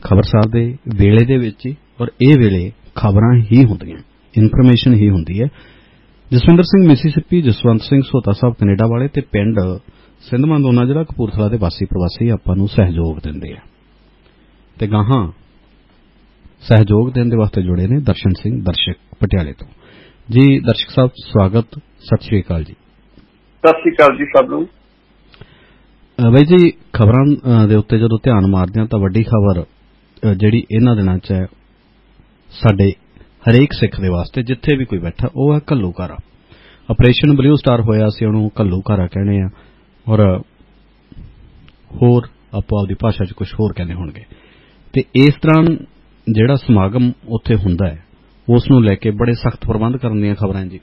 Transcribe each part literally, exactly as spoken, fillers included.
खबरसार दे वेले दे विच ही और ये वेले खबरां ही हुंदियां, इनफॉर्मेशन ही हुंदी है। जसविंदर सिंह मिसीसिपी, जसवंत सिंह सोता साहब कनेडा वाले ते पिंड सिंध मंदोना जिला कपूरथला दे वासी प्रवासी आपां नूं सहयोग दिंदे आ ते गाहां सहयोग देने वास्ते जुड़े ने दर्शन सिंह दर्शक पटियाले तो। जी दर्शक साहब स्वागत, सत श्री अकाल जी। सत श्री अकाल जी सब नूं। बई जी खबरां दे उत्ते जदों ध्यान मारदे हां तां वड्डी खबर जिहड़ी इन्हां दिनां च साडे हरेक सिख दे वास्ते जिथे भी कोई बैठा वह है घल्लूघारा। ऑपरेशन ब्लू स्टार होया सी, उहनूं घल्लूघारा कहने आ और होर आपो आपदी भाषा च कुछ होर कहने होणगे। ते इस दौरान जिहड़ा समागम उत्थे हुंदा है उस नूं लैके बड़े सख्त प्रबंध करन दीआं खबरां जी।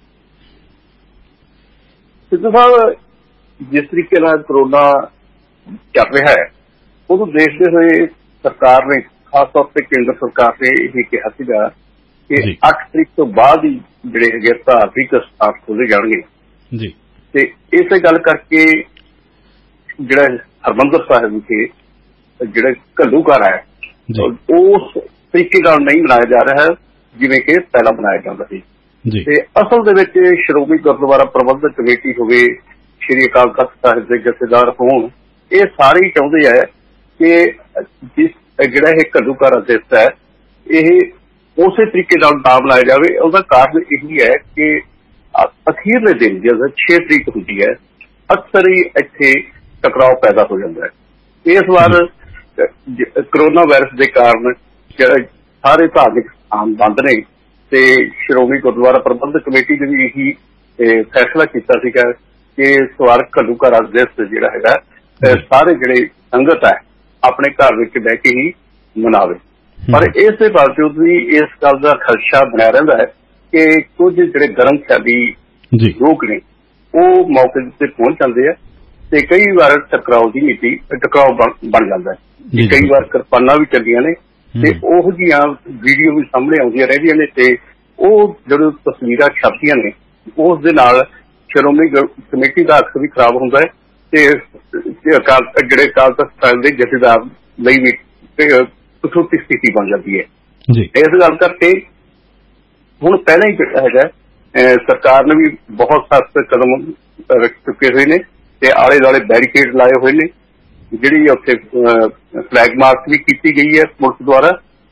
सिद्धू साहब जिस तरीके नाल कोरोना चल रहा है उहनूं देखदे होए सरकार ने खास तौर पर केंद्र सरकार ने यही कहा सीगा कि अठ तरीक तो बाद ही जिहड़े हैगे धार्मिक स्थान खोले जाणगे जी। ते इसे गल करके जिहड़ा हरमंदर साहिब विखे जिहड़ा घल्लूघारा है उस तरीके नाल नहीं मनाया जा रहा है जिवें कि पहला मनाया जाता सी। ते असल दे विच श्रोमणी गुरुद्वारा प्रबंधक कमेटी होवे, श्री अकाल तख्त साहिब दे जथेदार होण, ये सारे ही चाहुंदे है कि जिस जिहड़ा ये घल्लूघारा दिवस है यह उस तरीके नाल ना मनाया जाए। उसका कारण यही है कि अखीरले दिन जब छे तरीक होती है अक्सर ही इत्थे टकराव पैदा हो जाता है। इस बार कोरोना वायरस के कारण सारे धार्मिक स्थान बंद ने ते श्रोमणी गुरुद्वारा प्रबंधक कमेटी ने भी यही फैसला किया सीगा कि इस बार घल्लूघारा दिवस जिहड़ा हैगा सारे जिहड़े संगत है अपने घर विच बैठ के ही मनावे। पर इस बावजूद भी इस गल का खदशा बनया रहता है कि कुछ जिहड़े गर्म ख्याली लोग ने वो मौके उत्ते पहुंच जाते हैं ते कई बार टकराव की नीति टकराव बन जाता है। कई बार किरपाना भी चलियां ने ते ओह जिहियां वीडियो भी सामने आउंदियां रहिंदियां ने ते ओह जो तस्वीरां छपदियां ने उस दे नाल श्रोमणी कमेटी का अक्स भी खराब हुंदा है ते अकाल जिहड़े अकाल तख्त साहिब दे जथेदार लई भी कठोती स्थिति बन जाती है। इस गल करके हुण पहले ही है सरकार ने भी बहुत सख्त कदम रख चुके हुए ने ते आले दुआले बैरीकेड लाए हुए ने, जिहड़ी उत्थे फ्लैग मार्च भी की गई है पुलिस द्वारा,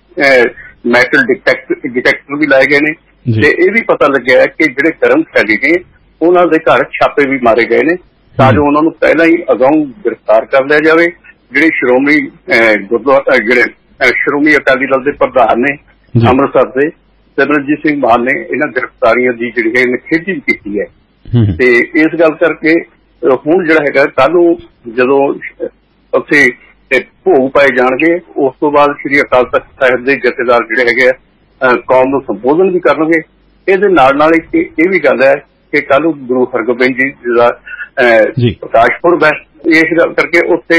मैटल डिटेक्टर डिटेक्टर भी लाए गए ने ते यह भी पता लग्या है कि जिहड़े गर्म खैली ने उन्हां दे घर छापे भी मारे गए ने तां जो उन्हां नूं पहलां ही अगाऊं गिरफ्तार कर लिया जाए। जिहड़े श्रोमणी गुरुद्वारा जिहड़े श्रोमणी अकाली दल के प्रधान ने अमृतसर से सिमरनजीत सिंह मान ने इन्हां गिरफ्तारियां की जिहड़ी निखेधी भी की है ते इस गल करके हुण जिहड़ा हैगा कल नूं जदों उत्थे भोग पाए जाणगे उस तो बाद श्री अकाल तख्त साहिब के जथेदार जिहड़े हैगे कौम नूं संबोधन भी करनगे। इहदे नाल नाल इक इह भी गल है कि कल गुरु हरगोबिंद जी दा प्रकाश पुरब है, इस गल करके उत्थे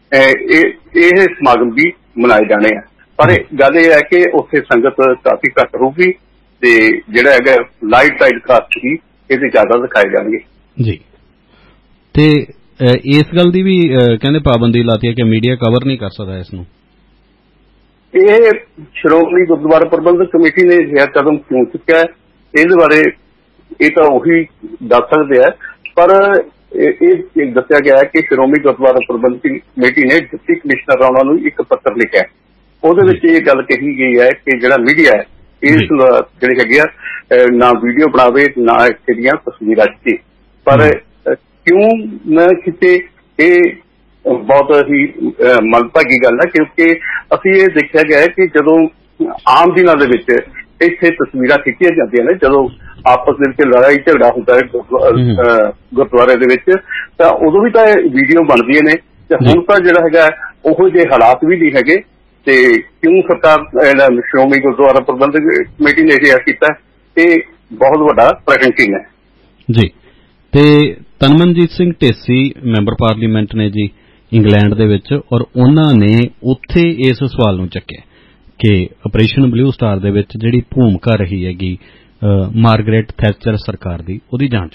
यह समागम भी मनाए जाने हैं। पर गल यह है कि उत्थे संगत काफी घट होगी ते जिहड़ा हैगा लाइट टाइडकास्ट ही इहदे ज्यादा दिखाए जाएंगे जी। ते इस गल दी भी कहंदे पाबंदी लाती है कि मीडिया कवर नहीं कर सकता इसनूं। यह श्रोमणी गुरुद्वारा प्रबंधक कमेटी ने यह कदम क्यों चुक्या है इस बारे ये तो उही दस सकते हैं, पर ये दस्या गया है कि श्रोमणी गुरुद्वारा प्रबंधक कमेटी ने डिप्टी कमिश्नर उन्होंने नूं एक पत्र लिखा है, उहदे विच ये गल कही गई है कि जिहड़ा मीडिया है इस जिहड़ी हैगी आ ना वीडियो बनावे ना इत्थे दीयां तस्वीरां खिचे, पर क्यों न खिचे ये बहुत ही मनभागी गल है क्योंकि असीं ये देखा गया है कि जदों आम दिनां दे विच इत्थे तस्वीरां खिच्चियां जांदियां ने जदों आपस दे विच लड़ाई झगड़ा हुंदा है गुरुद्वारे दे विच तां उदों भी तां वीडियो बनदियां ने ते हुण तां जिहड़ा हैगा ओहो जिहे हालात भी नहीं हैगे ते क्यों सरकार श्रोमणी गुरुद्वारा प्रबंधक कमेटी ने यह कीता ये बहुत वड्डा प्रश्न चिन्ह है जी। ते तनमनजीत सिंह ढेसी मैंबर पार्लीमेंट ने जी इंग्लैंड दे विच और उन्हां ने उत्थे इस सवाल नूं चुक्किया कि ऑपरेशन ब्लू स्टार दे विच जिहड़ी भूमिका रही हैगी मार्गरेट थैचर सरकार दी उहदी जांच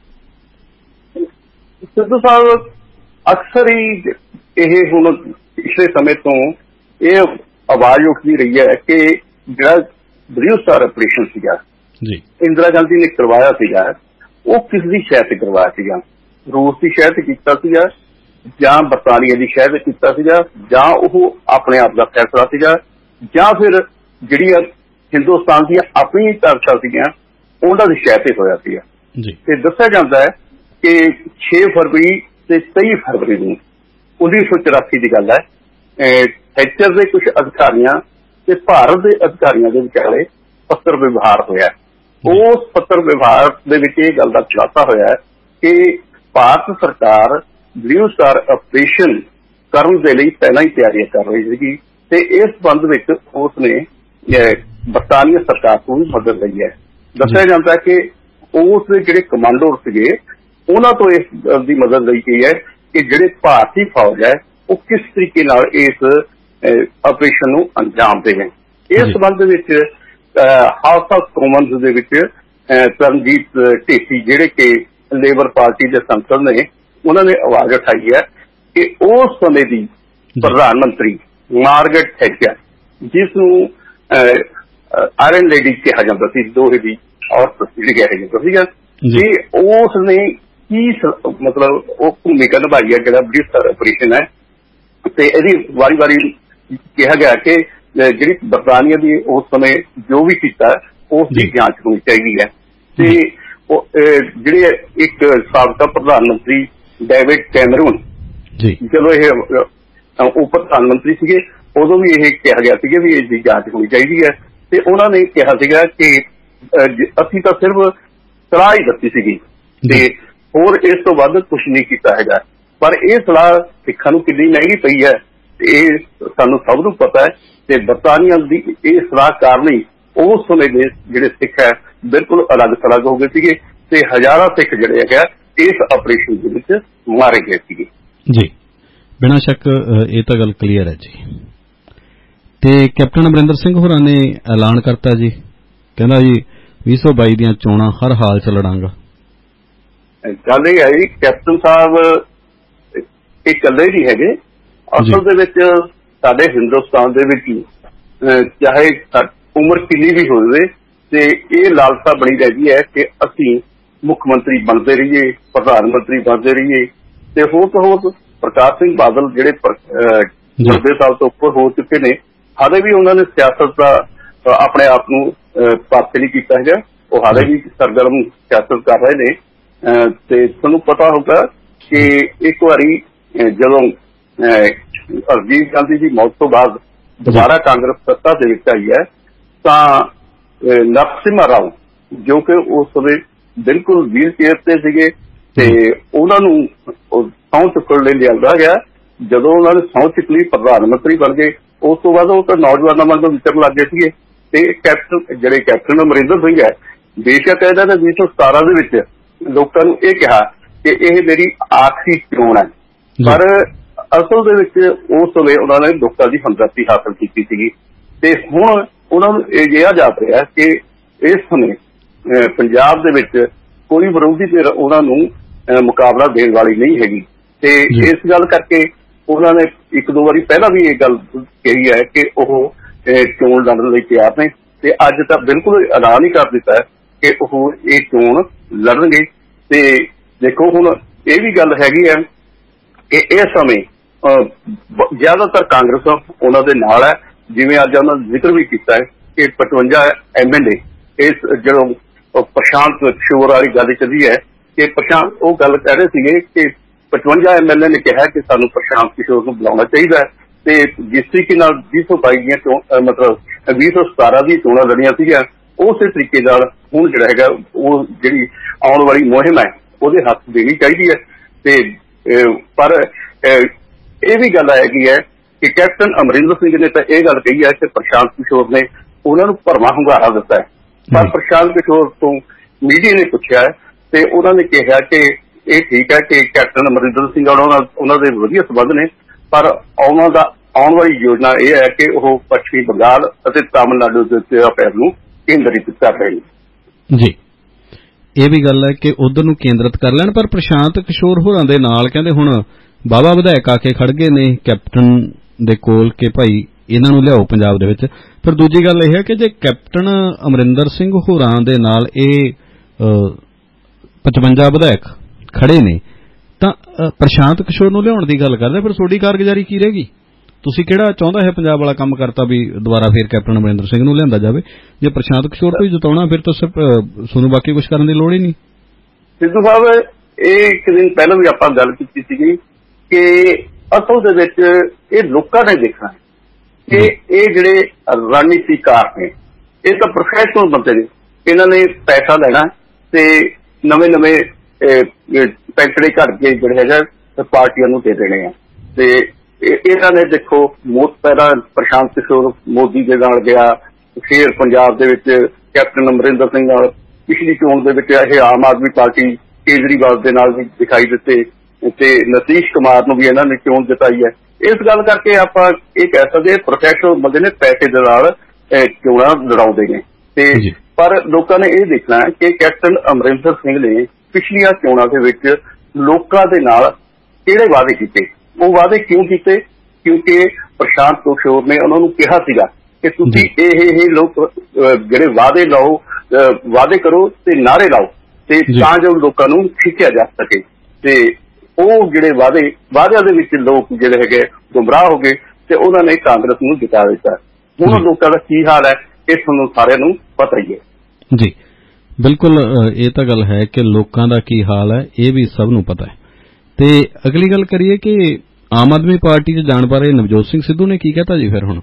होवे। सिद्धू साहब अक्सर ही यह हुण पिछले समय तो यह आवाज उठती रही है कि जिहड़ा ब्लू स्टार ऑपरेशन सीगा जी इंदिरा गांधी ने करवाया सीगा वो किस दी शह ते करवाया सीगा, रूस की शह ते कीता सीगा जां बरतानिया की शह ते कीता सीगा जां ओह अपने आप का फैसला सीगा जां फिर जिहड़ियां हिंदुस्तान दी अपनी तरफा सीगियां उन्हां दी शह ते होया सीगा जी। ते दस्सिया जांदा है कि छे फरवरी ते तेई फरवरी नूं उन्नीस सौ चौरासी की गल है थैचर के कुछ अधिकारियों ते भारत के अधिकारियों के विचाले पत्र व्यवहार होया। उस पत्र व्यवहार दे विच इह गल दा खुलासा होया है कि भारत सरकार ब्लू स्टार ऑपरेशन करन दे लई पहलां ही तैयारियां कर रही थी ते इस संबंध विच उसने बरतानिया सरकार को भी मदद लई है। दस्सिया जांदा है कि उस जिहड़े कमांडो सीगे उन्हां तो इस गल दी मदद लई गई है कि जिहड़े भारतीय फौज है वो किस तरीके नाल इस ऑपरेशन नूं अंजाम देण। इस संबंध विच हाउस ऑफ कॉमन्स दे विच तरनजीत ढेसी जिहड़े कि लेबर पार्टी के संसद ने उन्होंने आवाज उठाई है कि उस समय की प्रधानमंत्री मार्गरेट थैचर जिसनूं आयरन लेडी कहा जाता सी दोहे की औरत कहा जाता सीगा कि उसने की मतलब वो भूमिका निभाई है जिहड़ा ब्लू स्टार ऑपरेशन है ते इहदी वारी वारी कहा गया कि जिहड़ी बरतानिया की उस समय जो भी कीता उसकी जांच होनी चाहिए है ते जिहड़े एक साबका प्रधानमंत्री डेविड कैमरून चलो ये उप प्रधानमंत्री सीगे उदों भी यह कहा गया सीगा भी इसकी जांच होनी चाहिए है ते उन्होंने कहा सीगा कि असीं तां सिर्फ सलाह ही दस्सी सीगी ते होर इस तो वध कुछ नहीं किया है। पर यह सलाह सिखां नूं कितनी महंगी पई है ये सानूं सब नूं पता है ते बरतानिया की यह सलाहकार नहीं उस समय के जिहड़े सिख है बिल्कुल अलग थलग हो गए सीगे ते हजारां सिख जिहड़े है इस ऑपरेशन दे विच मारे गए सीगे जी। बिना शक ये तो गल क्लीयर है जी। ते कैप्टन अमरिंदर सिंह होरां ने ऐलान करता जी कहंदा जी बीस सौ बाई दीयां चोणां हर हाल च लड़ांगा। गल यह है जी कैप्टन साहब ये कल्ले नहीं है असल दे विच साडे हिंदुस्तान दे विच चाहे उम्र किन्नी भी होवे ते ये लालसा बनी रही है कि असीं मुख्यमंत्री बनते रहिए प्रधानमंत्री बनते रहिए ते होर तो होर प्रकाश सिंह बादल जिहड़े नब्बे साल तो उपर हो चुके ने हाले भी उन्होंने सियासत का अपने आप नूं पासे नहीं किया है वो हाले भी सरगर्म सियासत कर रहे ने ते तुहानूं पता होगा कि एक बारी जदों राजीव गांधी की मौत तो बाद दोबारा कांग्रेस सत्ता दे विच आई है तां नरसिम्हा राव जो कि उस समय बिल्कुल व्हील चेयर ते सीगे ते उन्हां नूं सहुं चुकण लई लिआंदा गया। जदों उन्होंने सहुं चुक लई प्रधानमंत्री बन गए उस तो बाद वो तो नौजवानों वांगू विचरण लग गए सीगे ते कैप्टन जिहड़े कैप्टन अमरिंदर सिंह है बेशक इहदा ने उन्नीस सौ सतारा दे विच लोकां नूं इह कहा कि यह मेरी आखिरी चोण है पर असल दे विच उस समय उन्होंने लोकां दी हमदर्दी हासिल कीती सीगी ते हुण उन्हां नूं इह जिहा जाप रिहा कि इस समय पंजाब दे विच कोई विरोधी धिर उन्हां नूं मुकाबला देण वाली नहीं हैगी ते इस गल करके उन्होंने एक दो बारी पहला भी ये गल कही है कि वह चोण लड़न लई तैयार ने ते अज तां बिल्कुल ऐलान ही कर दिता है कि वह ये चोण लड़नगे ते देखो हुण ये भी गल हैगी है कि इस समय ज्यादातर कांग्रेस उन्हां दे नाल है जिवें अज उन्होंने जिक्र भी किया है कि पचवंजा एम एल ए इस जो प्रशांत किशोर वाली गल चली है कि प्रशांत वो गल कह रहे थे कि पचवंजा एम एल ए ने कहा कि सानू प्रशांत किशोर को बुलाना चाहिए ते जिस तरीके नाल बीस सौ बाई दी मतलब बीस सौ सतारा दी चोणां लड़ियां सीगियां उस तरीके नाल हुण जिहड़ा हैगा वो जिहड़ी आउण वाली मुहिम है उहदे हੱਥ देनी चाहिए है ते पर यह भी गल हैगी है कि कैप्टन अमरिंदर सिंह ने तो यह गल कही है कि प्रशांत किशोर ने उन्होंने भरवां hungaरा दिता है पर प्रशांत किशोर तो मीडिया ने पूछा है ते उन्होंने कहा कि ये ठीक है कि कैप्टन अमरिंदर सिंह उन्होंने वधिया संबंध ने पर आने वाली योजना यह है कि वह पश्चिमी बंगाल और तमिलनाडु के पैर नूं केंद्रित कर रहे हैं जी। ये भी गल है कि उधर नूं केंद्रित कर लैण पर प्रशांत किशोर होरां दे नाल कहंदे हुण बाबा विधायक आके खड़ गए ने कैप्टन दे कोल के भाई ਇਹਨਾਂ ਨੂੰ ਲਿਆਓ ਪੰਜਾਬ ਦੇ ਵਿੱਚ। ਫਿਰ ਦੂਜੀ ਗੱਲ ਇਹ ਹੈ ਕਿ ਜੇ ਕੈਪਟਨ ਅਮਰਿੰਦਰ ਸਿੰਘ ਹੋਰਾਂ ਦੇ ਨਾਲ ਇਹ ਪਚਵੰਜਾ ਵਿਧਾਇਕ ਖੜੇ ਨੇ ਤਾਂ ਪ੍ਰਸ਼ਾਂਤ ਕਿਸ਼ੋਰ ਨੂੰ ਲਿਆਉਣ ਦੀ ਗੱਲ ਕਰਦੇ, ਫਿਰ ਤੁਹਾਡੀ ਕਾਰਗੁਜ਼ਾਰੀ ਕੀ ਰਹੇਗੀ? ਤੁਸੀਂ ਕਿਹੜਾ ਚਾਹੁੰਦਾ ਹੈ ਪੰਜਾਬ ਵਾਲਾ ਕੰਮ ਕਰਤਾ ਵੀ ਦੁਬਾਰਾ ਫਿਰ ਕੈਪਟਨ ਅਮਰਿੰਦਰ ਸਿੰਘ ਨੂੰ ਲਿਆਂਦਾ ਜਾਵੇ? ਜੇ ਪ੍ਰਸ਼ਾਂਤ ਕਿਸ਼ੋਰ ਤੋਂ ਹੀ ਜਿਤਾਉਣਾ ਫਿਰ ਤਾਂ ਤੁਹਾਨੂੰ ਬਾਕੀ ਕੁਝ ਕਰਨ ਦੀ ਲੋੜ ਹੀ ਨਹੀਂ। ਸਿੱਧੂ ਸਾਹਿਬ, ਇਹ ਇੱਕ ਦਿਨ ਪਹਿਲਾਂ ਵੀ ਆਪਾਂ ਗੱਲ ਕੀਤੀ ਸੀਗੀ ਕਿ ਅਸਲ ਦੇ ਵਿੱਚ ਇਹ ਲੋਕਾਂ ਨੇ ਦੇਖਣਾ ਕਿ ਇਹ ਜਿਹੜੇ ਰਣਨੀਤੀਕਾਰ ਨੇ ਇਹ ਤਾਂ ਪ੍ਰੋਫੈਸ਼ਨਲ ਬੰਦੇ ਨੇ, ਇਹਨਾਂ ਨੇ ਪੈਸਾ ਲੈਣਾ ਤੇ ਨਵੇਂ ਨਵੇਂ ਪੈਂਕੜੇ ਘੜ ਕੇ ਜਿਹੜੇ ਹੈਗਾ ਪਾਰਟੀਆਂ ਨੂੰ ਦੇ ਦੇਣੇ ਆ। ਤੇ ਇਹਨਾਂ ਨੇ ਦੇਖੋ ਮੋਤ ਪਹਿਲਾਂ ਪ੍ਰਸ਼ਾਂਤ ਕਿਸ਼ੋਰ ਮੋਦੀ ਦੇ ਨਾਲ ਗਿਆ, ਫਿਰ ਪੰਜਾਬ ਦੇ ਵਿੱਚ ਕੈਪਟਨ ਅਮਰਿੰਦਰ ਸਿੰਘ ਨਾਲ, ਪਿਛਲੀ ਚੋਣ ਦੇ ਵਿੱਚ ਇਹ ਆਮ ਆਦਮੀ ਪਾਰਟੀ ਕੇਜਰੀਵਾਲ ਦੇ ਨਾਲ ਵੀ ਦਿਖਾਈ ਦਿੱਤੇ ਤੇ ਨਤੀਸ਼ ਕੁਮਾਰ ਨੂੰ ਵੀ ਇਹਨਾਂ ਨੇ ਚੋਣ ਜਿਤਾਈ ਹੈ। ਇਸ ਗੱਲ ਕਰਕੇ ਆਪਾਂ ਇਹ ਕਹਿ ਸਕਦੇ ਪ੍ਰੋਫੈਸ਼ਨਲ ਬੰਦੇ ਨੇ ਪੈਸੇ ਦੇ ਨਾਲ ਚੋਣਾਂ ਲੜਾਉਂਦੇ ਨੇ। ਤੇ ਪਰ ਲੋਕਾਂ ਨੇ ਇਹ ਦੇਖਣਾ ਕਿ ਕੈਪਟਨ ਅਮਰਿੰਦਰ ਸਿੰਘ ਨੇ ਪਿਛਲੀਆਂ ਚੋਣਾਂ ਦੇ ਵਿੱਚ ਲੋਕਾਂ ਦੇ ਨਾਲ ਕਿਹੜੇ ਵਾਅਦੇ ਕੀਤੇ, ਉਹ ਵਾਅਦੇ ਕਿਉਂ ਕੀਤੇ? ਕਿਉਂਕਿ ਪ੍ਰਸ਼ਾਂਤ ਕਿਸ਼ੋਰ ਨੇ ਉਹਨਾਂ ਨੂੰ ਕਿਹਾ ਸੀਗਾ ਕਿ ਤੁਸੀਂ ਇਹ ਇਹ ਲੋਕ ਜਿਹੜੇ ਵਾਅਦੇ ਲਾਓ, ਵਾਅਦੇ ਕਰੋ ਤੇ ਨਾਅਰੇ ਲਾਓ ਤੇ ਤਾਂ ਜੋ ਲੋਕਾਂ ਨੂੰ ਖਿੱਚਿਆ ਜਾ ਸਕੇ। ਤੇ ਉਹ ਜਿਹੜੇ ਵਾਅਦੇ ਵਾਅਦਿਆਂ ਦੇ ਵਿੱਚ ਲੋਕ ਜਿਹੜੇ ਹੈਗੇ ਗੁੰਮਰਾਹ ਹੋ ਗਏ ਤੇ ਉਹਨਾਂ ਨੇ ਕਾਂਗਰਸ ਨੂੰ ਜਿਤਾ ਦਿੱਤਾ। ਹੁਣ ਲੋਕਾਂ ਦਾ ਕੀ ਹਾਲ ਹੈ ਇਹ ਤੁਹਾਨੂੰ ਸਾਰਿਆਂ ਨੂੰ ਪਤਾ ਹੀ ਹੈ। ਜੀ ਬਿਲਕੁਲ, ਇਹ ਤਾਂ ਗੱਲ ਹੈ ਕਿ ਲੋਕਾਂ ਦਾ ਕੀ ਹਾਲ ਹੈ ਇਹ ਵੀ ਸਭ ਨੂੰ ਪਤਾ ਹੈ। ਤੇ ਅਗਲੀ ਗੱਲ ਕਰੀਏ ਕਿ ਆਮ ਆਦਮੀ ਪਾਰਟੀ 'ਚ ਜਾਣ ਬਾਰੇ ਨਵਜੋਤ ਸਿੰਘ ਸਿੱਧੂ ਨੇ ਕੀ ਕਹਿਤਾ ਜੀ? ਫਿਰ ਹੁਣ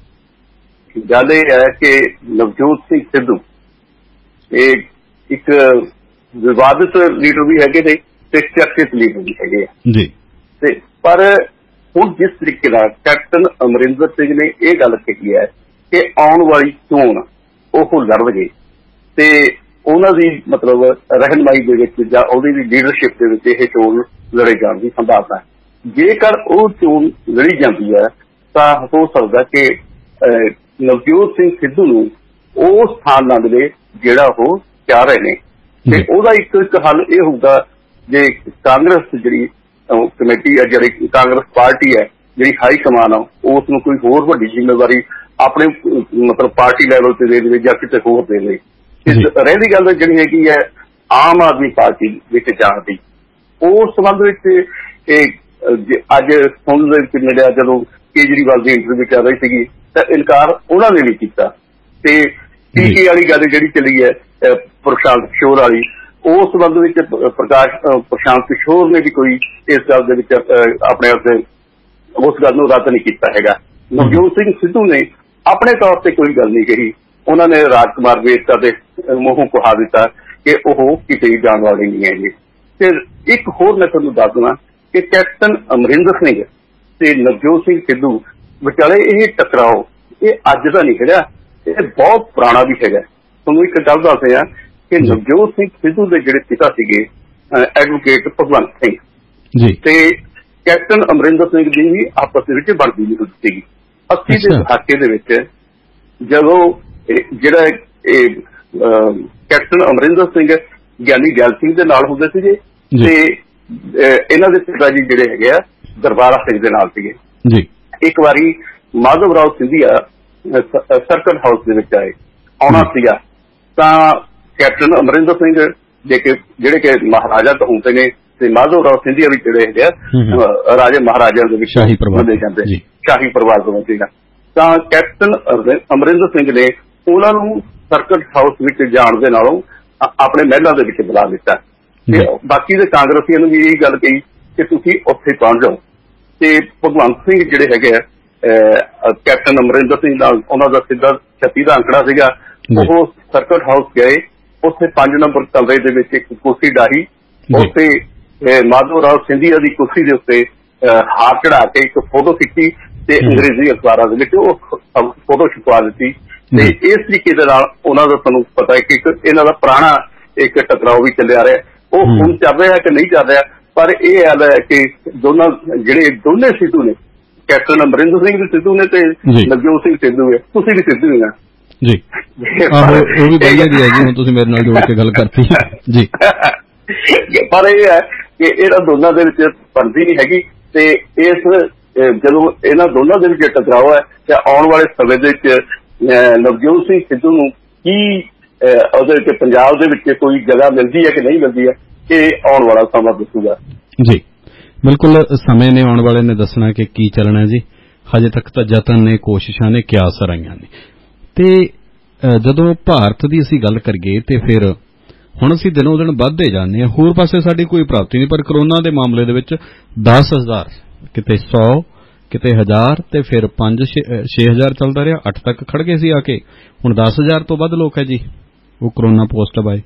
ਗੱਲ ਇਹ ਹੈ ਕਿ ਨਵਜੋਤ ਸਿੰਘ ਸਿੱਧੂ ਇਹ ਇੱਕ ਵਿਵਾਦਿਤ ਲੀਡਰ ਵੀ ਹੈਗੇ ਨੇ ਤੇ ਚਰਚਿਤ ਲੀਡਰ ਵੀ ਹੈਗੇ ਆ ਜੀ। ਤੇ ਪਰ ਹੁਣ ਜਿਸ ਤਰੀਕੇ ਨਾਲ ਕੈਪਟਨ ਅਮਰਿੰਦਰ ਸਿੰਘ ਨੇ ਇਹ ਗੱਲ ਕਹੀ ਹੈ ਕਿ ਆਉਣ ਵਾਲੀ ਚੋਣ ਉਹ ਲੜਨਗੇ ਤੇ ਉਹਨਾਂ ਦੀ ਮਤਲਬ ਰਹਿਨਮਾਈ ਦੇ ਵਿੱਚ ਜਾਂ ਉਹਦੀ ਵੀ ਲੀਡਰਸ਼ਿਪ ਦੇ ਵਿੱਚ ਇਹ ਚੋਣ ਲੜੇ ਜਾਣ ਦੀ ਸੰਭਾਵਨਾ ਹੈ। ਜੇਕਰ ਉਹ ਚੋਣ ਲੜੀ ਜਾਂਦੀ ਹੈ ਤਾਂ ਹੋ ਸਕਦਾ ਕਿ ਨਵਜੋਤ ਸਿੰਘ ਸਿੱਧੂ ਨੂੰ ਉਹ ਸਥਾਨ ਨਾ ਮਿਲੇ ਜਿਹੜਾ ਉਹ ਚਾਹ ਰਹੇ ਨੇ। ਤੇ ਉਹਦਾ ਇੱਕ ਇੱਕ ਹੱਲ ਇਹ ਹੋਊਗਾ ਜੇ ਕਾਂਗਰਸ ਜਿਹੜੀ ਕਮੇਟੀ ਹੈ, ਜਿਹੜੀ ਕਾਂਗਰਸ ਪਾਰਟੀ ਹੈ, ਜਿਹੜੀ ਹਾਈ ਕਮਾਨ ਆ ਉਸ ਨੂੰ ਕੋਈ ਹੋਰ ਵੱਡੀ ਜ਼ਿੰਮੇਵਾਰੀ ਆਪਣੇ ਮਤਲਬ ਪਾਰਟੀ ਲੈਵਲ ਤੇ ਦੇ ਦੇਵੇ ਜਾਂ ਕਿਤੇ ਹੋਰ ਦੇ ਦੇਵੇ। ਰਹਿੰਦੀ ਗੱਲ ਜਿਹੜੀ ਹੈਗੀ ਹੈ ਆਮ ਆਦਮੀ ਪਾਰਟੀ ਵਿੱਚ ਜਾਣ ਦੀ, ਉਸ ਸੰਬੰਧ ਵਿੱਚ ਇਹ ਅੱਜ ਹੁਣ ਦੇ ਵਿੱਚ ਮਿਲਿਆ ਜਦੋਂ ਕੇਜਰੀਵਾਲ ਦੀ ਇੰਟਰਵਿਊ ਚੱਲ ਰਹੀ ਸੀਗੀ ਤਾਂ ਇਨਕਾਰ ਉਹਨਾਂ ਨੇ ਵੀ ਕੀਤਾ। ਤੇ ਟੀਕੇ ਵਾਲੀ ਗੱਲ ਜਿਹੜੀ ਚੱਲੀ ਹੈ ਪ੍ਰਸ਼ਾਂਤ ਕਿਸ਼ੋਰ ਵਾਲੀ, ਉਸ ਸੰਬੰਧ ਵਿੱਚ ਪ੍ਰਕਾਸ਼ ਪ੍ਰਸ਼ਾਂਤ ਕਿਸ਼ੋਰ ਨੇ ਵੀ ਕੋਈ ਇਸ ਗੱਲ ਦੇ ਵਿੱਚ ਆਪਣੇ ਉੱਤੇ ਉਸ ਗੱਲ ਨੂੰ ਰੱਦ ਨਹੀਂ ਕੀਤਾ ਹੈਗਾ। ਨਵਜੋਤ ਸਿੰਘ ਸਿੱਧੂ ਨੇ ਆਪਣੇ ਤੌਰ ਤੇ ਕੋਈ ਗੱਲ ਨਹੀਂ ਕਹੀ, ਉਹਨਾਂ ਨੇ ਰਾਜ ਕੁਮਾਰ ਵੇਰਕਾ ਦੇ ਮੂੰਹੋਂ ਕੁਹਾ ਦਿੱਤਾ ਕਿ ਉਹ ਕਿਤੇ ਜਾਣ ਵਾਲੇ ਨਹੀਂ ਹੈਗੇ। ਤੇ ਇੱਕ ਹੋਰ ਮੈਂ ਤੁਹਾਨੂੰ ਦੱਸ ਦੇਵਾਂ ਕਿ ਕੈਪਟਨ ਅਮਰਿੰਦਰ ਸਿੰਘ ਤੇ ਨਵਜੋਤ ਸਿੰਘ ਸਿੱਧੂ ਵਿਚਾਲੇ ਇਹ ਟਕਰਾਓ ਇਹ ਅੱਜ ਦਾ ਨਹੀਂ ਹੈਗਾ, ਇਹ ਬਹੁਤ ਪੁਰਾਣਾ ਵੀ ਹੈਗਾ। ਤੁਹਾਨੂੰ ਇੱਕ ਗੱਲ ਦੱਸਦੇ ਆ ਕਿ ਨਵਜੋਤ ਸਿੰਘ ਸਿੱਧੂ ਦੇ ਜਿਹੜੇ ਪਿਤਾ ਸੀਗੇ ਐਡਵੋਕੇਟ ਭਗਵੰਤ ਸਿੰਘ ਜੀ ਤੇ ਕੈਪਟਨ ਅਮਰਿੰਦਰ ਸਿੰਘ ਦੀ ਵੀ ਆਪਸ ਵਿੱਚ ਬਣਦੀ ਨਹੀਂ ਹੁੰਦੀ ਸੀਗੀ। ਅੱਸੀ ਦੇ ਦਹਾਕੇ ਦੇ ਵਿੱਚ ਜਦੋਂ ਜਿਹੜਾ ਕੈਪਟਨ ਅਮਰਿੰਦਰ ਸਿੰਘ ਗਿਆਨੀ ਦਿਆਲ ਸਿੰਘ ਦੇ ਨਾਲ ਹੁੰਦੇ ਸੀਗੇ ਤੇ ਇਹਨਾਂ ਦੇ ਪਿਤਾ ਜੀ ਜਿਹੜੇ ਹੈਗੇ ਆ ਦਰਬਾਰਾ ਸਿੰਘ ਦੇ ਨਾਲ ਸੀਗੇ ਜੀ। ਇੱਕ ਵਾਰੀ ਮਾਧਵ ਰਾਓ ਸਿੰਧੀਆ ਸਰਕਟ ਹਾਊਸ ਦੇ ਵਿੱਚ ਆਏ ਆਉਣਾ ਸੀਗਾ ਤਾਂ ਕੈਪਟਨ ਅਮਰਿੰਦਰ ਸਿੰਘ ਜਿਹੜੇ ਕਿ ਮਹਾਰਾਜਾ ਕਹੂੰਦੇ ਨੇ ਤੇ ਮਾਧਵ ਰਾਓ ਸਿੰਧੀਆ ਵੀ ਜਿਹੜੇ ਹੈਗੇ ਆ ਰਾਜੇ ਮਹਾਰਾਜਿਆਂ ਦੇ ਵਿੱਚ ਮੰਨੇ ਜਾਂਦੇ ਸ਼ਾਹੀ ਪਰਿਵਾਰ ਤੋਂ ਸੀਗਾ। ਤਾਂ ਕੈਪਟਨ ਅਮਰਿੰਦਰ ਸਿੰਘ ਨੇ ਉਹਨਾਂ ਨੂੰ ਸਰਕਟ ਹਾਊਸ ਵਿੱਚ ਜਾਣ ਦੇ ਨਾਲੋਂ ਆਪਣੇ ਮਹਿਲਾਂ ਦੇ ਵਿੱਚ ਬੁਲਾ ਦਿੱਤਾ ਤੇ ਬਾਕੀ ਦੇ ਕਾਂਗਰਸੀਆਂ ਨੂੰ ਵੀ ਇਹ ਗੱਲ ਕਹੀ ਕਿ ਤੁਸੀਂ ਉੱਥੇ ਪਹੁੰਚ ਜਾਓ। ਤੇ ਭਗਵੰਤ ਸਿੰਘ ਜਿਹੜੇ ਹੈਗੇ ਆ ਕੈਪਟਨ ਅਮਰਿੰਦਰ ਸਿੰਘ ਨਾਲ ਉਹਨਾਂ ਦਾ ਸਿੱਧਾ ਛੱਤੀ ਦਾ ਅੰਕੜਾ ਸੀਗਾ। ਉਹ ਸਰਕਟ ਹਾਊਸ ਗਏ, ਉੱਥੇ ਪੰਜ ਨੰਬਰ ਕਮਰੇ ਦੇ ਵਿੱਚ ਇੱਕ ਕੁਰਸੀ ਡਾਹੀ, ਉੱਥੇ ਮਾਧਵ ਰਾਓ ਸਿੰਧੀਆ ਦੀ ਕੁਰਸੀ ਦੇ ਉੱਤੇ ਹਾਰ ਚੜਾ ਕੇ ਇੱਕ ਫੋਟੋ ਖਿੱਚੀ ਤੇ ਅੰਗਰੇਜ਼ੀ ਅਖਬਾਰਾਂ ਦੇ ਵਿੱਚ ਉਹ ਫੋਟੋ ਛਪਵਾ ਦਿੱਤੀ। ਤੇ ਇਸ ਤਰੀਕੇ ਦੇ ਨਾਲ ਉਹਨਾਂ ਦਾ ਤੁਹਾਨੂੰ ਪਤਾ ਹੈ ਕਿ ਇਹਨਾਂ ਦਾ ਪੁਰਾਣਾ ਇੱਕ ਟਕਰਾਓ ਵੀ ਚੱਲਿਆ ਰਿਹਾ। ਉਹ ਹੁਣ ਚੱਲ ਰਿਹਾ ਕਿ ਨਹੀਂ ਚੱਲ ਰਿਹਾ, ਪਰ ਇਹ ਗੱਲ ਹੈ ਕਿ ਦੋਨਾਂ ਜਿਹੜੇ ਦੋਨੇ ਸਿੱਧੂ ਨੇ, ਕੈਪਟਨ ਅਮਰਿੰਦਰ ਸਿੰਘ ਵੀ ਸਿੱਧੂ ਨੇ ਤੇ ਨਵਜੋਤ ਸਿੰਘ ਸਿੱਧੂ ਹੈ, ਤੁਸੀਂ ਵੀ ਸਿੱਧੂ ਹੋ ਜੀ। ਆਹੋ ਉਹ ਵੀ ਵਧੀਆ ਜੀ ਹੈ ਜੀ, ਹੁਣ ਤੁਸੀਂ ਮੇਰੇ ਨਾਲ ਜੋੜ ਕੇ ਗੱਲ ਕਰਤੀ ਜੀ। ਪਰ ਇਹ ਹੈ ਕਿ ਇਹਨਾਂ ਦੋਨਾਂ ਦੇ ਵਿੱਚ ਬਣਦੀ ਨਹੀਂ ਹੈਗੀ ਤੇ ਇਸ ਜਦੋਂ ਇਹਨਾਂ ਦੋਨਾਂ ਦੇ ਵਿੱਚ ਟਕਰਾਓ ਹੈ ਤੇ ਆਉਣ ਵਾਲੇ ਸਮੇਂ ਦੇ ਵਿੱਚ ਨਵਜੋਤ ਸਿੰਘ ਸਿੱਧੂ ਨੂੰ ਕੀ ਉਹਦੇ ਵਿੱਚ ਪੰਜਾਬ ਦੇ ਵਿੱਚ ਕੋਈ ਜਗ੍ਹਾ ਮਿਲਦੀ ਹੈ ਕਿ ਨਹੀਂ ਮਿਲਦੀ ਹੈ, ਇਹ ਆਉਣ ਵਾਲਾ ਸਮਾਂ ਦੱਸੂਗਾ ਜੀ। ਬਿਲਕੁਲ ਸਮੇਂ ਨੇ ਆਉਣ ਵਾਲੇ ਨੇ ਦੱਸਣਾ ਕਿ ਕੀ ਚੱਲਣਾ ਜੀ। ਹਜੇ ਤੱਕ ਤਾਂ ਯਤਨ ਨੇ, ਕੋਸ਼ਿਸ਼ਾਂ ਨੇ, ਕਿਆਸ ਰਹੀਆਂ ਨੇ। ਤੇ ਜਦੋਂ ਭਾਰਤ ਦੀ ਅਸੀਂ ਗੱਲ ਕਰੀਏ ਤੇ ਫਿਰ ਹੁਣ ਅਸੀਂ ਦਿਨੋਂ ਦਿਨ ਵੱਧਦੇ ਜਾਂਦੇ ਹਾਂ, ਹੋਰ ਪਾਸੇ ਸਾਡੀ ਕੋਈ ਪ੍ਰਾਪਤੀ ਨਹੀਂ। ਪਰ ਕਰੋਨਾ ਦੇ ਮਾਮਲੇ ਦੇ ਵਿੱਚ ਦਸ ਹਜ਼ਾਰ ਕਿਤੇ ਸੌ ਕਿਤੇ ਹਜ਼ਾਰ ਤੇ ਫਿਰ ਪੰਜ ਛੇ ਹਜ਼ਾਰ ਚੱਲਦਾ ਰਿਹਾ, ਅੱਠ ਤੱਕ ਖੜ ਗਏ ਸੀ ਆ ਕੇ। ਹੁਣ ਦਸ ਹਜ਼ਾਰ ਤੋਂ ਵੱਧ ਲੋਕ ਹੈ ਜੀ ਉਹ ਕਰੋਨਾ ਪੋਜ਼ਿਟਿਵ ਆਏ।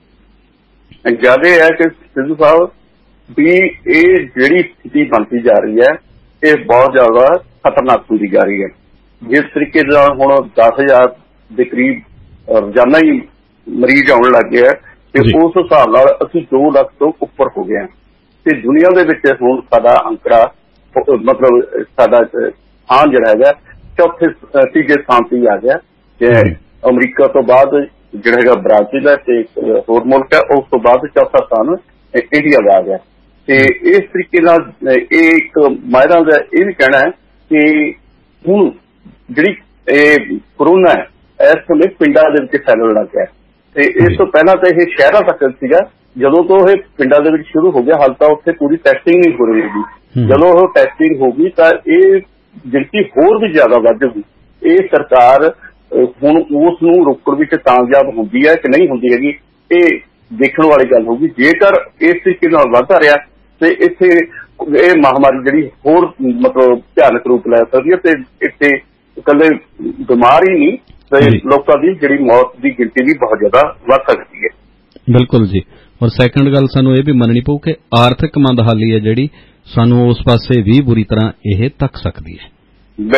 ਜ਼ਿਆਦਾ ਹੈ ਕਿ ਸਿੱਧੂ ਸਾਹਿਬ ਵੀ ਇਹ ਜਿਹੜੀ ਸਥਿਤੀ ਬਣਦੀ ਜਾ ਰਹੀ ਹੈ ਇਹ ਬਹੁਤ ਜ਼ਿਆਦਾ ਖਤਰਨਾਕ ਹੁੰਦੀ ਜਾ ਰਹੀ ਹੈ। ਜਿਸ ਤਰੀਕੇ ਨਾਲ ਹੁਣ ਦਸ ਹਜ਼ਾਰ ਦੇ ਕਰੀਬ ਰੋਜ਼ਾਨਾ ਹੀ ਮਰੀਜ਼ ਆਉਣ ਲੱਗ ਗਏ ਤੇ ਉਸ ਹਿਸਾਬ ਨਾਲ ਅਸੀਂ ਦੋ ਲੱਖ ਤੋਂ ਉੱਪਰ ਹੋ ਗਏ ਹਾਂ ਤੇ ਦੁਨੀਆ ਦੇ ਵਿੱਚ ਹੁਣ ਸਾਡਾ ਅੰਕੜਾ ਮਤਲਬ ਸਾਡਾ ਸਥਾਨ ਜਿਹੜਾ ਹੈਗਾ ਚੌਥੇ ਤੀਜੇ ਸਥਾਨ ਤੇ ਆ ਗਿਆ। ਤੇ ਅਮਰੀਕਾ ਤੋਂ ਬਾਅਦ ਜਿਹੜਾ ਹੈਗਾ ਬ੍ਰਾਜ਼ੀਲ ਹੈ ਤੇ ਹੋਰ ਮੁਲਕ ਹੈ, ਉਸ ਤੋਂ ਬਾਅਦ ਚੌਥਾ ਸਥਾਨ ਇੰਡੀਆ ਦਾ ਆ ਗਿਆ। ਤੇ ਇਸ ਤਰੀਕੇ ਨਾਲ ਇਹ ਇੱਕ ਮਾਹਿਰਾਂ ਦਾ ਇਹ ਵੀ ਕਹਿਣਾ ਹੈ ਕਿ ਹੁਣ ਜਿਹੜੀ ਇਹ ਕਰੋਨਾ ਹੈ ਇਸ ਸਮੇਂ ਪਿੰਡਾਂ ਦੇ ਵਿੱਚ ਫੈਲਣ ਲੱਗ ਗਿਆ ਤੇ ਇਸ ਤੋਂ ਪਹਿਲਾਂ ਤਾਂ ਇਹ ਸ਼ਹਿਰਾਂ ਤੱਕ ਸੀਗਾ। ਜਦੋਂ ਤੋਂ ਇਹ ਪਿੰਡਾਂ ਦੇ ਵਿੱਚ ਸ਼ੁਰੂ ਹੋ ਗਿਆ ਹਾਲ ਤਾਂ ਉੱਥੇ ਪੂਰੀ ਟੈਸਟਿੰਗ ਨਹੀਂ ਹੋ ਰਹੀ ਸੀ। ਜਦੋਂ ਉਹ ਟੈਸਟਿੰਗ ਹੋ ਗਈ ਤਾਂ ਇਹ ਗਿਣਤੀ ਹੋਰ ਵੀ ਜ਼ਿਆਦਾ ਵੱਧ ਗਈ। ਇਹ ਸਰਕਾਰ ਹੁਣ ਉਸ ਨੂੰ ਰੋਕਣ ਵਿੱਚ ਕਾਮਯਾਬ ਹੁੰਦੀ ਹੈ ਕਿ ਨਹੀਂ ਹੁੰਦੀ ਹੈਗੀ, ਇਹ ਦੇਖਣ ਵਾਲੀ ਗੱਲ ਹੋਊਗੀ। ਜੇਕਰ ਇਸ ਤਰੀਕੇ ਨਾਲ ਵੱਧਦਾ ਰਿਹਾ ਤੇ ਇੱਥੇ ਇਹ ਮਹਾਮਾਰੀ ਜਿਹੜੀ ਹੋਰ ਮਤਲਬ ਭਿਆਨਕ ਰੂਪ ਲੈ ਸਕਦੀ ਹੈ ਤੇ ਇੱਥੇ ਇਕੱਲੇ ਬਿਮਾਰ ਹੀ ਨਹੀਂ ਤੇ ਲੋਕਾਂ ਦੀ ਜਿਹੜੀ ਮੌਤ ਦੀ ਗਿਣਤੀ ਵੀ ਬਹੁਤ ਜ਼ਿਆਦਾ ਵੱਧ ਸਕਦੀ ਹੈ। ਬਿਲਕੁਲ ਜੀ। ਔਰ ਸੈਕੰਡ ਗੱਲ ਸਾਨੂੰ ਇਹ ਵੀ ਮੰਨਣੀ ਪਊ ਕਿ ਆਰਥਿਕ ਮੰਦਹਾਲੀ ਹੈ ਜਿਹੜੀ ਸਾਨੂੰ ਉਸ ਪਾਸੇ ਵੀ ਬੁਰੀ ਤਰ੍ਹਾਂ ਇਹ ਤੱਕ ਸਕਦੀ ਹੈ।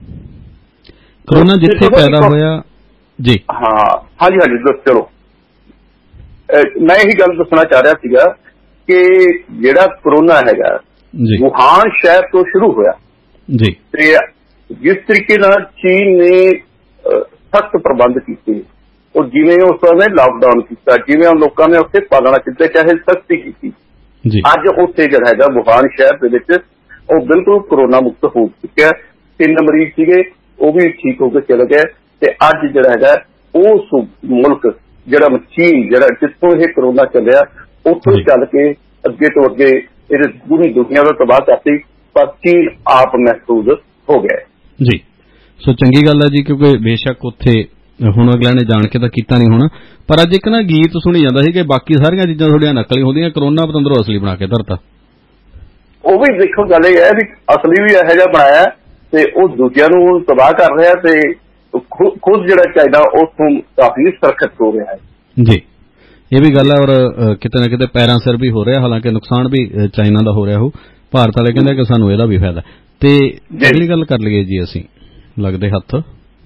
ਕਰੋਨਾ ਜਿੱਥੇ ਪੈਦਾ ਹੋਇਆ ਜੀ। ਹਾਂ ਹਾਂਜੀ ਹਾਂਜੀ ਚਲੋ ਮੈਂ ਇਹੀ ਗੱਲ ਦੱਸਣਾ ਚਾਹ ਰਿਹਾ ਸੀਗਾ ਕਿ ਜਿਹੜਾ ਕਰੋਨਾ ਹੈਗਾ ਵੁਹਾਨ ਸ਼ਹਿਰ ਤੋਂ ਸ਼ੁਰੂ ਹੋਇਆ ਜੀ ਤੇ ਜਿਸ ਤਰੀਕੇ ਨਾਲ ਚੀਨ ਨੇ ਸਖਤ ਪ੍ਰਬੰਧ ਕੀਤੇ ਉਹ ਜਿਵੇਂ ਉਸ ਸਮੇਂ ਲਾਕਡਾਊਨ ਕੀਤਾ, ਜਿਵੇਂ ਲੋਕਾਂ ਨੇ ਉੱਥੇ ਪਾਲਣਾ ਕੀਤੀ, ਚਾਹੇ ਸਖਤੀ ਕੀਤੀ, ਅੱਜ ਉੱਥੇ ਜਿਹੜਾ ਹੈਗਾ ਵੁਹਾਨ ਸ਼ਹਿਰ ਦੇ ਵਿੱਚ ਉਹ ਬਿਲਕੁਲ ਕਰੋਨਾ ਮੁਕਤ ਹੋ ਚੁੱਕਿਆ। ਤਿੰਨ ਮਰੀਜ਼ ਸੀਗੇ ਉਹ ਵੀ ਠੀਕ ਹੋ ਕੇ ਚਲੇ ਗਏ ਤੇ ਅੱਜ ਜਿਹੜਾ ਹੈਗਾ ਉਸ ਮੁਲਕ ਜਿਹੜਾ ਚੀਨ ਜਿਹੜਾ ਜਿੱਥੋਂ ਇਹ ਕਰੋਨਾ ਚੱਲਿਆ ਉੱਥੋਂ ਚੱਲ ਕੇ ਅੱਗੇ ਤੋਂ ਅੱਗੇ ਇਹ ਪੂਰੀ ਦੁਨੀਆ ਦਾ ਤਬਾਹ ਕਰਤੀ, ਪਰ ਚੀਨ ਆਪ ਮਹਿਸੂਸ ਹੋ ਗਿਆ ਜੀ। ਸੋ ਚੰਗੀ ਗੱਲ ਹੈ ਜੀ, ਕਿਉਂਕਿ ਬੇਸ਼ੱਕ ਉੱਥੇ ਹੁਣ ਅਗਲਿਆਂ ਨੇ ਜਾਣ ਕੇ ਤਾਂ ਕੀਤਾ ਨਹੀਂ ਹੋਣਾ, ਪਰ ਅੱਜ ਇੱਕ ਨਾ ਗੀਤ ਸੁਣੀ ਜਾਂਦਾ ਸੀ ਕਿ ਬਾਕੀ ਸਾਰੀਆਂ ਚੀਜ਼ਾਂ ਤੁਹਾਡੀਆਂ ਨਕਲੀ ਹੁੰਦੀਆਂ, ਕਰੋਨਾ ਪਤੰਦਰੋਂ ਅਸਲੀ ਬਣਾ ਕੇ ਧਰਤਾ। ਉਹ ਵੀ ਦੇਖੋ ਗੱਲ ਇਹ ਹੈ ਵੀ ਅਸਲੀ ਵੀ ਇਹੋ ਜਿਹਾ ਬਣਾਇਆ ਤੇ ਉਹ ਦੂਜਿਆਂ ਨੂੰ ਤਬਾਹ ਕਰ ਰਿਹਾ ਤੇ ਖੁਦ ਜਿਹੜਾ ਚਾਹੀਦਾ ਉਸੋਂ ਕਾਫੀ ਸੁਰੱਖਿਅਤ ਹੋ ਰਿਹਾ ਹੈ ਜੀ। ਇਹ ਵੀ ਗੱਲ ਹੈ ਔਰ ਕਿਤੇ ਨਾ ਕਿਤੇ ਪੈਰਾਂ ਸਿਰ ਵੀ ਹੋ ਰਿਹਾ, ਹਾਲਾਂਕਿ ਨੁਕਸਾਨ ਵੀ ਚਾਈਨਾ ਦਾ ਹੋ ਰਿਹਾ ਹੋ। ਭਾਰਤ ਵਾਲੇ ਕਹਿੰਦੇ ਕਿ ਸਾਨੂੰ ਇਹਦਾ ਵੀ ਫਾਇਦਾ। ਤੇ ਅਗਲੀ ਗੱਲ ਕਰ ਲਈਏ ਜੀ ਅਸੀਂ ਲੱਗਦੇ ਹੱਥ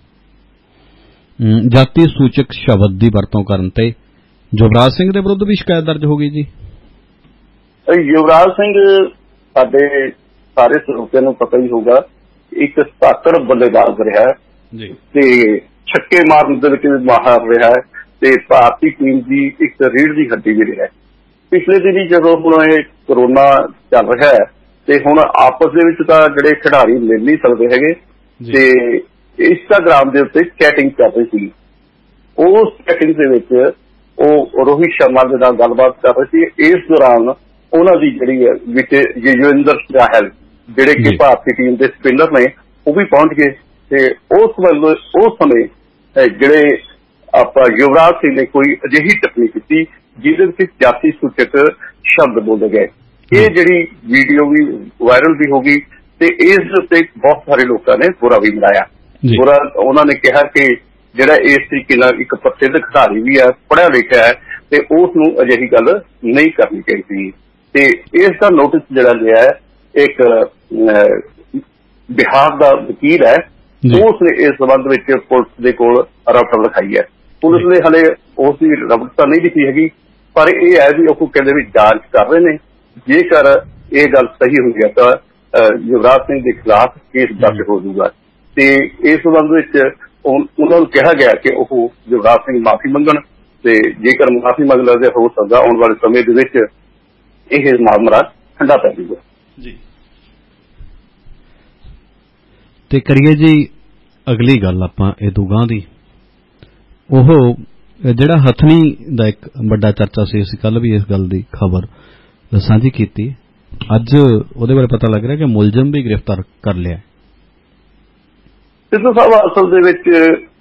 ਜਾਤੀ ਸੂਚਕ ਸ਼ਬਦ ਦੀ ਵਰਤੋਂ ਕਰਨ ਤੇ ਯੁਵਰਾਜ ਸਿੰਘ ਦੇ ਵਿਰੁੱਧ ਵੀ ਸ਼ਿਕਾਇਤ ਦਰਜ ਹੋ ਗਈ ਜੀ। ਯੁਵਰਾਜ ਸਿੰਘ ਸਾਡੇ ਸਾਰੇ ਸਰੋਤਿਆਂ ਨੂੰ ਪਤਾ ਹੀ ਹੋਊਗਾ ਇੱਕ ਧਾਕੜ ਬੱਲੇਬਾਜ਼ ਰਿਹਾ ਜੀ ਤੇ ਛੱਕੇ ਮਾਰਨ ਦੇ ਵਿੱਚ ਵੀ ਮਾਹਰ ਰਿਹਾ ਤੇ ਭਾਰਤੀ ਟੀਮ ਦੀ ਇੱਕ ਰੀੜ੍ਹ ਦੀ ਹੱਡੀ ਵੀ ਰਿਹਾ। ਪਿਛਲੇ ਦਿਨੀ ਜਦੋਂ ਹੁਣ ਇਹ ਕਰੋਨਾ ਚੱਲ ਰਿਹਾ ਹੈ ਤੇ ਹੁਣ ਆਪਸ ਦੇ ਵਿੱਚ ਤਾਂ ਜਿਹੜੇ ਖਿਡਾਰੀ ਮਿਲ ਨਹੀਂ ਸਕਦੇ ਹੈਗੇ ਤੇ ਇੰਸਟਾਗ੍ਰਾਮ ਦੇ ਉੱਤੇ ਚੈਟਿੰਗ ਕਰ ਰਹੇ ਸੀ। ਉਸ ਚੈਟਿੰਗ ਦੇ ਵਿੱਚ ਉਹ ਰੋਹਿਤ ਸ਼ਰਮਾ ਦੇ ਨਾਲ ਗੱਲਬਾਤ ਕਰ ਰਹੇ ਸੀ। ਇਸ ਦੌਰਾਨ ਉਹਨਾਂ ਦੀ ਜਿਹੜੀ ਹੈ ਵਿੱਚ ਯੁਜ਼ਵੇਂਦਰ ਚਹਿਲ ਜਿਹੜੇ ਕਿ ਭਾਰਤੀ ਟੀਮ ਦੇ ਸਪਿਨਰ ਨੇ ਉਹ ਵੀ ਪਹੁੰਚ ਗਏ ਤੇ ਉਸ ਵੱਲੋਂ ਉਸ ਸਮੇਂ ਜਿਹੜੇ ਆਪਾਂ ਯੁਵਰਾਜ ਸਿੰਘ ਨੇ ਕੋਈ ਅਜਿਹੀ ਟਿੱਪਣੀ ਕੀਤੀ ਜਿਹਦੇ ਵਿੱਚ ਜਾਤੀ ਸੂਚਕ ਸ਼ਬਦ ਬੋਲੇ ਗਏ। ਇਹ ਜਿਹੜੀ ਵੀਡੀਓ ਵੀ ਵਾਇਰਲ ਵੀ ਹੋ ਗਈ ਤੇ ਇਸ ਉੱਤੇ ਬਹੁਤ ਸਾਰੇ ਲੋਕਾਂ ਨੇ ਬੁਰਾ ਵੀ ਮਨਾਇਆ। ਬੁਰਾ ਉਹਨਾਂ ਨੇ ਕਿਹਾ ਕਿ ਜਿਹੜਾ ਇਸ ਤਰੀਕੇ ਨਾਲ ਇੱਕ ਪ੍ਰਸਿੱਧ ਖਿਡਾਰੀ ਵੀ ਹੈ, ਪੜ੍ਹਿਆ ਲਿਖਿਆ ਹੈ ਤੇ ਉਸ ਨੂੰ ਅਜਿਹੀ ਗੱਲ ਨਹੀਂ ਕਰਨੀ ਚਾਹੀਦੀ। ਤੇ ਇਸ ਦਾ ਨੋਟਿਸ ਜਿਹੜਾ ਲਿਆ ਹੈ ਇੱਕ ਬਿਹਾਰ ਦਾ ਵਕੀਲ ਹੈ ਉਸ ਨੇ ਇਸ ਸੰਬੰਧ ਵਿੱਚ ਪੁਲਿਸ ਦੇ ਕੋਲ ਰਿਪੋਰਟ ਲਿਖਾਈ ਹੈ। ਪੁਲਿਸ ਨੇ ਹਾਲੇ ਉਸ ਦੀ ਰਿਪੋਰਟ ਤਾਂ ਨਹੀਂ ਦਿੱਤੀ ਹੈਗੀ, ਪਰ ਇਹ ਹੈ ਵੀ ਉਹ ਕਹਿੰਦੇ ਵੀ ਜਾਂਚ ਕਰ ਰਹੇ ਨੇ। ਜੇਕਰ ਇਹ ਗੱਲ ਸਹੀ ਹੁੰਦੀ ਹੈ ਤਾਂ ਯੁਵਰਾਜ ਸਿੰਘ ਦੇ ਖਿਲਾਫ ਕੇਸ ਦਰਜ ਹੋ ਜਾਊਗਾ ਤੇ ਇਸ ਸੰਬੰਧ ਵਿੱਚ ਉਹਨਾਂ ਨੂੰ ਕਿਹਾ ਗਿਆ ਕਿ ਉਹ ਯੁਵਰਾਜ ਸਿੰਘ ਮਾਫੀ ਮੰਗਣ ਤੇ ਜੇਕਰ ਮਾਫੀ ਮੰਗ ਲੈਂਦੇ ਹੋ ਸਕਦਾ ਆਉਣ ਵਾਲੇ ਸਮੇਂ ਦੇ ਵਿੱਚ ਇਹ ਮਾਮਲਾ ਠੰਡਾ ਪੈ ਜਾਊਗਾ ਜੀ। ਤੇ ਕਰੀਏ ਜੀ ਅਗਲੀ ਗੱਲ ਆਪਾਂ ਇਹ ਤੋਂ ਗਾਂਹ ਦੀ। ਉਹ ਜਿਹੜਾ ਹਥਨੀ ਦਾ ਇੱਕ ਵੱਡਾ ਚਰਚਾ ਸੀ, ਅਸੀਂ ਕੱਲ ਵੀ ਇਸ ਗੱਲ ਦੀ ਖਬਰ ਸਾਂਝੀ ਕੀਤੀ। ਅੱਜ ਉਹਦੇ ਬਾਰੇ ਪਤਾ ਲੱਗ ਰਿਹਾ ਕਿ ਮੁਲਜ਼ਮ ਵੀ ਗ੍ਰਿਫਤਾਰ ਕਰ ਲਿਆ। ਸਿੱਧੂ ਸਾਹਿਬ, ਅਸਲ ਦੇ ਵਿੱਚ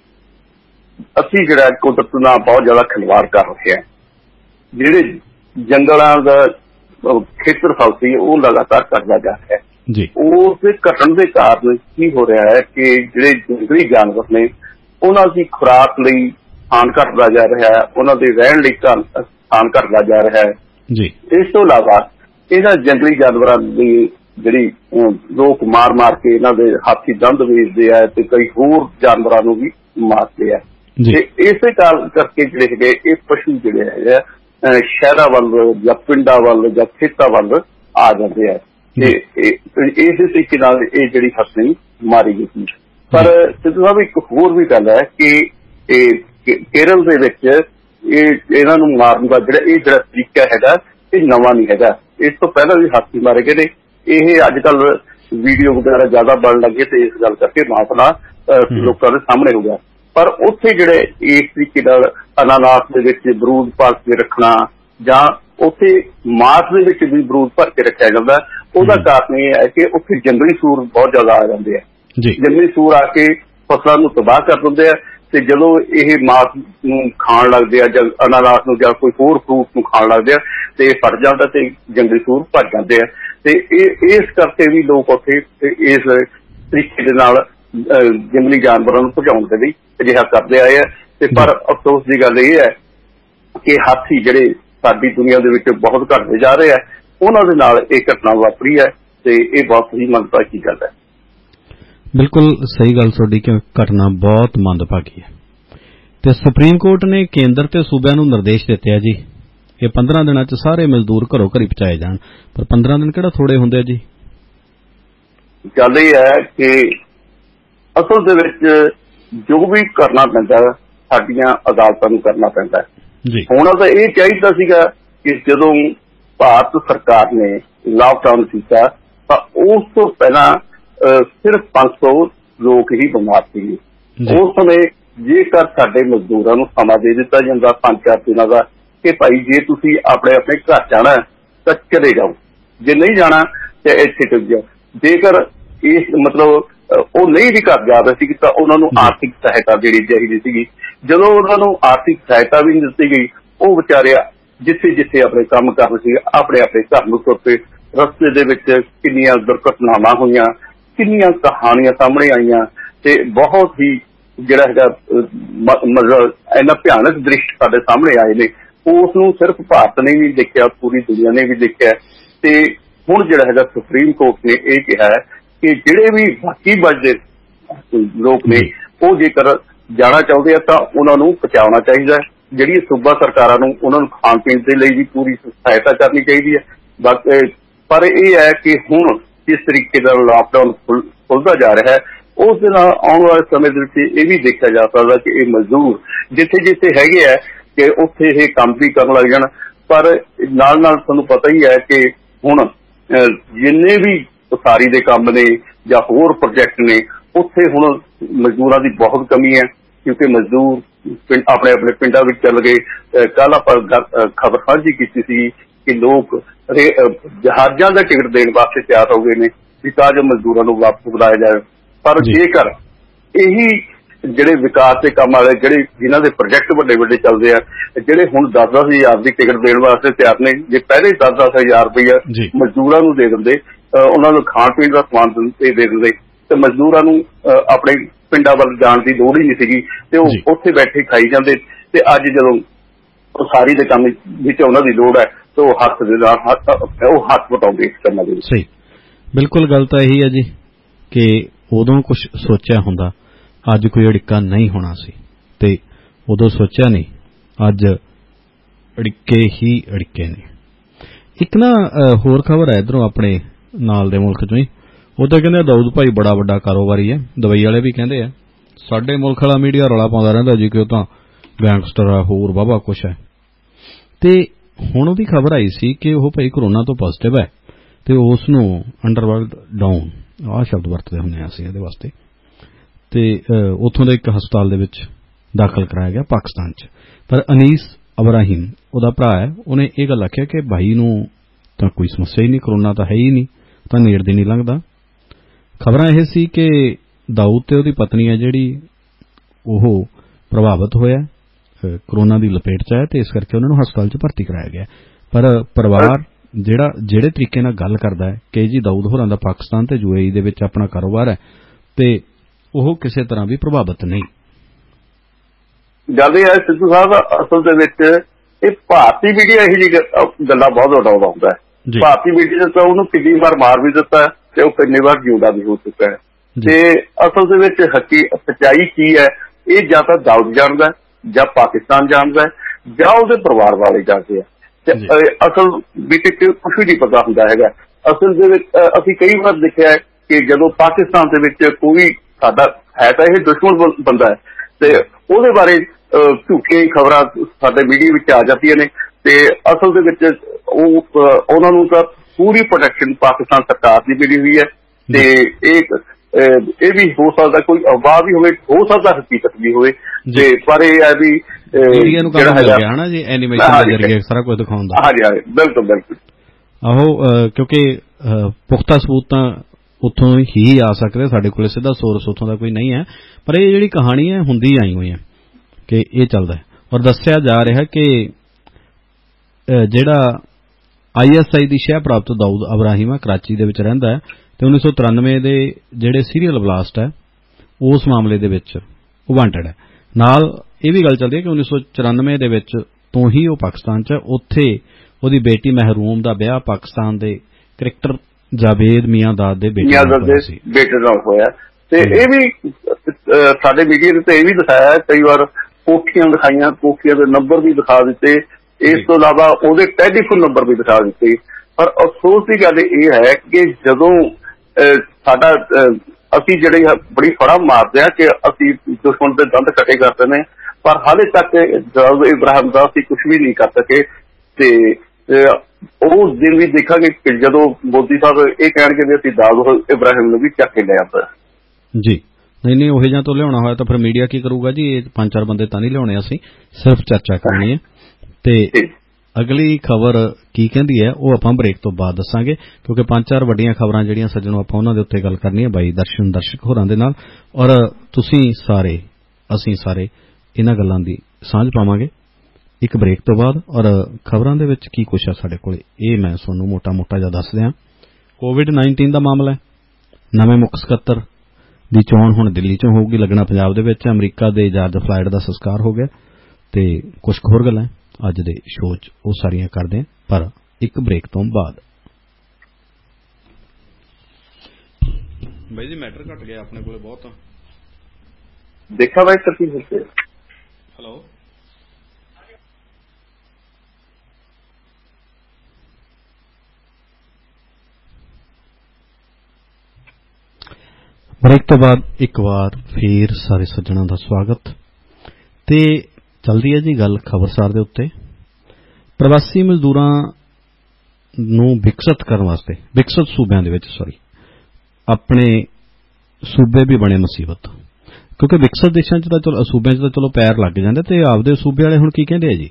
ਅਸੀਂ ਜਿਹੜਾ ਕੁਦਰਤ ਨਾਲ ਬਹੁਤ ਜ਼ਿਆਦਾ ਖਿਲਵਾੜ ਕਰ ਰਹੇ ਹਾਂ। ਜਿਹੜੇ ਜੰਗਲਾਂ ਦਾ ਖੇਤਰਫਲ ਸੀ ਉਹ ਲਗਾਤਾਰ ਘਟਦਾ ਜਾ ਰਿਹਾ ਹੈ। ਉਸ ਘਟਣ ਦੇ ਕਾਰਨ ਕੀ ਹੋ ਰਿਹਾ ਹੈ ਕਿ ਜਿਹੜੇ ਜੰਗਲੀ ਜਾਨਵਰ ਨੇ ਉਹਨਾਂ ਦੀ ਖੁਰਾਕ ਲਈ ਸਥਾਨ ਘਟਦਾ ਜਾ ਰਿਹਾ ਹੈ, ਉਹਨਾਂ ਦੇ ਰਹਿਣ ਲਈ ਸਥਾਨ ਘਟਦਾ ਜਾ ਰਿਹਾ ਹੈ। ਇਸ ਤੋਂ ਇਲਾਵਾ ਇਹਨਾਂ ਜੰਗਲੀ ਜਾਨਵਰਾਂ ਦੀ ਜਿਹੜੀ ਲੋਕ ਮਾਰ ਮਾਰ ਕੇ ਇਹਨਾਂ ਦੇ ਹਾਥੀ ਦੰਦ ਵੇਚਦੇ ਆ ਤੇ ਕਈ ਹੋਰ ਜਾਨਵਰਾਂ ਨੂੰ ਵੀ ਮਾਰਦੇ ਆ। ਤੇ ਇਸੇ ਕਾਰਨ ਕਰਕੇ ਜਿਹੜੇ ਹੈਗੇ ਇਹ ਪਸ਼ੂ ਜਿਹੜੇ ਹੈਗੇ ਆ ਸ਼ਹਿਰਾਂ ਵੱਲ ਜਾਂ ਪਿੰਡਾਂ ਵੱਲ ਜਾਂ ਖੇਤਾਂ ਵੱਲ ਆ ਜਾਂਦੇ ਆ ਤੇ ਇਸੇ ਤਰੀਕੇ ਨਾਲ ਇਹ ਜਿਹੜੀ ਹਥਨੀ ਮਾਰੀ ਗਈ ਸੀ। ਪਰ ਸਿੱਧੂ ਸਾਹਿਬ, ਇੱਕ ਹੋਰ ਵੀ ਗੱਲ ਹੈ ਕਿ ਕੇਰਲ ਦੇ ਵਿੱਚ ਇਹ ਇਹਨਾਂ ਨੂੰ ਮਾਰਨ ਦਾ ਜਿਹੜਾ ਇਹ ਜਿਹੜਾ ਤਰੀਕਾ ਹੈਗਾ ਇਹ ਨਵਾਂ ਨਹੀਂ ਹੈਗਾ। ਇਸ ਤੋਂ ਪਹਿਲਾਂ ਵੀ ਹਾਥੀ ਮਾਰੇ ਗਏ ਨੇ। ਇਹ ਅੱਜ ਕੱਲ ਵੀਡੀਓ ਵਗੈਰਾ ਜ਼ਿਆਦਾ ਬਣਨ ਲੱਗੇ ਤੇ ਇਸ ਗੱਲ ਕਰਕੇ ਮਾਮਲਾ ਲੋਕਾਂ ਦੇ ਸਾਹਮਣੇ ਹੋ ਗਿਆ। ਪਰ ਉੱਥੇ ਜਿਹੜੇ ਇਸ ਤਰੀਕੇ ਨਾਲ ਅਨਾਨਾਸ ਦੇ ਵਿੱਚ ਬਰੂਦ ਭਰ ਕੇ ਰੱਖਣਾ ਜਾਂ ਉੱਥੇ ਮਾਸ ਦੇ ਵਿੱਚ ਵੀ ਬਰੂਦ ਭਰ ਕੇ ਰੱਖਿਆ ਜਾਂਦਾ, ਉਹਦਾ ਕਾਰਨ ਇਹ ਹੈ ਕਿ ਉੱਥੇ ਜੰਗਲੀ ਸੂਰ ਬਹੁਤ ਜ਼ਿਆਦਾ ਆ ਜਾਂਦੇ ਆ। ਜੰਗਲੀ ਸੂਰ ਆ ਕੇ ਫਸਲਾਂ ਨੂੰ ਤਬਾਹ ਕਰ ਦਿੰਦੇ ਆ ਤੇ ਜਦੋਂ ਇਹ ਮਾਸ ਨੂੰ ਖਾਣ ਲੱਗਦੇ ਆ ਜਾਂ ਅਨਾਨਾਸ ਨੂੰ ਜਾਂ ਕੋਈ ਹੋਰ ਫਰੂਟ ਨੂੰ ਖਾਣ ਲੱਗਦੇ ਆ ਤੇ ਫਟ ਜਾਂਦਾ ਤੇ ਜੰਗਲੀ ਸੂਰ ਭੱਜ ਜਾਂਦੇ ਆ। ਤੇ ਇਹ ਇਸ ਕਰਕੇ ਵੀ ਲੋਕ ਉੱਥੇ ਇਸ ਤਰੀਕੇ ਦੇ ਨਾਲ ਜੰਗਲੀ ਜਾਨਵਰਾਂ ਨੂੰ ਭਜਾਉਣ ਦੇ ਲਈ ਅਜਿਹਾ ਕਰਦੇ ਆਏ ਆ। ਤੇ ਪਰ ਅਫਸੋਸ ਦੀ ਗੱਲ ਇਹ ਹੈ ਕਿ ਹਾਥੀ ਜਿਹੜੇ ਸਾਡੀ ਦੁਨੀਆ ਦੇ ਵਿੱਚ ਬਹੁਤ ਘਟਦੇ ਜਾ ਰਹੇ ਆ, ਉਹਨਾਂ ਦੇ ਨਾਲ ਇਹ ਘਟਨਾ ਵਾਪਰੀ ਹੈ ਤੇ ਇਹ ਬਹੁਤ ਹੀ ਮੰਦਭਾਗੀ ਗੱਲ ਹੈ। ਬਿਲਕੁਲ ਸਹੀ ਗੱਲ ਤੁਹਾਡੀ ਕਿ ਘਟਨਾ ਬਹੁਤ ਮੰਦਭਾਗੀ ਹੈ ਤੇ ਸੁਪਰੀਮ ਕੋਰਟ ਨੇ ਕੇਂਦਰ ਤੇ ਸੂਬਿਆਂ ਨੂੰ ਨਿਰਦੇਸ਼ ਦਿੱਤੇ ਆ ਜੀ ਇਹ ਪੰਦਰਾਂ ਦਿਨਾਂ ਚ ਸਾਰੇ ਮਜ਼ਦੂਰ ਘਰੋਂ ਘਰੀ ਪਹੁੰਚਾਏ ਜਾਣ। ਪਰ ਪੰਦਰਾਂ ਦਿਨ ਕਿਹੜਾ ਥੋੜੇ ਹੁੰਦੇ ਆ ਜੀ। ਗੱਲ ਇਹ ਹੈ ਕਿ ਅਸਲ ਦੇ ਵਿੱਚ ਜੋ ਵੀ ਕਰਨਾ ਪੈਂਦਾ ਸਾਡੀਆਂ ਅਦਾਲਤਾਂ ਨੂੰ ਕਰਨਾ ਪੈਂਦਾ ਹੈ। ਹੁਣ ਤਾਂ ਇਹ ਚਾਹੀਦਾ ਸੀਗਾ ਕਿ ਜਦੋਂ ਭਾਰਤ ਸਰਕਾਰ ਨੇ ਲਾਕਡਾਊਨ ਕੀਤਾ ਤਾਂ ਉਸ ਤੋਂ ਪਹਿਲਾਂ ਸਿਰਫ ਪੰਜ ਸੌ ਲੋਕ ਹੀ ਬਿਮਾਰ ਸੀਗੇ। ਉਸ ਸਮੇਂ ਜੇਕਰ ਸਾਡੇ ਮਜ਼ਦੂਰਾਂ ਨੂੰ ਸਮਾਂ ਦੇ ਦਿੱਤਾ ਜਾਂਦਾ ਪੰਜ ਚਾਰ ਦਿਨਾਂ ਦਾ ਕਿ ਭਾਈ ਜੇ ਤੁਸੀਂ ਆਪਣੇ ਆਪਣੇ ਘਰ ਜਾਣਾ ਤਾਂ ਚਲੇ ਜਾਓ, ਜੇ ਨਹੀਂ ਜਾਣਾ ਤੇ ਇੱਥੇ ਟਿਕ ਜਾਓ। ਜੇਕਰ ਇਸ ਮਤਲਬ ਉਹ ਨਹੀਂ ਵੀ ਘਰ ਜਾ ਰਹੇ ਸੀ ਤਾਂ ਉਹਨਾਂ ਨੂੰ ਆਰਥਿਕ ਸਹਾਇਤਾ ਦੇਣੀ ਚਾਹੀਦੀ ਸੀਗੀ। ਜਦੋਂ ਉਹਨਾਂ ਨੂੰ ਆਰਥਿਕ ਸਹਾਇਤਾ ਵੀ ਨਹੀਂ ਦਿੱਤੀ ਗਈ, ਉਹ ਵਿਚਾਰੇ ਜਿੱਥੇ ਜਿੱਥੇ ਆਪਣੇ ਕੰਮ ਕਰ ਰਹੇ ਸੀ ਆਪਣੇ ਆਪਣੇ ਘਰ ਨੂੰ ਤੁਰ ਪਏ। ਰਸਤੇ ਦੇ ਵਿੱਚ ਕਿੰਨੀਆਂ ਦੁਰਘਟਨਾਵਾਂ ਹੋਈਆਂ, ਕਿੰਨੀਆਂ ਕਹਾਣੀਆਂ ਸਾਹਮਣੇ ਆਈਆਂ ਤੇ ਬਹੁਤ ਹੀ ਜਿਹੜਾ ਹੈਗਾ ਮਤਲਬ ਇੰਨਾ ਭਿਆਨਕ ਦ੍ਰਿਸ਼ ਸਾਡੇ ਸਾਹਮਣੇ ਆਏ ਨੇ। ਉਸ ਨੂੰ ਸਿਰਫ ਭਾਰਤ ਨੇ ਵੀ ਦੇਖਿਆ, ਪੂਰੀ ਦੁਨੀਆ ਨੇ ਵੀ ਦੇਖਿਆ। ਤੇ ਹੁਣ ਜਿਹੜਾ ਹੈਗਾ ਸੁਪਰੀਮ ਕੋਰਟ ਨੇ ਇਹ ਕਿਹਾ ਹੈ ਕਿ ਜਿਹੜੇ ਵੀ ਬਾਕੀ ਬਚਦੇ ਲੋਕ ਨੇ ਉਹ ਜੇਕਰ ਜਾਣਾ ਚਾਹੁੰਦੇ ਆ ਤਾਂ ਉਹਨਾਂ ਨੂੰ ਪਹੁੰਚਾਉਣਾ ਚਾਹੀਦਾ। ਜਿਹੜੀ ਸੂਬਾ ਸਰਕਾਰਾਂ ਨੂੰ ਉਹਨਾਂ ਨੂੰ ਖਾਣ ਪੀਣ ਦੇ ਲਈ ਵੀ ਪੂਰੀ ਸਹਾਇਤਾ ਕਰਨੀ ਚਾਹੀਦੀ ਹੈ। ਪਰ ਇਹ ਹੈ ਕਿ ਹੁਣ ਜਿਸ ਤਰੀਕੇ ਦਾ ਲਾਕਡਾਊਨ ਖੁੱਲਦਾ ਜਾ ਰਿਹਾ ਹੈ ਉਸ ਦੇ ਨਾਲ ਆਉਣ ਵਾਲੇ ਸਮੇਂ ਦੇ ਵਿੱਚ ਇਹ ਵੀ ਦੇਖਿਆ ਜਾ ਸਕਦਾ ਕਿ ਇਹ ਮਜ਼ਦੂਰ ਜਿੱਥੇ ਜਿੱਥੇ ਹੈਗੇ ਆ ਕਿ ਉੱਥੇ ਇਹ ਕੰਮ ਵੀ ਕਰਨ ਲੱਗ ਜਾਣ। ਪਰ ਨਾਲ ਨਾਲ ਤੁਹਾਨੂੰ ਪਤਾ ਹੀ ਹੈ ਕਿ ਹੁਣ ਜਿੰਨੇ ਵੀ ਉਸਾਰੀ ਦੇ ਕੰਮ ਨੇ ਜਾਂ ਹੋਰ ਪ੍ਰੋਜੈਕਟ ਨੇ ਉੱਥੇ ਹੁਣ ਮਜ਼ਦੂਰਾਂ ਦੀ ਬਹੁਤ ਕਮੀ ਹੈ ਕਿਉਂਕਿ ਮਜ਼ਦੂਰ ਆਪਣੇ ਆਪਣੇ ਪਿੰਡਾਂ ਵਿੱਚ ਚੱਲ ਗਏ। ਕੱਲ੍ਹ ਆਪਾਂ ਖਬਰ ਸਾਂਝੀ ਕੀਤੀ ਸੀ ਕਿ ਲੋਕ ਜਹਾਜ਼ਾਂ ਦਾ ਟਿਕਟ ਦੇਣ ਵਾਸਤੇ ਤਿਆਰ ਹੋ ਗਏ ਨੇ ਵੀ ਤਾਂ ਜੋ ਮਜ਼ਦੂਰਾਂ ਨੂੰ ਵਾਪਸ ਬੁਲਾਇਆ ਜਾਏ। ਪਰ ਜੇਕਰ ਇਹੀ ਜਿਹੜੇ ਵਿਕਾਸ ਦੇ ਕੰਮ ਵਾਲੇ ਜਿਹੜੇ ਜਿਨ੍ਹਾਂ ਦੇ ਪ੍ਰੋਜੈਕਟ ਵੱਡੇ ਵੱਡੇ ਚੱਲਦੇ ਆ, ਜਿਹੜੇ ਹੁਣ ਦਸ ਦਸ ਹਜ਼ਾਰ ਦੀ ਟਿਕਟ ਦੇਣ ਵਾਸਤੇ ਤਿਆਰ ਨੇ, ਜੇ ਪਹਿਲੇ ਦਸ ਦਸ ਹਜ਼ਾਰ ਰੁਪਈਆ ਮਜ਼ਦੂਰਾਂ ਨੂੰ ਦੇ ਦਿੰਦੇ, ਉਹਨਾਂ ਨੂੰ ਖਾਣ ਪੀਣ ਦਾ ਸਮਾਨ ਦੇ ਦਿੰਦੇ ਤੇ ਮਜ਼ਦੂਰਾਂ ਨੂੰ ਆਪਣੇ ਪਿੰਡਾਂ ਵੱਲ ਜਾਣ ਦੀ ਲੋੜ ਹੀ ਨਹੀਂ ਸੀਗੀ ਤੇ ਉਹ ਉੱਥੇ ਬੈਠੇ ਖਾਈ ਜਾਂਦੇ। ਤੇ ਅੱਜ ਜਦੋਂ ਉਸਾਰੀ ਦੇ ਕੰਮ ਵਿੱਚ ਉਹਨਾਂ ਦੀ ਲੋੜ ਹੈ ਤੇ ਉਹ ਹੱਥ ਦੇ ਨਾਲ ਉਹ ਹੱਥ ਵਟਾਉਂਦੇ ਇਸ ਕਰਨਾ ਦੇ। ਸਹੀ, ਬਿਲਕੁਲ ਗੱਲ ਤਾਂ ਇਹੀ ਹੈ ਜੀ ਕਿ ਉਦੋਂ ਕੁਝ ਸੋਚਿਆ ਹੁੰਦਾ ਅੱਜ ਕੋਈ ਅੜਿੱਕਾ ਨਹੀਂ ਹੋਣਾ ਸੀ ਤੇ ਉਦੋਂ ਸੋਚਿਆ ਨਹੀਂ, ਅੱਜ ਅੜਿੱਕੇ ਹੀ ਅੜਿੱਕੇ ਨੇ। ਇੱਕ ਨਾ ਹੋਰ ਖਬਰ ਹੈ ਇੱਧਰੋਂ ਆਪਣੇ ਨਾਲ ਦੇ ਮੁਲਕ ਚੋਂ ਹੀ, ਉਹ ਤਾਂ ਕਹਿੰਦੇ ਦਾਊਦ ਭਾਈ ਬੜਾ ਵੱਡਾ ਕਾਰੋਬਾਰੀ ਹੈ। ਦੁਬਈ ਵਾਲੇ ਵੀ ਕਹਿੰਦੇ ਆ ਸਾਡੇ ਮੁਲਕ ਵਾਲਾ ਮੀਡੀਆ ਰੌਲਾ ਪਾਉਂਦਾ ਰਹਿੰਦਾ ਜੀ ਕਿ ਉਹ ਤਾਂ ਗੈਂਗਸਟਰ ਆ, ਹੋਰ ਵਾਹਵਾ ਕੁਛ ਹੈ। ਤੇ ਹੁਣ ਉਹਦੀ ਖਬਰ ਆਈ ਸੀ ਕਿ ਉਹ ਭਾਈ ਕੋਰੋਨਾ ਤੋਂ ਪੋਜ਼ਿਟਿਵ ਹੈ ਤੇ ਉਸ ਨੂੰ ਅੰਡਰਵਰਲਡ ਡਾਊਨ ਆਹ ਸ਼ਬਦ ਵਰਤਦੇ ਹੁੰਦੇ ਹਾਂ ਅਸੀਂ ਇਹਦੇ ਵਾਸਤੇ। ਤੇ ਉੱਥੋਂ ਦੇ ਇੱਕ ਹਸਪਤਾਲ ਦੇ ਵਿੱਚ ਦਾਖਲ ਕਰਾਇਆ ਗਿਆ ਪਾਕਿਸਤਾਨ 'ਚ। ਪਰ ਅਨੀਸ ਅਬਰਾਹੀਮ ਉਹਦਾ ਭਰਾ ਹੈ, ਉਹਨੇ ਇਹ ਗੱਲ ਆਖਿਆ ਕਿ ਭਾਈ ਨੂੰ ਤਾਂ ਕੋਈ ਸਮੱਸਿਆ ਹੀ ਨਹੀਂ, ਕਰੋਨਾ ਤਾਂ ਹੈ ਹੀ ਨਹੀਂ, ਤਾਂ ਨੇੜ ਦੀ ਨਹੀਂ ਲੰਘਦਾ। ਖਬਰਾਂ ਇਹ ਸੀ ਕਿ ਦਾਊਦ ਤੇ ਉਹਦੀ ਪਤਨੀ ਹੈ ਜਿਹੜੀ ਉਹ ਪ੍ਰਭਾਵਿਤ ਹੋਇਆ, ਕਰੋਨਾ ਦੀ ਲਪੇਟ 'ਚ ਆਇਆ, ਤੇ ਇਸ ਕਰਕੇ ਉਹਨਾਂ ਨੂੰ ਹਸਪਤਾਲ 'ਚ ਭਰਤੀ ਕਰਾਇਆ ਗਿਆ। ਪਰ ਪਰਿਵਾਰ ਜਿਹੜਾ ਜਿਹੜੇ ਤਰੀਕੇ ਨਾਲ ਗੱਲ ਕਰਦਾ ਹੈ ਕਿ ਜੀ ਦਾਊਦ ਹੋਰਾਂ ਦਾ ਪਾਕਿਸਤਾਨ ਤੇ ਯੂ ਏ ਈ ਦੇ ਵਿੱਚ ਆਪਣਾ ਕਾਰੋਬਾਰ ਹੈ, ਤੇ ਉਹ ਕਿਸੇ ਤਰ੍ਹਾਂ ਵੀ ਪ੍ਰਭਾਵਿਤ ਨਹੀਂ। ਗੱਲ ਇਹ ਹੈ ਸਿੱਧੂ ਸਾਹਿਬ, ਅਸਲ ਦੇ ਵਿੱਚ ਇਹ ਭਾਰਤੀ ਮੀਡੀਆ ਇਹੋ ਜਿਹੀ ਗੱਲਾਂ ਬਹੁਤ ਉਡਾਉਂਦਾ ਹੁੰਦਾ ਹੈ। ਭਾਰਤੀ ਮੀਡੀਆ ਨੇ ਤਾਂ ਉਹਨੂੰ ਕਿੰਨੀ ਵਾਰ ਮਾਰ ਵੀ ਦਿੱਤਾ ਤੇ ਉਹ ਕਿੰਨੀ ਵਾਰ ਜਿਉਂਦਾ ਵੀ ਹੋ ਚੁੱਕਾ ਹੈ। ਤੇ ਅਸਲ ਦੇ ਵਿੱਚ ਹਕੀ ਸੱਚਾਈ ਕੀ ਹੈ, ਇਹ ਜਾਂ ਤਾਂ ਦਾਊਦ ਜਾਣਦਾ ਜਾਂ ਪਾਕਿਸਤਾਨ ਜਾਣਦਾ ਜਾਂ ਉਹਦੇ ਪਰਿਵਾਰ ਵਾਲੇ ਜਾਣਦੇ ਆ। ਅਸਲ ਵਿੱਚ ਕੁਛ ਵੀ ਨਹੀਂ ਪਤਾ ਹੁੰਦਾ ਹੈਗਾ। ਅਸਲ ਦੇ ਵਿੱਚ ਅਸੀਂ ਕਈ ਵਾਰ ਦੇਖਿਆ ਹੈ ਕਿ ਜਦੋਂ ਪਾਕਿਸਤਾਨ ਦੇ ਵਿੱਚ ਕੋਈ ਸਾਡਾ ਹੈ ਤਾਂ ਇਹ ਦੁਸ਼ਮਣ ਬੰਦਾ ਹੈ ਤੇ ਉਹਦੇ ਬਾਰੇ ਝੂਠੀਆਂ ਖਬਰਾਂ ਸਾਡੇ ਮੀਡੀਆ ਵਿੱਚ ਆ ਜਾਂਦੀਆਂ ਨੇ, ਤੇ ਅਸਲ ਦੇ ਵਿੱਚ ਉਹ ਉਹਨਾਂ ਨੂੰ ਤਾਂ ਪੂਰੀ ਪ੍ਰੋਟੈਕਸ਼ਨ ਪਾਕਿਸਤਾਨ ਸਰਕਾਰ ਦੀ ਮਿਲੀ ਹੋਈ ਹੈ। ਤੇ ਇਹ ਇਹ ਵੀ ਹੋ ਸਕਦਾ ਕੋਈ ਅਫਵਾਹ ਵੀ ਹੋਵੇ, ਹੋ ਸਕਦਾ ਹਕੀਕਤ ਵੀ ਹੋਵੇ, ਤੇ ਪਰ ਇਹ ਹੈ ਵੀ ਜਿਹੜਾ ਹੈਗਾ ਨਾ ਜੀ ਐਨੀਮੇਸ਼ਨ ਦੇ ਜ਼ਰੀਏ ਸਾਰਾ ਕੁਝ ਦਿਖਾਉਂਦਾ। ਹਾਂਜੀ ਹਾਂਜੀ ਬਿਲਕੁਲ ਬਿਲਕੁਲ। ਆਹੋ, ਕਿਉਂਕਿ ਪੁਖਤਾ ਸਬੂਤ ਤਾਂ ਉੱਥੋਂ ਹੀ ਆ ਸਕਦੇ, ਸਾਡੇ ਕੋਲ ਸਿੱਧਾ ਸੋਰਸ ਉੱਥੋਂ ਦਾ ਕੋਈ ਨਹੀਂ ਹੈ। ਪਰ ਇਹ ਜਿਹੜੀ ਕਹਾਣੀ ਹੈ ਹੁੰਦੀ ਆਈ ਹੋਈ ਹੈ ਕਿ ਇਹ ਚੱਲਦਾ ਹੈ। ਔਰ ਦੱਸਿਆ ਜਾ ਰਿਹਾ ਕਿ ਜਿਹੜਾ ਆਈ ਐਸ ਆਈ ਦੀ ਸ਼ਹਿ ਪ੍ਰਾਪਤ ਦਾਊਦ ਅਬਰਾਹੀਮ ਹੈ, ਕਰਾਚੀ ਦੇ ਵਿੱਚ ਰਹਿੰਦਾ ਹੈ, ਤੇ ਉੱਨੀ ਸੌ ਤਰਾਨਵੇਂ ਦੇ ਜਿਹੜੇ ਸੀਰੀਅਲ ਬਲਾਸਟ ਹੈ ਉਸ ਮਾਮਲੇ ਦੇ ਵਿੱਚ ਉਹ ਵਾਂਟਡ ਹੈ। ਨਾਲ ਇਹ ਵੀ ਗੱਲ ਚੱਲਦੀ ਹੈ ਕਿ ਉੱਨੀ ਸੌ ਚੁਰਾਨਵੇਂ ਦੇ ਵਿੱਚ ਤੋਂ ਹੀ ਉਹ ਪਾਕਿਸਤਾਨ 'ਚ, ਉੱਥੇ ਉਹਦੀ ਬੇਟੀ ਮਹਿਰੂਮ ਦਾ ਵਿਆਹ ਪਾਕਿਸਤਾਨ ਦੇ ਕ੍ਰਿਕਟਰ ਜਾਵੇਦ ਮੀਆਂਦਾਦ ਦੇ ਬੇਟੇ ਨਾਲ ਹੋਇਆ। ਤੇ ਇਹ ਵੀ ਸਾਡੇ ਮੀਡੀਆ ਨੇ ਤਾਂ ਇਹ ਵੀ ਦਿਖਾਇਆ, ਕਈ ਵਾਰ ਕੋਠੀਆਂ ਦਿਖਾਈਆਂ, ਕੋਠੀਆਂ ਦੇ ਨੰਬਰ ਵੀ ਦਿਖਾ ਦਿੱਤੇ, ਇਸ ਤੋਂ ਇਲਾਵਾ ਉਹਦੇ ਟੈਲੀਫੋਨ ਨੰਬਰ ਵੀ ਦਿਖਾ ਦਿੱਤੇ। ਪਰ ਅਫਸੋਸ ਦੀ ਗੱਲ ਇਹ ਹੈ ਕਿ ਜਦੋਂ ਸਾਡਾ ਅਸੀਂ ਜਿਹੜੇ ਬੜੀ ਫੜਾ ਮਾਰਦੇ ਹਾਂ ਕਿ ਅਸੀਂ ਦੁਸ਼ਮਣ ਦੇ ਦੰਦ ਕੱਟੇ ਕਰਦੇ ਨੇ, ਪਰ ਹਾਲੇ ਤੱਕ ਦਾਊਦ ਇਬਰਾਹਿਮ ਦਾ ਅਸੀਂ ਕੁਛ ਵੀ ਨਹੀਂ ਕਰ ਸਕੇ। ਤੇ ਉਹ ਦਿਨ ਵੀ ਦੇਖਾਂਗੇ ਕਿ ਜਦੋਂ ਮੋਦੀ ਸਾਹਿਬ ਇਹ ਕਹਿਣਗੇ ਵੀ ਅਸੀਂ ਦਾਊਦ ਇਬਰਾਹਿਮ ਨੂੰ ਵੀ ਚੱਕ ਕੇ ਲੈ ਆਉਂਦਾ ਜੀ। ਨਹੀਂ ਨਹੀਂ, ਉਹੇ ਜਾਂ ਤੋਂ ਲਿਆਉਣਾ ਹੋਇਆ ਤਾਂ ਫਿਰ ਮੀਡੀਆ ਕੀ ਕਰੂਗਾ ਜੀ? ਇਹ ਪੰਜ ਚਾਰ ਬੰਦੇ ਤਾਂ ਨਹੀਂ ਲਿਆਉਣੇ, ਅਸੀਂ ਸਿਰਫ ਚਰਚਾ ਕਰਨੀ ਹੈ। ਤੇ ਅਗਲੀ ਖਬਰ ਕੀ ਕਹਿੰਦੀ ਹੈ ਉਹ ਆਪਾਂ ਬ੍ਰੇਕ ਤੋਂ ਬਾਅਦ ਦੱਸਾਂਗੇ, ਕਿਉਂਕਿ ਪੰਜ ਚਾਰ ਵੱਡੀਆਂ ਖਬਰਾਂ ਜਿਹੜੀਆਂ ਸੱਜਣੋਂ ਆਪਾਂ ਉਹਨਾਂ ਦੇ ਉੱਤੇ ਗੱਲ ਕਰਨੀ ਹੈ ਬਾਈ ਦਰਸ਼ਨ ਦਰਸ਼ਕ ਹੋਰਾਂ ਦੇ ਨਾਲ, ਔਰ ਤੁਸੀਂ ਸਾਰੇ ਅਸੀਂ ਸਾਰੇ ਇਹਨਾਂ ਗੱਲਾਂ ਦੀ ਸਾਂਝ ਪਾਵਾਂਗੇ ਇੱਕ ਬ੍ਰੇਕ ਤੋਂ ਬਾਅਦ। ਔਰ ਖਬਰਾਂ ਦੇ ਵਿੱਚ ਕੀ ਕੁਛ ਹੈ ਸਾਡੇ ਕੋਲ ਇਹ ਮੈਂ ਤੁਹਾਨੂੰ ਮੋਟਾ ਮੋਟਾ ਜਿਹਾ ਦੱਸ ਦਿਆਂ। ਕੋਵਿਡ ਨਾਈਨਟੀਨ ਦਾ ਮਾਮਲਾ ਹੈ, ਨਵੇਂ ਮੁੱਖ ਸਕੱਤਰ ਦੀ ਚੋਣ ਹੁਣ ਦਿੱਲੀ 'ਚੋਂ ਹੋਊਗੀ, ਲੱਗਣਾ ਪੰਜਾਬ ਦੇ ਵਿੱਚ। ਅਮਰੀਕਾ ਦੇ ਜਾਰਜ ਫਲਾਇਡ ਦਾ ਸੰਸਕਾਰ ਹੋ ਗਿਆ, ਤੇ ਕੁਛ ਹੋਰ ਗੱਲਾਂ ਅੱਜ ਦੇ ਸ਼ੋਅ 'ਚ ਉਹ ਸਾਰੀਆਂ ਕਰਦੇ ਹਾਂ, ਪਰ ਇੱਕ ਬ੍ਰੇਕ ਤੋਂ ਬਾਅਦ। ਬਾਈ ਜੀ ਮੈਟਰ ਘਟ ਗਿਆ ਆਪਣੇ ਕੋਲੇ ਬਹੁਤ, ਦੇਖਾ ਬਾਈ ਕਰਤੀ ਹੋਤੇ। ਹੈਲੋ ਬ੍ਰੇਕ ਤੋਂ ਬਾਅਦ ਇੱਕ ਵਾਰ ਫੇਰ ਸਾਰੇ ਸੱਜਣਾਂ ਦਾ ਸਵਾਗਤ। ਤੇ ਚੱਲਦੀ ਹੈ ਜੀ ਗੱਲ ਖਬਰਸਾਰ ਦੇ ਉੱਤੇ। ਪ੍ਰਵਾਸੀ ਮਜ਼ਦੂਰਾਂ ਨੂੰ ਵਿਕਸਿਤ ਕਰਨ ਵਾਸਤੇ, ਵਿਕਸਿਤ ਸੂਬਿਆਂ ਦੇ ਵਿੱਚ ਸੌਰੀ ਆਪਣੇ ਸੂਬੇ ਵੀ ਬਣੇ ਮੁਸੀਬਤ, ਕਿਉਂਕਿ ਵਿਕਸਿਤ ਦੇਸ਼ਾਂ 'ਚ ਤਾਂ ਚਲੋ ਸੂਬਿਆਂ 'ਚ ਤਾਂ ਚਲੋ ਪੈਰ ਲੱਗ ਜਾਂਦੇ, ਤੇ ਆਪਦੇ ਸੂਬੇ ਵਾਲੇ ਹੁਣ ਕੀ ਕਹਿੰਦੇ ਆ ਜੀ?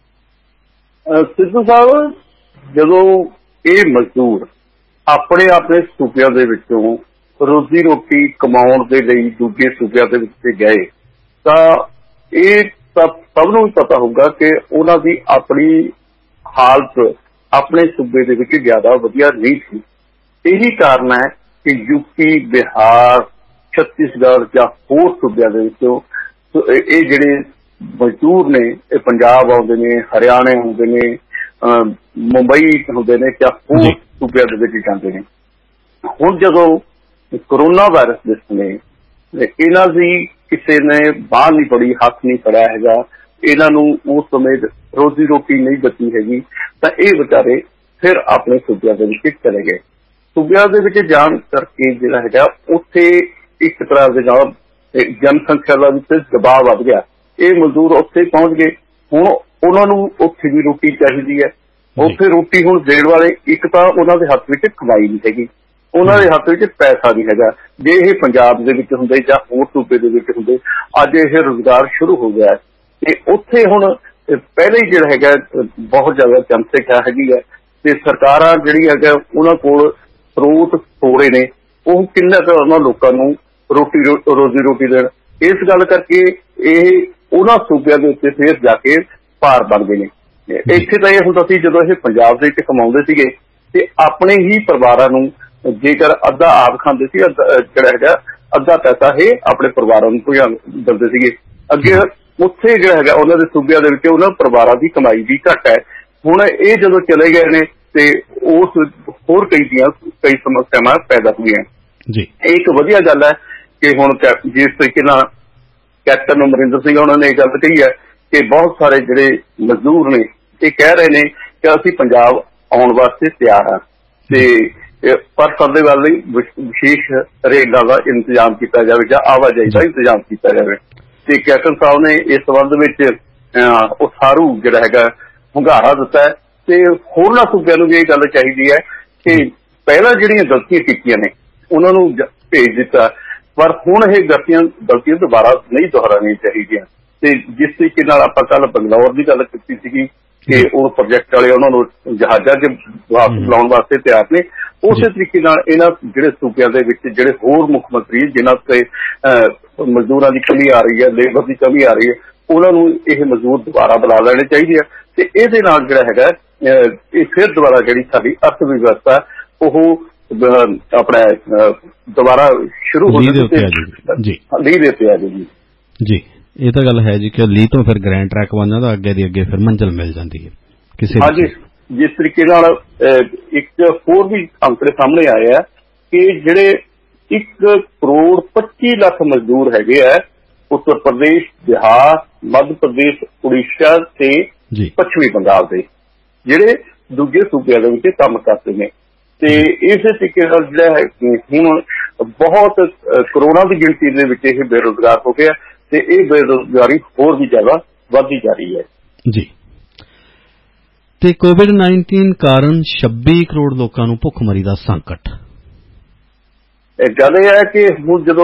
ਸਿੱਧੂ ਸਾਹਿਬ, ਜਦੋਂ ਇਹ ਮਜ਼ਦੂਰ ਆਪਣੇ ਆਪਣੇ ਸੂਬਿਆਂ ਦੇ ਵਿੱਚੋਂ ਰੋਜ਼ੀ ਰੋਟੀ ਕਮਾਉਣ ਦੇ ਲਈ ਦੂਜੇ ਸੂਬਿਆਂ ਦੇ ਵਿੱਚ ਗਏ, ਤਾਂ ਇਹ ਤਾਂ ਸਭ ਨੂੰ ਵੀ ਪਤਾ ਹੋਊਗਾ ਕਿ ਉਹਨਾਂ ਦੀ ਆਪਣੀ ਹਾਲਤ ਆਪਣੇ ਸੂਬੇ ਦੇ ਵਿੱਚ ਜ਼ਿਆਦਾ ਵਧੀਆ ਨਹੀਂ ਸੀ। ਇਹੀ ਕਾਰਨ ਹੈ ਕਿ ਯੂਪੀ, ਬਿਹਾਰ, ਛੱਤੀਸਗੜ੍ਹ ਜਾਂ ਹੋਰ ਸੂਬਿਆਂ ਦੇ ਵਿੱਚੋਂ ਇਹ ਜਿਹੜੇ ਮਜ਼ਦੂਰ ਨੇ ਇਹ ਪੰਜਾਬ ਆਉਂਦੇ ਨੇ, ਹਰਿਆਣੇ ਆਉਂਦੇ ਨੇ, ਮੁੰਬਈ ਹੁੰਦੇ ਨੇ ਜਾਂ ਹੋਰ ਸੂਬਿਆਂ ਦੇ ਵਿੱਚ ਜਾਂਦੇ ਨੇ। ਹੁਣ ਜਦੋਂ ਕੋਰੋਨਾ ਵਾਇਰਸ ਦੇ ਸਮੇਂ ਇਹਨਾਂ ਦੀ ਕਿਸੇ ਨੇ ਬਾਂਹ ਨਹੀਂ ਫੜੀ, ਹੱਥ ਨਹੀਂ ਫੜਿਆ ਹੈਗਾ, ਇਹਨਾਂ ਨੂੰ ਉਸ ਸਮੇਂ ਰੋਜ਼ੀ ਰੋਟੀ ਨਹੀਂ ਬਚੀ ਹੈਗੀ, ਤਾਂ ਇਹ ਵਿਚਾਰੇ ਫਿਰ ਆਪਣੇ ਸੂਬਿਆਂ ਦੇ ਵਿੱਚ ਚਲੇ ਗਏ। ਸੂਬਿਆਂ ਦੇ ਵਿੱਚ ਜਾਣ ਕਰਕੇ ਜਿਹੜਾ ਹੈਗਾ ਉੱਥੇ ਇੱਕ ਤਰ੍ਹਾਂ ਦੇ ਨਾਲ ਜਨਸੰਖਿਆ ਦਾ ਵਿੱਚ ਦਬਾਅ ਵੱਧ ਗਿਆ। ਇਹ ਮਜ਼ਦੂਰ ਉੱਥੇ ਪਹੁੰਚ ਗਏ, ਹੁਣ ਉਹਨਾਂ ਨੂੰ ਉੱਥੇ ਵੀ ਰੋਟੀ ਚਾਹੀਦੀ ਹੈ। ਉੱਥੇ ਰੋਟੀ ਹੁਣ ਦੇਣ ਵਾਲੇ ਇੱਕ ਤਾਂ ਉਹਨਾਂ ਦੇ ਹੱਥ ਵਿੱਚ ਕਮਾਈ ਨਹੀਂ ਹੈਗੀ, ਉਹਨਾਂ ਦੇ ਹੱਥ ਵਿੱਚ ਪੈਸਾ ਨਹੀਂ ਹੈਗਾ। ਜੇ ਇਹ ਪੰਜਾਬ ਦੇ ਵਿੱਚ ਹੁੰਦੇ ਜਾਂ ਹੋਰ ਸੂਬੇ ਦੇ ਵਿੱਚ ਹੁੰਦੇ, ਅੱਜ ਇਹ ਰੁਜ਼ਗਾਰ ਸ਼ੁਰੂ ਹੋ ਗਿਆ ਤੇ ਉੱਥੇ ਹੁਣ ਪਹਿਲੇ ਹੀ ਜਿਹੜਾ ਹੈਗਾ ਬਹੁਤ ਜ਼ਿਆਦਾ ਜਨਸੰਖਿਆ ਹੈਗੀ ਹੈ ਤੇ ਸਰਕਾਰਾਂ ਜਿਹੜੀ ਹੈਗਾ ਉਹਨਾਂ ਕੋਲ ਸਰੋਤ ਥੋੜੇ ਨੇ, ਉਹ ਕਿੰਨਾ ਕੁ ਉਹਨਾਂ ਲੋਕਾਂ ਨੂੰ ਰੋਟੀ ਰੋਜ਼ੀ ਰੋਟੀ ਦੇਣ। ਇਸ ਗੱਲ ਕਰਕੇ ਇਹ ਉਹਨਾਂ ਸੂਬਿਆਂ ਦੇ ਉੱਤੇ ਫੇਰ ਜਾ ਕੇ ਭਾਰ ਬਣ ਗਏ ਨੇ। ਇੱਥੇ ਤਾਂ ਇਹ ਹੁੰਦਾ ਸੀ ਜਦੋਂ ਇਹ ਪੰਜਾਬ ਦੇ ਵਿੱਚ ਕਮਾਉਂਦੇ ਸੀਗੇ ਤੇ ਆਪਣੇ ਹੀ ਪਰਿਵਾਰਾਂ ਨੂੰ ਜੇਕਰ ਅੱਧਾ ਆਪ ਖਾਂਦੇ ਸੀ, ਜਿਹੜਾ ਹੈਗਾ ਅੱਧਾ ਪੈਸਾ ਇਹ ਆਪਣੇ ਪਰਿਵਾਰਾਂ ਨੂੰ ਭੁਜਾ ਦਿੰਦੇ ਸੀਗੇ। ਅੱਗੇ ਉੱਥੇ ਜਿਹੜਾ ਹੈਗਾ ਉਹਨਾਂ ਦੇ ਸੂਬਿਆਂ ਦੇ ਵਿੱਚ ਉਹਨਾਂ ਪਰਿਵਾਰਾਂ ਦੀ ਕਮਾਈ ਵੀ ਘੱਟ ਹੈ। ਹੁਣ ਇਹ ਜਦੋਂ ਚਲੇ ਗਏ ਨੇ ਤੇ ਉਸ ਹੋਰ ਕਈ ਦੀਆਂ ਕਈ ਸਮੱਸਿਆਵਾਂ ਪੈਦਾ ਹੋਈਆਂ ਜੀ। ਇਹ ਇੱਕ ਵਧੀਆ ਗੱਲ ਹੈ ਕਿ ਹੁਣ ਜਿਸ ਤਰੀਕੇ ਨਾਲ ਕੈਪਟਨ ਅਮਰਿੰਦਰ ਸਿੰਘ ਉਹਨਾਂ ਨੇ ਇਹ ਗੱਲ ਕਹੀ ਹੈ ਕਿ ਬਹੁਤ ਸਾਰੇ ਜਿਹੜੇ ਮਜ਼ਦੂਰ ਨੇ ਇਹ ਕਹਿ ਰਹੇ ਨੇ ਕਿ ਅਸੀਂ ਪੰਜਾਬ ਆਉਣ ਵਾਸਤੇ ਤਿਆਰ ਹਾਂ ਤੇ ਪਰ ਸਾਡੇ ਵੱਲ ਲਈ ਵਿਸ਼ੇਸ਼ ਰੇਲਾਂ ਦਾ ਇੰਤਜ਼ਾਮ ਕੀਤਾ ਜਾਵੇ ਜਾਂ ਆਵਾਜਾਈ ਦਾ ਇੰਤਜ਼ਾਮ ਕੀਤਾ ਜਾਵੇ। ਤੇ ਕੈਪਟਨ ਸਾਹਿਬ ਨੇ ਇਸ ਸੰਬੰਧ ਵਿੱਚ ਉਸਾਰੂ ਜਿਹੜਾ ਹੈਗਾ ਹੁੰਗਾਰਾ ਦਿੱਤਾ ਹੈ ਤੇ ਹੋਰਨਾਂ ਸੂਬਿਆਂ ਨੂੰ ਵੀ ਇਹ ਗੱਲ ਚਾਹੀਦੀ ਹੈ ਕਿ ਪਹਿਲਾਂ ਜਿਹੜੀਆਂ ਗਲਤੀਆਂ ਕੀਤੀਆਂ ਨੇ ਉਹਨਾਂ ਨੂੰ ਭੇਜ ਦਿੱਤਾ, ਪਰ ਹੁਣ ਇਹ ਗਲਤੀਆਂ ਗਲਤੀਆਂ ਦੁਬਾਰਾ ਨਹੀਂ ਦੁਹਰਾਉਣੀਆਂ ਚਾਹੀਦੀਆਂ। ਤੇ ਜਿਸ ਤਰੀਕੇ ਨਾਲ ਆਪਾਂ ਕੱਲ ਬੰਗਲੌਰ ਦੀ ਗੱਲ ਕੀਤੀ ਸੀਗੀ ਕਿ ਉਹ ਪ੍ਰੋਜੈਕਟ ਵਾਲੇ ਉਹਨਾਂ ਨੂੰ ਜਹਾਜ਼ਾਂ 'ਚ ਵਾਪਸ ਬੁਲਾਉਣ ਵਾਸਤੇ ਤਿਆਰ ਨੇ, ਉਸੇ ਤਰੀਕੇ ਨਾਲ ਇਹਨਾਂ ਜਿਹੜੇ ਸੂਬਿਆਂ ਦੇ ਵਿੱਚ ਜਿਹੜੇ ਹੋਰ ਮੁੱਖ ਮੰਤਰੀ ਜਿਨ੍ਹਾਂ ਤੇ ਮਜ਼ਦੂਰਾਂ ਦੀ ਕਮੀ ਆ ਰਹੀ ਹੈ, ਲੇਬਰ ਦੀ ਕਮੀ ਆ ਰਹੀ ਹੈ, ਉਹਨਾਂ ਨੂੰ ਇਹ ਮਜ਼ਦੂਰ ਦੁਬਾਰਾ ਬੁਲਾ ਲੈਣੇ ਚਾਹੀਦੇ ਆ ਤੇ ਇਹਦੇ ਨਾਲ ਜਿਹੜਾ ਹੈਗਾ ਇਹ ਫਿਰ ਦੁਬਾਰਾ ਜਿਹੜੀ ਸਾਡੀ ਅਰਥ ਵਿਵਸਥਾ ਉਹ ਆਪਣਾ ਦੁਬਾਰਾ ਸ਼ੁਰੂ ਹੋ ਜੀ ਲੀਹ ਦੇ ਉੱਤੇ ਆ ਜਾਏਗੀ ਜੀ। ਇਹ ਤਾਂ ਗੱਲ ਹੈ ਜੀ ਕਿ ਲੀਹ ਤੋਂ ਫਿਰ ਗ੍ਰੈਂਡ ਟਰੈਕ ਬਣ ਜਾਂਦਾ, ਅੱਗੇ ਦੀ ਅੱਗੇ ਫਿਰ ਮੰਜ਼ਿਲ ਮਿਲ ਜਾਂਦੀ ਹੈ ਕਿਸੇ। ਹਾਂਜੀ, ਜਿਸ ਤਰੀਕੇ ਨਾਲ ਇੱਕ ਹੋਰ ਵੀ ਅੰਕੜੇ ਸਾਹਮਣੇ ਆਏ ਆ ਕਿ ਜਿਹੜੇ ਇੱਕ ਕਰੋੜ ਪੱਚੀ ਲੱਖ ਮਜ਼ਦੂਰ ਹੈਗੇ ਆ ਉੱਤਰ ਪ੍ਰਦੇਸ਼, ਬਿਹਾਰ, ਮੱਧ ਪ੍ਰਦੇਸ਼, ਉੜੀਸਾ ਤੇ ਪੱਛਮੀ ਬੰਗਾਲ ਦੇ, ਜਿਹੜੇ ਦੂਜੇ ਸੂਬਿਆਂ ਦੇ ਵਿੱਚ ਕੰਮ ਕਰਦੇ ਨੇ। ਤੇ ਇਸੇ ਤਰੀਕੇ ਨਾਲ ਜਿਹੜਾ ਹੈ ਹੁਣ ਬਹੁਤ ਕਰੋੜਾਂ ਦੀ ਗਿਣਤੀ ਦੇ ਵਿੱਚ ਇਹ ਬੇਰੁਜ਼ਗਾਰ ਹੋ ਗਿਆ ਤੇ ਇਹ ਬੇਰੁਜ਼ਗਾਰੀ ਹੋਰ ਵੀ ਜ਼ਿਆਦਾ ਵੱਧਦੀ ਜਾ ਰਹੀ ਹੈ ਜੀ। ਤੇ ਕੋਵਿਡ ਨਾਈਨਟੀਨ ਕਾਰਨ ਛੱਬੀ ਕਰੋੜ ਲੋਕਾਂ ਨੂੰ ਭੁੱਖਮਰੀ ਦਾ ਸੰਕਟ। ਇਹ ਗੱਲ ਇਹ ਹੈ ਕਿ ਹੁਣ ਜਦੋਂ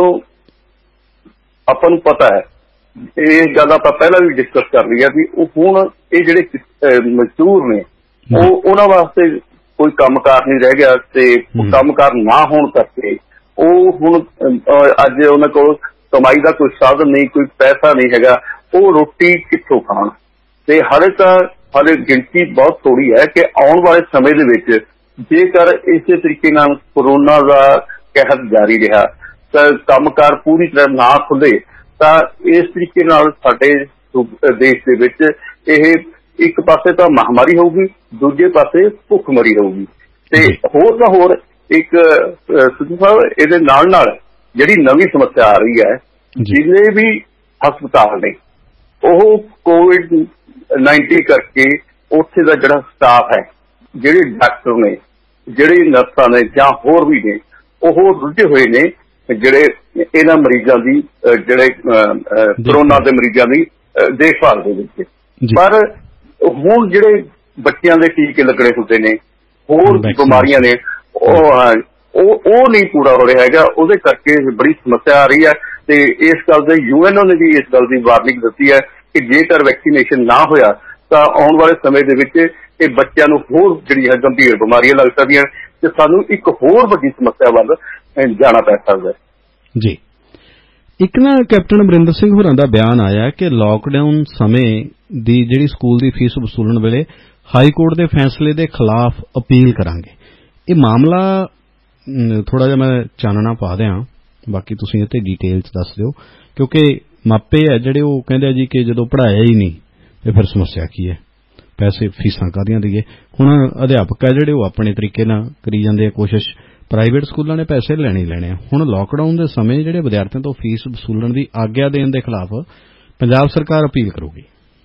ਆਪਾਂ ਨੂੰ ਪਤਾ ਹੈ, ਇਹ ਗੱਲ ਆਪਾਂ ਪਹਿਲਾਂ ਵੀ ਡਿਸਕਸ ਕਰ ਲਈ ਹੈ ਵੀ ਉਹ ਹੁਣ ਇਹ ਜਿਹੜੇ ਮਜ਼ਦੂਰ ਨੇ ਉਹ ਉਹਨਾਂ ਵਾਸਤੇ ਕੋਈ ਕੰਮਕਾਰ ਨਹੀਂ ਰਹਿ ਗਿਆ ਤੇ ਕੰਮਕਾਰ ਨਾ ਹੋਣ ਕਰਕੇ ਉਹ ਹੁਣ ਅੱਜ ਉਹਨਾਂ ਕੋਲ ਕਮਾਈ ਦਾ ਕੋਈ ਸਾਧਨ ਨਹੀਂ, ਕੋਈ ਪੈਸਾ ਨਹੀਂ ਹੈਗਾ, ਉਹ ਰੋਟੀ ਕਿੱਥੋਂ ਖਾਣ। ਤੇ ਹਾਲੇ ਤਾਂ ਹਾਲੇ ਗਿਣਤੀ ਬਹੁਤ ਥੋੜੀ ਹੈ ਕਿ ਆਉਣ ਵਾਲੇ ਸਮੇਂ ਦੇ ਵਿੱਚ ਜੇਕਰ ਇਸੇ ਤਰੀਕੇ ਨਾਲ ਕੋਰੋਨਾ ਦਾ ਕਹਿਰ ਜਾਰੀ ਰਿਹਾ ਤਾਂ ਕੰਮਕਾਰ ਪੂਰੀ ਤਰ੍ਹਾਂ ਨਾ ਖੁੱਲੇ ਤਾਂ ਇਸ ਤਰੀਕੇ ਨਾਲ ਸਾਡੇ ਦੇਸ਼ ਦੇ ਵਿੱਚ ਇਹ ਇੱਕ ਪਾਸੇ ਤਾਂ ਮਹਾਮਾਰੀ ਹੋਊਗੀ, ਦੂਜੇ ਪਾਸੇ ਭੁੱਖਮਰੀ ਹੋਊਗੀ। ਤੇ ਹੋਰ ਤਾਂ ਹੋਰ ਇੱਕ ਸਿੱਧੂ ਸਾਹਿਬ ਇਹਦੇ ਨਾਲ ਨਾਲ ਜਿਹੜੀ ਨਵੀਂ ਸਮੱਸਿਆ ਆ ਰਹੀ ਹੈ, ਜਿੰਨੇ ਵੀ ਹਸਪਤਾਲ ਨੇ ਉਹ ਕੋਵਿਡ ਨਾਈਨਟੀਨ ਕਰਕੇ ਉੱਥੇ ਦਾ ਜਿਹੜਾ ਸਟਾਫ ਹੈ, ਜਿਹੜੇ ਡਾਕਟਰ ਨੇ, ਜਿਹੜੇ ਨਰਸਾਂ ਨੇ ਜਾਂ ਹੋਰ ਵੀ ਨੇ, ਉਹ ਰੁੱਝੇ ਹੋਏ ਨੇ ਜਿਹੜੇ ਇਹਨਾਂ ਮਰੀਜ਼ਾਂ ਦੀ ਜਿਹੜੇ ਕੋਰੋਨਾ ਦੇ ਮਰੀਜ਼ਾਂ ਦੀ ਦੇਖਭਾਲ ਦੇ ਵਿੱਚ। ਪਰ ਹੁਣ ਜਿਹੜੇ ਬੱਚਿਆਂ ਦੇ ਟੀਕੇ ਲੱਗਣੇ ਹੁੰਦੇ ਨੇ, ਹੋਰ ਬਿਮਾਰੀਆਂ ਨੇ, ਉਹ ਉਹ ਨਹੀਂ ਪੂਰਾ ਹੋ ਰਿਹਾ ਹੈਗਾ, ਉਹਦੇ ਕਰਕੇ ਬੜੀ ਸਮੱਸਿਆ ਆ ਰਹੀ ਹੈ। ਤੇ ਇਸ ਗੱਲ ਦੇ ਯੂਐਨਓ ਨੇ ਵੀ ਇਸ ਗੱਲ ਦੀ ਵਾਰਨਿੰਗ ਦਿੱਤੀ ਹੈ ਕਿ ਜੇਕਰ ਵੈਕਸੀਨੇਸ਼ਨ ਨਾ ਹੋਇਆ ਤਾਂ ਆਉਣ ਵਾਲੇ ਸਮੇਂ ਦੇ ਵਿੱਚ ਇਹ ਬੱਚਿਆਂ ਨੂੰ ਹੋਰ ਜਿਹੜੀਆਂ ਗੰਭੀਰ ਬਿਮਾਰੀਆਂ ਲੱਗ ਸਕਦੀਆਂ ਤੇ ਸਾਨੂੰ ਇੱਕ ਹੋਰ ਵੱਡੀ ਸਮੱਸਿਆ ਵੱਲ ਜਾਣਾ ਪੈ ਸਕਦਾ ਜੀ। ਇੱਕ ਨਾ ਕੈਪਟਨ ਅਮਰਿੰਦਰ ਸਿੰਘ ਹੋਰਾਂ ਦਾ ਬਿਆਨ ਆਇਆ ਕਿ ਲਾਕਡਾਊਨ ਸਮੇਂ ਦੀ ਜਿਹੜੀ ਸਕੂਲ ਦੀ ਫੀਸ ਵਸੂਲਣ ਵੇਲੇ ਹਾਈ ਕੋਰਟ ਦੇ ਫੈਸਲੇ ਦੇ ਖਿਲਾਫ ਅਪੀਲ ਕਰਾਂਗੇ। ਇਹ ਮਾਮਲਾ ਥੋੜਾ ਜਿਹਾ ਮੈਂ ਚਾਨਣਾ ਪਾ ਦਿਆਂ, ਬਾਕੀ ਤੁਸੀਂ ਇਹ ਤੇ ਡਿਟੇਲ ਚ ਦੱਸ ਦਿਓ, ਕਿਉਂਕਿ ਮਾਪੇ ਹੈ ਜਿਹੜੇ ਉਹ ਕਹਿੰਦੇ ਆ ਜੀ ਕਿ ਜਦੋਂ ਪੜ੍ਹਾਇਆ ਹੀ ਨਹੀਂ ਤੇ ਫਿਰ ਸਮੱਸਿਆ ਕੀ ਹੈ, ਪੈਸੇ ਫੀਸਾਂ ਕਾਹਦੀਆਂ ਦੇਈਏ। ਹੁਣ ਅਧਿਆਪਕ ਹੈ ਜਿਹੜੇ ਉਹ ਆਪਣੇ ਤਰੀਕੇ ਨਾਲ ਕਰੀ ਜਾਂਦੇ ਆ ਕੋਸ਼ਿਸ਼, ਪ੍ਰਾਈਵੇਟ ਸਕੂਲਾਂ ਨੇ ਪੈਸੇ ਲੈਣੇ ਹੀ ਲੈਣੇ ਆ। ਹੁਣ ਲਾਕਡਾਊਨ ਦੇ ਸਮੇਂ ਜਿਹੜੇ ਵਿਦਿਆਰਥੀਆਂ ਤੋਂ ਫੀਸ ਵਸੂਲਣ ਦੀ ਆਗਿਆ ਦੇਣ ਦੇ ਖਿਲਾਫ ਪੰਜਾਬ ਸਰਕਾਰ ਅਪੀਲ ਕਰੂਗੀ।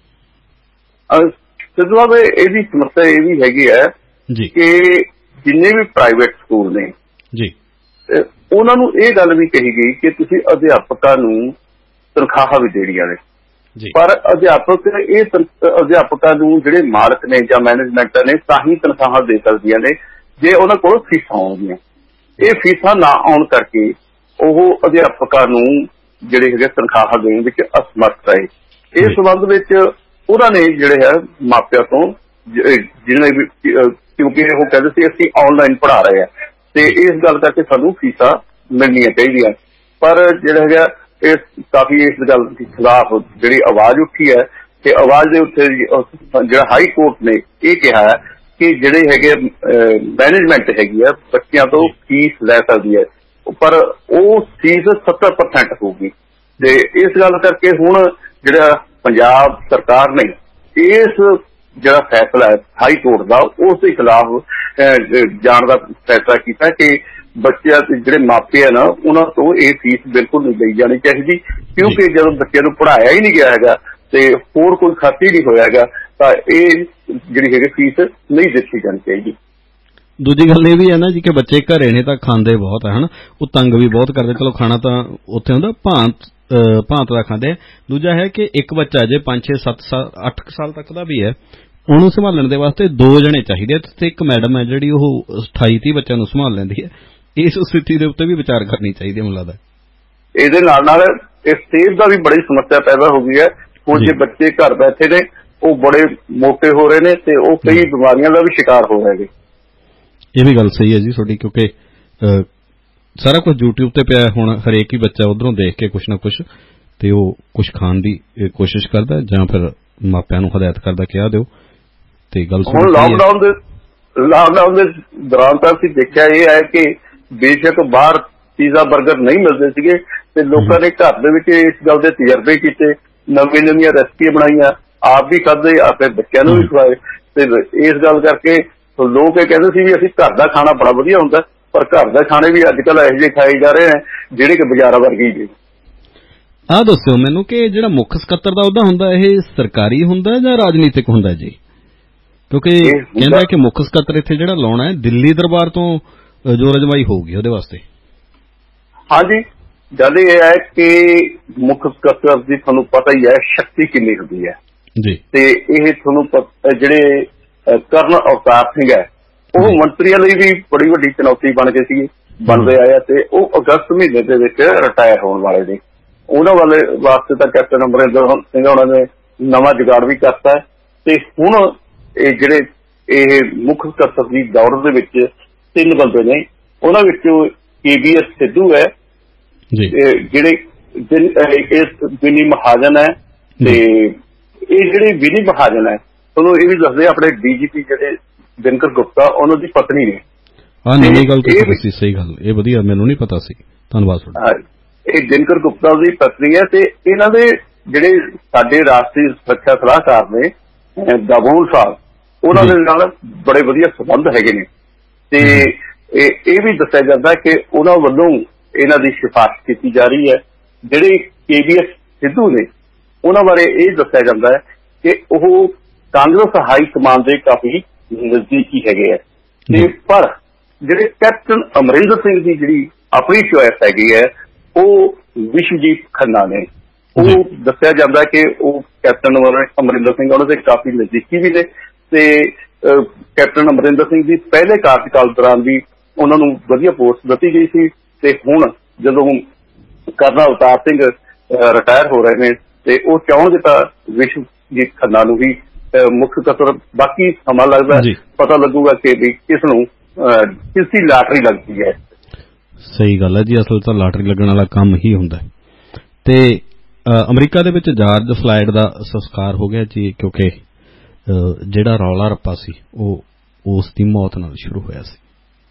ਸਿੱਧੂ ਸਾਹਿਬ ਇਹਦੀ ਸਮੱਸਿਆ ਇਹ ਵੀ ਹੈਗੀ ਹੈ ਜੀ ਕਿ ਜਿੰਨੇ ਵੀ ਪ੍ਰਾਈਵੇਟ ਸਕੂਲ ਨੇ ਜੀ ਉਹਨਾਂ ਨੂੰ ਇਹ ਗੱਲ ਵੀ ਕਹੀ ਗਈ ਕਿ ਤੁਸੀਂ ਅਧਿਆਪਕਾਂ ਨੂੰ ਤਨਖਾਹਾਂ ਵੀ ਦੇਣੀਆਂ ਨੇ, ਪਰ ਅਧਿਆਪਕ ਇਹ ਅਧਿਆਪਕਾਂ ਨੂੰ ਜਿਹੜੇ ਮਾਲਕ ਨੇ ਜਾਂ ਮੈਨੇਜਮੈਂਟ ਨੇ ਤਾਂ ਹੀ ਤਨਖਾਹਾਂ ਦੇ ਸਕਦੀਆਂ ਨੇ ਜੇ ਉਹਨਾਂ ਕੋਲ ਫੀਸਾਂ ਆਉਣਗੀਆਂ। ਇਹ ਫੀਸਾਂ ਨਾ ਆਉਣ ਕਰਕੇ ਉਹ ਅਧਿਆਪਕਾਂ ਨੂੰ ਜਿਹੜੇ ਹੈਗੇ ਤਨਖਾਹਾਂ ਦੇਣ ਵਿੱਚ ਅਸਮਰਥ ਰਹੇ। ਇਸ ਸੰਬੰਧ ਵਿੱਚ ਉਹਨਾਂ ਨੇ ਜਿਹੜੇ ਹੈ ਮਾਪਿਆਂ ਤੋਂ ਜਿਹਨੇ ਵੀ, ਕਿਉਂਕਿ ਉਹ ਕਹਿੰਦੇ ਸੀ ਅਸੀਂ ਆਨਲਾਈਨ ਪੜ੍ਹਾ ਰਹੇ ਹਾਂ ਤੇ ਇਸ ਗੱਲ ਕਰਕੇ ਸਾਨੂੰ ਫੀਸਾਂ ਮਿਲਣੀਆਂ ਚਾਹੀਦੀਆਂ, ਪਰ ਜਿਹੜਾ ਹੈਗਾ ਇਹ ਕਾਫੀ ਇਸ ਗੱਲ ਦੇ ਖਿਲਾਫ ਜਿਹੜੀ ਆਵਾਜ਼ ਉੱਠੀ ਹੈ ਤੇ ਆਵਾਜ਼ ਦੇ ਉੱਤੇ ਜਿਹੜਾ ਹਾਈ ਕੋਰਟ ਨੇ ਇਹ ਕਿਹਾ ਹੈ ਕਿ ਜਿਹੜੇ ਹੈਗੇ ਮੈਨੇਜਮੈਂਟ ਹੈਗੀ ਹੈ ਬੱਚਿਆਂ ਤੋਂ ਫੀਸ ਲੈ ਸਕਦੀ ਹੈ, ਪਰ ਉਹ ਫੀਸ ਸੱਤਰ ਪਰਸੈਂਟ ਹੋਊਗੀ ਤੇ ਇਸ ਗੱਲ ਕਰਕੇ ਹੁਣ ਜਿਹੜਾ ਪੰਜਾਬ ਸਰਕਾਰ ਨੇ ਇਸ ਜਿਹੜਾ ਫੈਸਲਾ ਹੈ ਹਾਈ ਕੋਰਟ ਦਾ ਉਸ ਦੇ ਖਿਲਾਫ ਜਾਣ ਦਾ ਫੈਸਲਾ ਕੀਤਾ ਕਿ ਬੱਚਿਆਂ ਦੇ ਜਿਹੜੇ ਮਾਪੇ ਆ ਨਾ ਉਹਨਾਂ ਤੋਂ ਇਹ ਫੀਸ ਬਿਲਕੁਲ ਨਹੀਂ ਲਈ ਜਾਣੀ ਚਾਹੀਦੀ, ਕਿਉਂਕਿ ਜਦੋਂ ਬੱਚਿਆਂ ਨੂੰ ਪੜ੍ਹਾਇਆ ਹੀ ਨਹੀਂ ਗਿਆ ਹੈਗਾ ਤੇ ਹੋਰ ਕੋਈ ਖਰਚ ਹੀ ਨਹੀਂ ਹੋਇਆ ਹੈਗਾ ਤਾਂ ਇਹ ਜਿਹੜੀ ਹੈਗੀ ਫੀਸ ਨਹੀਂ ਦਿੱਤੀ ਜਾਣੀ ਚਾਹੀਦੀ। ਦੂਜੀ ਗੱਲ ਇਹ ਵੀ ਹੈ ਨਾ ਜੀ ਕਿ ਬੱਚੇ ਘਰੇ ਨੇ ਤਾਂ ਖਾਂਦੇ ਬਹੁਤ ਹੈ ਹਨਾ, ਉਹ ਤੰਗ ਵੀ ਬਹੁਤ ਕਰਦੇ, ਚਲੋ ਖਾਣਾ ਤਾਂ ਉੱਥੇ ਹੁੰਦਾ ਭਾਂਤ ਭਾਂਤ ਦਾ ਖਾਂਦੇ। ਦੂਜਾ ਹੈ ਕਿ ਇੱਕ ਬੱਚਾ ਜੇ ਪੰਜ ਛੇ ਸੱਤ ਸਾਲ ਅੱਠ ਸਾਲ ਤੱਕ ਦਾ ਵੀ ਹੈ ਉਹਨੂੰ ਸੰਭਾਲਣ ਦੇ ਵਾਸਤੇ ਦੋ ਜਣੇ ਚਾਹੀਦੇ ਤੇ ਇੱਕ ਮੈਡਮ ਹੈ ਜਿਹੜੀ ਉਹ ਅਠਾਈ ਤੀਹ ਬੱਚਿਆਂ ਨੂੰ ਸੰਭਾਲ ਲੈਂਦੀ ਹੈ। ਇਸ ਸਥਿਤੀ ਦੇ ਉੱਤੇ ਵੀ ਵਿਚਾਰ ਕਰਨੀ ਚਾਹੀਦੀ ਹੈ ਮੈਨੂੰ ਲੱਗਦਾ। ਇਹਦੇ ਨਾਲ ਨਾਲ ਇਸ ਸਿਹਤ ਦਾ ਵੀ ਬੜੀ ਸਮੱਸਿਆ ਪੈਦਾ ਹੋ ਗਈ ਹੈ। ਹੁਣ ਜੇ ਬੱਚੇ ਘਰ ਬੈਠੇ ਨੇ ਉਹ ਬੜੇ ਮੋਟੇ ਹੋ ਰਹੇ ਨੇ ਤੇ ਉਹ ਕਈ ਬਿਮਾਰੀਆਂ ਦਾ ਵੀ ਸ਼ਿਕਾਰ ਹੋ ਰਹੇ ਨੇ। ਇਹ ਵੀ ਗੱਲ ਸਹੀ ਹੈ ਜੀ ਤੁਹਾਡੀ, ਕਿਉਂਕਿ ਸਾਰਾ ਕੁਝ ਯੂਟਿਊਬ ਤੇ ਪਿਆ ਹੁਣ, ਹਰੇਕ ਹੀ ਬੱਚਾ ਉਧਰੋਂ ਦੇਖ ਕੇ ਕੁਛ ਨਾ ਕੁਛ ਤੇ ਉਹ ਕੁਛ ਖਾਣ ਦੀ ਕੋਸ਼ਿਸ਼ ਕਰਦਾ ਜਾਂ ਫਿਰ ਮਾਪਿਆਂ ਨੂੰ ਹਦਾਇਤ ਕਰਦਾ ਕਿਹਾ ਦਿਓ ਤੇ ਗੱਲ ਹੁਣ ਲਾਕਡਾਊਨ ਦੇ ਲਾਕਡਾਊਨ ਦੇ ਦੌਰਾਨ ਤਾਂ ਅਸੀਂ ਦੇਖਿਆ ਇਹ ਹੈ ਕਿ ਬੇਸ਼ੱਕ ਬਾਹਰ ਪੀਜ਼ਾ ਬਰਗਰ ਨਹੀਂ ਮਿਲਦੇ ਸੀਗੇ ਤੇ ਲੋਕਾਂ ਨੇ ਘਰ ਦੇ ਵਿੱਚ ਇਸ ਗੱਲ ਦੇ ਤਜਰਬੇ ਕੀਤੇ, ਨਵੀਆਂ ਨਵੀਆਂ ਰੈਸਪੀਆਂ ਬਣਾਈਆਂ, ਆਪ ਵੀ ਖਾਧੇ ਆਪਣੇ ਬੱਚਿਆਂ ਨੂੰ ਵੀ ਖਵਾਏ ਤੇ ਇਸ ਗੱਲ ਕਰਕੇ ਲੋਕ ਇਹ ਕਹਿੰਦੇ ਸੀ ਵੀ ਅਸੀਂ ਘਰ ਦਾ ਖਾਣਾ ਬੜਾ ਵਧੀਆ ਹੁੰਦਾ, ਪਰ ਘਰ ਦਾ ਖਾਣੇ ਵੀ ਅੱਜ ਕੱਲ੍ਹ ਇਹੋ ਜਿਹੇ ਖਾਏ ਜਾ ਰਹੇ ਨੇ ਜਿਹੜੇ ਕਿ ਬਾਜ਼ਾਰਾਂ ਵਰਗੇ ਹੀ। ਆਹ ਦੱਸਿਓ ਮੈਨੂੰ ਕਿ ਜਿਹੜਾ ਮੁੱਖ ਸਕੱਤਰ ਦਾ ਅਹੁਦਾ ਹੁੰਦਾ ਇਹ ਸਰਕਾਰੀ ਹੁੰਦਾ ਜਾਂ ਰਾਜਨੀਤਿਕ ਹੁੰਦਾ ਜੀ? ਕਿਉਂਕਿ ਕਹਿੰਦਾ ਕਿ ਮੁੱਖ ਸਕੱਤਰ ਇੱਥੇ ਜਿਹੜਾ ਲਾਉਣਾ ਹੈ ਦਿੱਲੀ ਦਰਬਾਰ ਤੋਂ ਜੋਰ ਅਜਮਾਈ ਹੋਊਗੀ ਉਹਦੇ ਵਾਸਤੇ। ਹਾਂਜੀ, ਗੱਲ ਇਹ ਹੈ ਕਿ ਮੁੱਖ ਸਕੱਤਰ ਦੀ ਤੁਹਾਨੂੰ ਪਤਾ ਹੀ ਹੈ ਸ਼ਕਤੀ ਕਿੰਨੀ ਹੁੰਦੀ ਹੈ ਜੀ, ਤੇ ਇਹ ਤੁਹਾਨੂੰ ਜਿਹੜੇ ਕਰਨ ਅਵਤਾਰ ਸਿੰਘ ਹੈ ਉਹ ਮੰਤਰੀਆਂ ਲਈ ਵੀ ਬੜੀ ਵੱਡੀ ਚੁਣੌਤੀ ਬਣ ਗਏ ਸੀ, ਬਣਦੇ ਆਏ ਤੇ ਉਹ ਅਗਸਤ ਮਹੀਨੇ ਦੇ ਵਿੱਚ ਰਿਟਾਇਰ ਹੋਣ ਵਾਲੇ ਨੇ। ਉਹਨਾਂ ਵਾਲੇ ਵਾਸਤੇ ਤਾਂ ਕੈਪਟਨ ਅਮਰਿੰਦਰ ਸਿੰਘ ਉਹਨਾਂ ਨੇ ਨਵਾਂ ਜੁਗਾੜ ਵੀ ਕਰਤਾ ਤੇ ਹੁਣ ਇਹ ਜਿਹੜੇ ਇਹ ਮੁੱਖ ਸਕੱਤਰ ਦੀ ਦੌੜ ਦੇ ਵਿੱਚ ਤਿੰਨ ਬੰਦੇ ਨੇ, ਉਹਨਾਂ ਵਿੱਚੋਂ ਕੇ ਬੀ ਐਸ ਸਿੱਧੂ ਹੈ ਜਿਹੜੇ ਵਿਨੀ ਮਹਾਜਨ ਹੈ ਤੇ ਇਹ ਜਿਹੜੇ ਵਿਨੀ ਮਹਾਜਨ ਹੈ ਤੁਹਾਨੂੰ ਇਹ ਵੀ ਦੱਸਦੇ ਆਪਣੇ ਡੀ ਜੀ ਪੀ ਜਿਹੜੇ ਦਿਨਕਰ ਗੁਪਤਾ ਉਹਨਾਂ ਦੀ ਪਤਨੀ ਨੇ। ਹਾਂ ਨਵੀਂ ਗੱਲ ਤੁਸੀਂ ਸਹੀ ਗੱਲ, ਇਹ ਵਧੀਆ, ਮੈਨੂੰ ਨਹੀਂ ਪਤਾ ਸੀ, ਧੰਨਵਾਦ ਤੁਹਾਡਾ। ਇਹ ਦਿਨਕਰ ਗੁਪਤਾ ਦੀ ਪਤਨੀ ਹੈ ਤੇ ਇਹਨਾਂ ਦੇ ਜਿਹੜੇ ਸਾਡੇ ਰਾਸ਼ਟਰੀ ਸੁਰੱਖਿਆ ਸਲਾਹਕਾਰ ਨੇ ਦਾਬੂਲ ਸਾਹਿਬ, ਉਹਨਾਂ ਦੇ ਨਾਲ ਬੜੇ ਵਧੀਆ ਸੰਬੰਧ ਹੈਗੇ ਨੇ ਤੇ ਇਹ ਵੀ ਦੱਸਿਆ ਜਾਂਦਾ ਕਿ ਉਹਨਾਂ ਵੱਲੋਂ ਇਹਨਾਂ ਦੀ ਸਿਫਾਰਿਸ਼ ਕੀਤੀ ਜਾ ਰਹੀ ਹੈ। ਜਿਹੜੇ ਕੇ ਬੀ ਐਸ ਸਿੱਧੂ ਨੇ ਉਹਨਾਂ ਬਾਰੇ ਇਹ ਦੱਸਿਆ ਜਾਂਦਾ ਹੈ ਕਿ ਉਹ ਕਾਂਗਰਸ ਹਾਈ ਕਮਾਨ ਦੇ ਕਾਫੀ ਨਜ਼ਦੀਕੀ ਹੈਗੇ ਹੈ ਤੇ ਪਰ ਜਿਹੜੇ ਕੈਪਟਨ ਅਮਰਿੰਦਰ ਸਿੰਘ ਦੀ ਜਿਹੜੀ ਆਪਣੀ ਚੁਆਇਸ ਹੈਗੀ ਹੈ ਉਹ ਵਿਸ਼ਵਜੀਤ ਖੰਨਾ ਨੇ। ਉਹ ਦੱਸਿਆ ਜਾਂਦਾ ਕਿ ਉਹ ਕੈਪਟਨ ਅਮਰਿੰਦਰ ਸਿੰਘ ਉਹਨਾਂ ਦੇ ਕਾਫੀ ਨਜ਼ਦੀਕੀ ਵੀ ਨੇ ਤੇ ਕੈਪਟਨ ਅਮਰਿੰਦਰ ਸਿੰਘ ਦੀ ਪਹਿਲੇ ਕਾਰਜਕਾਲ ਦੌਰਾਨ ਵੀ ਉਹਨਾਂ ਨੂੰ ਵਧੀਆ ਪੋਸਟ ਦਿੱਤੀ ਗਈ ਸੀ ਤੇ ਹੁਣ ਜਦੋਂ ਕਰਨਲ ਅਵਤਾਰ ਸਿੰਘ ਰਿਟਾਇਰ ਹੋ ਰਹੇ ਨੇ ਤੇ ਉਹ ਚਾਹੁੰਦੇ ਤਾਂ ਵਿਸ਼ਵਜੀਤ ਖੰਨਾ ਨੂੰ ਹੀ ਮੁੱਖ ਸਕੱਤਰ। ਬਾਕੀ ਸਮਾਂ ਲੱਗਦਾ ਪਤਾ ਲੱਗੂਗਾ ਕਿ ਵੀ ਕਿਸ ਨੂੰ ਕਿਸ ਦੀ ਲਾਟਰੀ ਲੱਗਦੀ ਹੈ। ਸਹੀ ਗੱਲ ਹੈ ਜੀ, ਅਸਲ ਤਾਂ ਲਾਟਰੀ ਲੱਗਣ ਵਾਲਾ ਕੰਮ ਹੀ ਹੁੰਦਾ ਤੇ ਅਮਰੀਕਾ ਦੇ ਵਿੱਚ ਜਾਰਜ ਫਲਾਇਡ ਦਾ ਸੰਸਕਾਰ ਹੋ ਗਿਆ ਜੀ, ਕਿਉਂਕਿ ਜਿਹੜਾ ਰੌਲਾ ਰੱਪਾ ਸੀ ਉਹ ਉਸ ਦੀ ਮੌਤ ਨਾਲ ਸ਼ੁਰੂ ਹੋਇਆ ਸੀ।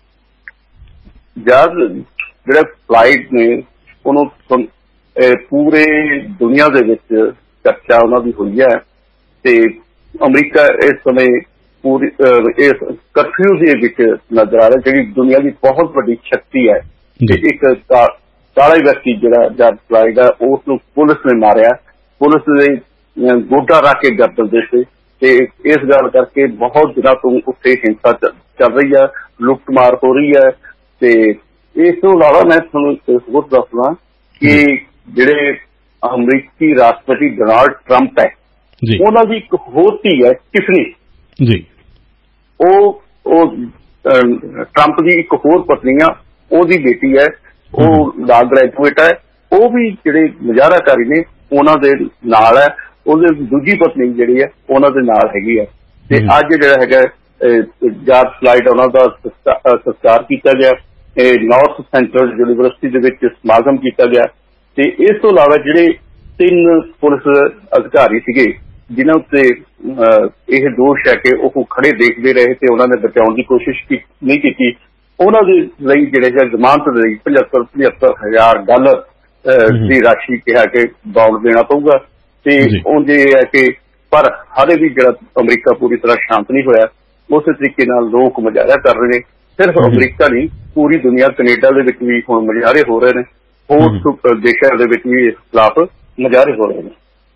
ਜਾਰਜ ਜਿਹੜੇ ਫਲਾਇਡ ਨੇ ਉਹਨੂੰ ਪੂਰੇ ਦੁਨੀਆ ਦੇ ਵਿੱਚ ਚਰਚਾ ਉਹਨਾਂ ਦੀ ਹੋਈ ਹੈ ਤੇ ਅਮਰੀਕਾ ਇਸ ਸਮੇਂ ਪੂਰੀ ਇਸ ਕਰਫਿਊ ਦੇ ਵਿੱਚ ਨਜ਼ਰ ਆ ਰਿਹਾ, ਜਿਹੜੀ ਦੁਨੀਆ ਦੀ ਬਹੁਤ ਵੱਡੀ ਸ਼ਕਤੀ ਹੈ। ਇੱਕ ਕਾਲਾ ਵਿਅਕਤੀ ਜਿਹੜਾ ਜਾਰਜ ਫਲਾਇਡ ਹੈ ਉਸ ਨੂੰ ਪੁਲਿਸ ਨੇ ਮਾਰਿਆ, ਪੁਲਿਸ ਦੇ ਗੋਡਾ ਰੱਖ ਕੇ ਗਰਦਨ ਦੇ ਤੇ ਇਸ ਗੱਲ ਕਰਕੇ ਬਹੁਤ ਦਿਨਾਂ ਤੋਂ ਉੱਥੇ ਹਿੰਸਾ ਚੱਲ ਰਹੀ ਹੈ, ਲੁੱਟਮਾਰ ਹੋ ਰਹੀ ਹੈ ਤੇ ਇਸ ਤੋਂ ਇਲਾਵਾ ਮੈਂ ਤੁਹਾਨੂੰ ਹੋਰ ਦੱਸਦਾ ਕਿ ਜਿਹੜੇ ਅਮਰੀਕੀ ਰਾਸ਼ਟਰਪਤੀ ਡੋਨਾਲਡ ਟਰੰਪ ਹੈ ਉਹਨਾਂ ਦੀ ਇੱਕ ਹੋਰ ਧੀ ਹੈ ਟਿਫਨੀ ਜੀ, ਉਹ ਉਹ ਟਰੰਪ ਦੀ ਇੱਕ ਹੋਰ ਪਤਨੀ ਆ, ਉਹਦੀ ਬੇਟੀ ਹੈ, ਉਹ ਲਾ ਗ੍ਰੈਜੂਏਟ ਹੈ, ਉਹ ਵੀ ਜਿਹੜੇ ਮੁਜ਼ਾਹਰਾਕਾਰੀ ਨੇ ਉਹਨਾਂ ਦੇ ਨਾਲ ਹੈ, ਉਹਦੇ ਦੂਜੀ ਪਤਨੀ ਜਿਹੜੀ ਹੈ ਉਹਨਾਂ ਦੇ ਨਾਲ ਹੈਗੀ ਹੈ। ਤੇ ਅੱਜ ਜਿਹੜਾ ਹੈਗਾ ਜਾਰਜ ਫਲਾਇਡ ਉਹਨਾਂ ਦਾ ਸਤਿਕਾਰ ਕੀਤਾ ਗਿਆ, ਨਾਰਥ ਸੈਂਟਰਲ ਯੂਨੀਵਰਸਿਟੀ ਦੇ ਵਿੱਚ ਸਮਾਗਮ ਕੀਤਾ ਗਿਆ। ਤੇ ਇਸ ਤੋਂ ਇਲਾਵਾ ਜਿਹੜੇ ਤਿੰਨ ਪੁਲਿਸ ਅਧਿਕਾਰੀ ਸੀਗੇ ਜਿਨ੍ਹਾਂ ਉੱਤੇ ਇਹ ਦੋਸ਼ ਹੈ ਕਿ ਉਹ ਖੜੇ ਦੇਖਦੇ ਰਹੇ ਤੇ ਉਹਨਾਂ ਨੇ ਬਚਾਉਣ ਦੀ ਕੋਸ਼ਿਸ਼ ਨਹੀਂ ਕੀਤੀ, ਉਹਨਾਂ ਦੇ ਲਈ ਜਿਹੜੇ ਹੈ ਜ਼ਮਾਨਤ ਦੇ ਲਈ ਪਝੱਤਰ ਪਝੱਤਰ ਹਜ਼ਾਰ ਡਾਲਰ ਦੀ ਰਾਸ਼ੀ ਕਿਹਾ ਕਿ ਬੌਂਡ ਦੇਣਾ ਪਊਗਾ। ਤੇ ਉਂਝ ਇਹ ਹੈ ਕਿ ਪਰ ਹਾਲੇ ਵੀ ਜਿਹੜਾ ਅਮਰੀਕਾ ਪੂਰੀ ਤਰ੍ਹਾਂ ਸ਼ਾਂਤ ਨਹੀਂ ਹੋਇਆ, ਉਸੇ ਤਰੀਕੇ ਨਾਲ ਲੋਕ ਮੁਜ਼ਾਹਰਾ ਕਰ ਰਹੇ ਨੇ। ਸਿਰਫ ਅਮਰੀਕਾ ਨਹੀਂ, ਪੂਰੀ ਦੁਨੀਆ, ਕੈਨੇਡਾ ਦੇ ਵਿੱਚ ਵੀ ਹੁਣ ਮੁਜ਼ਾਹਰੇ ਹੋ ਰਹੇ ਨੇ, ਹੋਰ ਦੇਸ਼ਾਂ ਦੇ ਵਿੱਚ ਵੀ ਇਸ ਖਿਲਾਫ ਮੁਜ਼ਾਹਰੇ ਹੋ ਰਹੇ ਨੇ।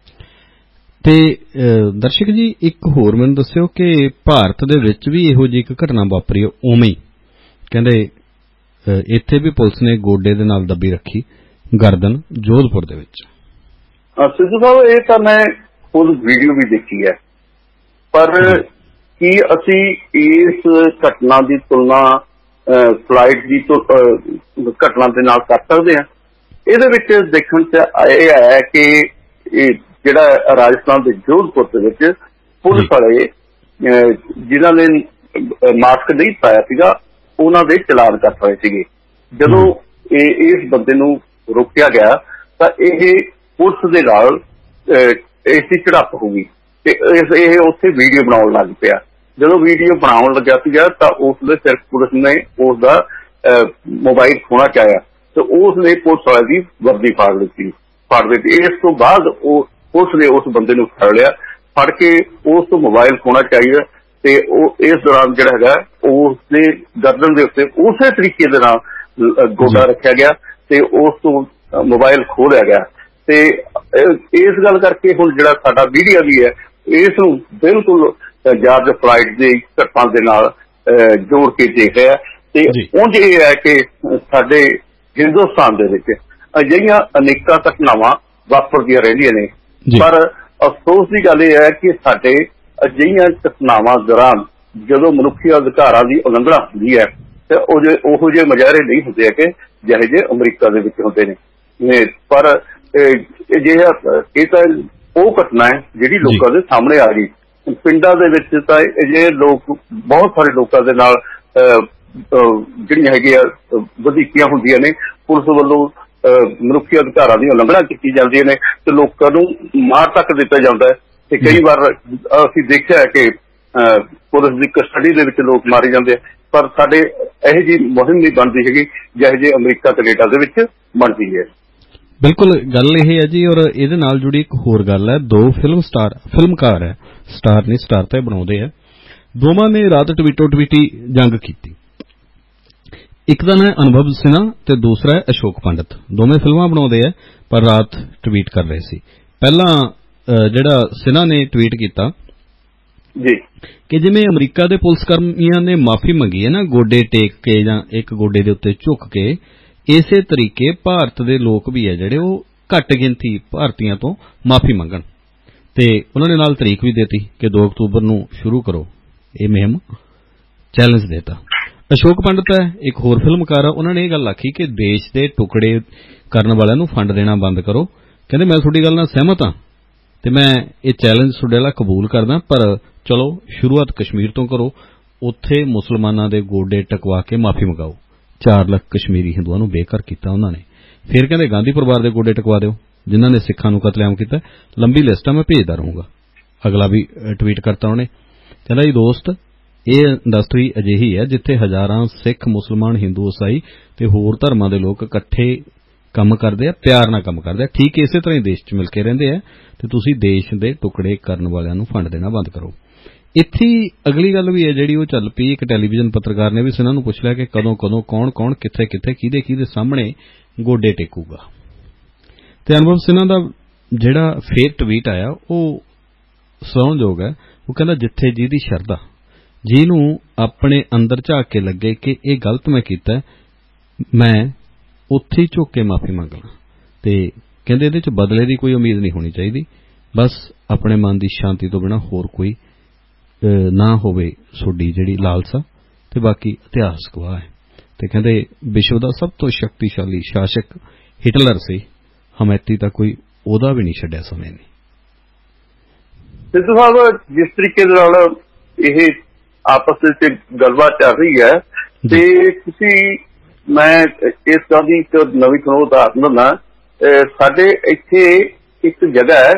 ਤੇ ਦਰਸ਼ਕ ਜੀ ਇੱਕ ਹੋਰ ਮੈਨੂੰ ਦੱਸਿਓ ਕਿ ਭਾਰਤ ਦੇ ਵਿੱਚ ਵੀ ਇਹੋ ਜਿਹੀ ਇੱਕ ਘਟਨਾ ਵਾਪਰੀ ਉਵੇਂ ਹੀ ਕਹਿੰਦੇ ਇੱਥੇ ਵੀ ਪੁਲਿਸ ਨੇ ਗੋਡੇ ਦੇ ਨਾਲ ਦੱਬੀ ਰੱਖੀ ਗਰਦਨ ਜੋਧਪੁਰ ਦੇ ਵਿੱਚ। ਸਿੱਧੂ ਸਾਹਿਬ ਇਹ ਤਾਂ ਮੈਂ ਖੁਦ ਵੀਡੀਓ ਵੀ ਦੇਖੀ ਹੈ, ਪਰ ਕੀ ਅਸੀਂ ਇਸ ਘਟਨਾ ਦੀ ਤੁਲਨਾ ਫਲਾਈਟ ਦੀ ਘਟਨਾ ਦੇ ਨਾਲ ਕਰ ਸਕਦੇ ਹਾਂ? ਇਹਦੇ ਵਿੱਚ ਦੇਖਣ ਚ ਇਹ ਹੈ ਕਿ ਜਿਹੜਾ ਰਾਜਸਥਾਨ ਦੇ ਜੋਧਪੁਰ ਦੇ ਵਿੱਚ ਪੁਲਿਸ ਵਾਲੇ ਜਿਨ੍ਹਾਂ ਨੇ ਮਾਸਕ ਨਹੀਂ ਪਾਇਆ ਸੀਗਾ ਉਹਨਾਂ ਦੇ ਚਲਾਨ ਕੱਟ ਰਹੇ ਸੀਗੇ। ਜਦੋਂ ਇਸ ਬੰਦੇ ਨੂੰ ਰੋਕਿਆ ਗਿਆ ਤਾਂ ਇਹ ਪੁਲਿਸ ਦੇ ਨਾਲ ਇਸ ਦੀ ਝੜਪ ਹੋ ਗਈ ਤੇ ਇਹ ਉੱਥੇ ਵੀਡੀਓ ਬਣਾਉਣ ਲੱਗ ਪਿਆ। ਜਦੋਂ ਵੀਡੀਓ ਬਣਾਉਣ ਲੱਗਿਆ ਸੀਗਾ ਤਾਂ ਉਸਦੇ ਸਿਰ ਪੁਲਿਸ ਨੇ ਉਸਦਾ ਮੋਬਾਈਲ ਖੋਹਣਾ ਚਾਹਿਆ ਤੇ ਉਸਨੇ ਪੁਲਿਸ ਵਾਲੇ ਦੀ ਵਰਦੀ ਫਾੜ ਦਿੱਤੀ ਫੜ ਦਿੱਤੀ ਇਸ ਤੋਂ ਬਾਅਦ ਉਹ ਪੁਲਿਸ ਨੇ ਉਸ ਬੰਦੇ ਨੂੰ ਫੜ ਲਿਆ, ਫੜ ਕੇ ਉਸ ਤੋਂ ਮੋਬਾਈਲ ਖੋਹਣਾ ਚਾਹੀਦਾ ਤੇ ਉਹ ਇਸ ਦੌਰਾਨ ਜਿਹੜਾ ਹੈਗਾ ਉਸਦੇ ਗਰਦਨ ਦੇ ਉੱਤੇ ਉਸੇ ਤਰੀਕੇ ਦੇ ਨਾਲ ਗੋਡਾ ਰੱਖਿਆ ਗਿਆ ਤੇ ਉਸ ਤੋਂ ਮੋਬਾਈਲ ਖੋਹ ਲਿਆ ਗਿਆ। ਤੇ ਇਸ ਗੱਲ ਕਰਕੇ ਹੁਣ ਜਿਹੜਾ ਸਾਡਾ ਮੀਡੀਆ ਵੀ ਹੈ ਇਸ ਨੂੰ ਬਿਲਕੁਲ ਜਾਰਜ ਫਲਾਇਡ ਦੀ ਘਟਨਾ ਦੇ ਨਾਲ ਜੋੜ ਕੇ ਦੇਖ ਰਿਹਾ ਤੇ ਉਂਝ ਇਹ ਹੈ ਕਿ ਸਾਡੇ ਹਿੰਦੁਸਤਾਨ ਦੇ ਵਿੱਚ ਅਜਿਹੀਆਂ ਅਨੇਕਾਂ ਘਟਨਾਵਾਂ ਵਾਪਰਦੀਆਂ ਰਹਿੰਦੀਆਂ ਨੇ, ਪਰ ਅਫਸੋਸ ਦੀ ਗੱਲ ਇਹ ਹੈ ਕਿ ਸਾਡੇ ਅਜਿਹੀਆਂ ਘਟਨਾਵਾਂ ਦੌਰਾਨ ਜਦੋਂ ਮਨੁੱਖੀ ਅਧਿਕਾਰਾਂ ਦੀ ਉਲੰਘਣਾ ਹੁੰਦੀ ਹੈ ਤੇ ਉਹੋ ਜਿਹੇ ਮੁਜ਼ਾਹਰੇ ਨਹੀਂ ਹੁੰਦੇ ਕਿ ਜਿਹੇ ਜਿਹੇ ਅਮਰੀਕਾ ਦੇ ਵਿੱਚ ਹੁੰਦੇ ਨੇ। ਪਰ ਅਜਿਹਾ ਇਹ ਤਾਂ ਉਹ ਘਟਨਾ ਹੈ ਜਿਹੜੀ ਲੋਕਾਂ ਦੇ ਸਾਹਮਣੇ ਆ ਗਈ। ਪਿੰਡਾਂ ਦੇ ਵਿੱਚ ਤਾਂ ਅਜਿਹੇ ਲੋਕ ਬਹੁਤ ਸਾਰੇ ਲੋਕਾਂ ਦੇ ਨਾਲ ਜਿਹੜੀਆਂ ਹੈਗੀਆਂ ਵਧੀਕੀਆਂ ਹੁੰਦੀਆਂ ਨੇ, ਪੁਲਿਸ ਵੱਲੋਂ ਮਨੁੱਖੀ ਅਧਿਕਾਰਾਂ ਦੀ ਉਲੰਘਣਾ ਕੀਤੀ ਜਾਂਦੀ ਨੇ ਤੇ ਲੋਕਾਂ ਨੂੰ ਮਾਰ ਤੱਕ ਦਿੱਤਾ ਜਾਂਦਾ ਹੈ। ਤੇ ਕਈ ਵਾਰ ਅਸੀਂ ਦੇਖਿਆ ਹੈ ਕਿ ਪੁਲਿਸ ਦੀ ਕਸਟਡੀ ਦੇ ਵਿੱਚ ਲੋਕ ਮਾਰੇ ਜਾਂਦੇ ਆ, ਪਰ ਸਾਡੇ ਇਹੋ ਜਿਹੀ ਮੁਹਿੰਮ ਨਹੀਂ ਬਣਦੀ ਹੈਗੀ ਜਿਹੋ ਜਿਹੀ ਅਮਰੀਕਾ ਕੈਨੇਡਾ ਦੇ ਵਿੱਚ ਬਣਦੀ ਹੈ। ਬਿਲਕੁਲ ਗੱਲ ਇਹ ਹੈ ਜੀ। ਔਰ ਇਹਦੇ ਨਾਲ ਜੁੜੀ ਇੱਕ ਹੋਰ ਗੱਲ ਹੈ, ਦੋ ਫਿਲਮ ਸਟਾਰ ਫਿਲਮਕਾਰ ਹੈ, ਸਟਾਰ ਨਹੀਂ ਸਟਾਰ ਤਾਂ ਬਣਾਉਂਦੇ ਆ, ਦੋਵਾਂ ਨੇ ਰਾਤ ਟਵੀਟੋ ਟਵੀਟੀ ਜੰਗ ਕੀਤੀ। ਇੱਕ ਦਾ ਨਾਂ ਅਨੁਭਵ ਸਿਨਹਾ ਤੇ ਦੂਸਰਾ ਹੈ ਅਸ਼ੋਕ ਪੰਡਤ। ਦੋਵੇਂ ਫਿਲਮਾਂ ਬਣਾਉਂਦੇ ਆ ਪਰ ਰਾਤ ਟਵੀਟ ਕਰ ਰਹੇ ਸੀ। ਪਹਿਲਾਂ ਜਿਹੜਾ ਸਿਨਹਾ ਨੇ ਟਵੀਟ ਕੀਤਾ ਜੀ ਕਿ ਜਿਵੇਂ ਅਮਰੀਕਾ ਦੇ ਪੁਲਿਸ ਕਰਮੀਆਂ ਨੇ ਮਾਫੀ ਮੰਗੀ ਹੈ ਨਾ ਗੋਡੇ ਟੇਕ ਕੇ ਜਾਂ ਇੱਕ ਗੋਡੇ ਦੇ ਉੱਤੇ ਝੁੱਕ ਕੇ, ਇਸੇ ਤਰੀਕੇ ਭਾਰਤ ਦੇ ਲੋਕ ਵੀ ਹੈ ਜਿਹੜੇ ਉਹ ਘੱਟ ਗਿਣਤੀ ਭਾਰਤੀਆਂ ਤੋਂ ਮਾਫੀ ਮੰਗਣ। ਤੇ ਉਹਨਾਂ ਨੇ ਨਾਲ ਤਰੀਕ ਵੀ ਦਿੱਤੀ ਕਿ ਦੋ ਅਕਤੂਬਰ ਨੂੰ ਸ਼ੁਰੂ ਕਰੋ ਇਹ ਮੁਹਿੰਮ, ਚੈਲੰਜ ਦੇਤਾ। ਅਸ਼ੋਕ ਪੰਡਤ ਹੈ ਇੱਕ ਹੋਰ ਫਿਲਮਕਾਰ ਆ, ਉਹਨਾਂ ਨੇ ਇਹ ਗੱਲ ਆਖੀ ਕਿ ਦੇਸ਼ ਦੇ ਟੁਕੜੇ ਕਰਨ ਵਾਲਿਆਂ ਨੂੰ ਫੰਡ ਦੇਣਾ ਬੰਦ ਕਰੋ। ਕਹਿੰਦੇ ਮੈਂ ਤੁਹਾਡੀ ਗੱਲ ਨਾਲ ਸਹਿਮਤ ਹਾਂ ਤੇ ਮੈਂ ਇਹ ਚੈਲੰਜ ਤੁਹਾਡੇ ਨਾਲ ਕਬੂਲ ਕਰਦਾ, ਪਰ ਚਲੋ ਸ਼ੁਰੂਆਤ ਕਸ਼ਮੀਰ ਤੋਂ ਕਰੋ, ਉੱਥੇ ਮੁਸਲਮਾਨਾਂ ਦੇ ਗੋਡੇ ਟਕਵਾ ਕੇ ਮਾਫੀ ਮੰਗਾਓ। ਚਾਰ ਲੱਖ ਕਸ਼ਮੀਰੀ ਹਿੰਦੂਆਂ ਨੂੰ ਬੇਘਰ ਕੀਤਾ ਉਹਨਾਂ ਨੇ। ਫਿਰ ਕਹਿੰਦੇ ਗਾਂਧੀ ਪਰਿਵਾਰ ਦੇ ਗੋਡੇ ਟਕਵਾ ਦਿਓ ਜਿਨ੍ਹਾਂ ਨੇ ਸਿੱਖਾਂ ਨੂੰ ਕਤਲੇਆਮ ਕੀਤਾ। ਲੰਬੀ ਲਿਸਟ ਆ, ਮੈਂ ਭੇਜਦਾ ਰਹੂੰਗਾ। ਅਗਲਾ ਵੀ ਟਵੀਟ ਕਰਤਾ ਉਹਨੇ, ਕਹਿੰਦਾ ਜੀ ਦੋਸਤ ਇਹ ਇੰਡਸਟਰੀ ਅਜਿਹੀ ਹੈ ਜਿੱਥੇ ਹਜ਼ਾਰਾਂ ਸਿੱਖ, ਮੁਸਲਮਾਨ, ਹਿੰਦੂ, ਈਸਾਈ ਤੇ ਹੋਰ ਧਰਮਾਂ ਦੇ ਲੋਕ ਇਕੱਠੇ ਕੰਮ ਕਰਦੇ ਆ, ਪਿਆਰ ਨਾਲ ਕੰਮ ਕਰਦੇ ਆ। ਠੀਕ ਇਸੇ ਤਰ੍ਹਾਂ ਹੀ ਦੇਸ਼ 'ਚ ਮਿਲ ਕੇ ਰਹਿੰਦੇ ਆ ਤੇ ਤੁਸੀਂ ਦੇਸ਼ ਦੇ ਟੁਕੜੇ ਕਰਨ ਵਾਲਿਆਂ ਨੂੰ ਫੰਡ ਦੇਣਾ ਬੰਦ ਕਰੋ। ਇੱਥੇ ਅਗਲੀ ਗੱਲ ਵੀ ਹੈ ਜਿਹੜੀ ਉਹ ਚੱਲ ਪਈ। ਇੱਕ ਟੈਲੀਵਿਜ਼ਨ ਪੱਤਰਕਾਰ ਨੇ ਵੀ ਸਿਨਹਾ ਨੂੰ ਪੁੱਛ ਲਿਆ ਕਿ ਕਦੋਂ ਕਦੋਂ ਕੌਣ ਕੌਣ ਕਿੱਥੇ ਕਿੱਥੇ ਕਿਹਦੇ ਕਿਹਦੇ ਸਾਹਮਣੇ ਗੋਡੇ ਟੇਕੂਗਾ। ਤੇ ਅਨੁਭਵ ਸਿਨਹਾ ਦਾ ਜਿਹੜਾ ਫੇਰ ਟਵੀਟ ਆਇਆ ਉਹ ਸਰਾਹੁਣਯੋਗ ਹੈ। ਉਹ ਕਹਿੰਦਾ ਜਿੱਥੇ ਜਿਹਦੀ ਸ਼ਰਧਾ, ਜਿਹਨੂੰ ਆਪਣੇ ਅੰਦਰ ਝਾਕ ਕੇ ਲੱਗੇ ਕਿ ਇਹ ਗਲਤ ਮੈਂ ਕੀਤਾ, ਮੈਂ ਉੱਥੇ ਹੀ ਝੁੱਕ ਕੇ ਮਾਫੀ ਮੰਗ ਲਾਂ। ਤੇ ਕਹਿੰਦੇ ਇਹਦੇ 'ਚ ਬਦਲੇ ਦੀ ਕੋਈ ਉਮੀਦ ਨਹੀਂ ਹੋਣੀ ਚਾਹੀਦੀ, ਬਸ ਆਪਣੇ ਮਨ ਦੀ ਸ਼ਾਂਤੀ ਤੋਂ ਬਿਨਾਂ ਹੋਰ ਕੋਈ ਨਾ ਹੋਵੇ ਤੁਹਾਡੀ ਜਿਹੜੀ ਲਾਲਸਾ। ਤੇ ਬਾਕੀ ਇਤਿਹਾਸ ਗਵਾਹ ਹੈ। ਤੇ ਕਹਿੰਦੇ ਵਿਸ਼ਵ ਦਾ ਸਭ ਤੋਂ ਸ਼ਕਤੀਸ਼ਾਲੀ ਸ਼ਾਸਕ ਹਿਟਲਰ ਸੀ, ਹਮੈਤੀ ਤਾਂ ਕੋਈ ਉਹਦਾ ਵੀ ਨਹੀਂ ਛੱਡਿਆ ਸਮੇਂ ਨੇ। ਸਿੱਧੂ ਸਾਹਿਬ, ਜਿਸ ਤਰੀਕੇ ਦੇ ਨਾਲ ਇਹ ਆਪਸ ਵਿੱਚ ਗੱਲਬਾਤ ਚੱਲ ਰਹੀ ਹੈ ਤੇ ਤੁਸੀਂ, ਮੈਂ ਇਸ ਗੱਲ ਦੀ ਇੱਕ ਨਵੀਂ ਤੁਹਾਨੂੰ ਉਦਾਹਰਨ ਦਿੰਦਾ। ਸਾਡੇ ਇੱਥੇ ਇੱਕ ਜਗ੍ਹਾ ਹੈ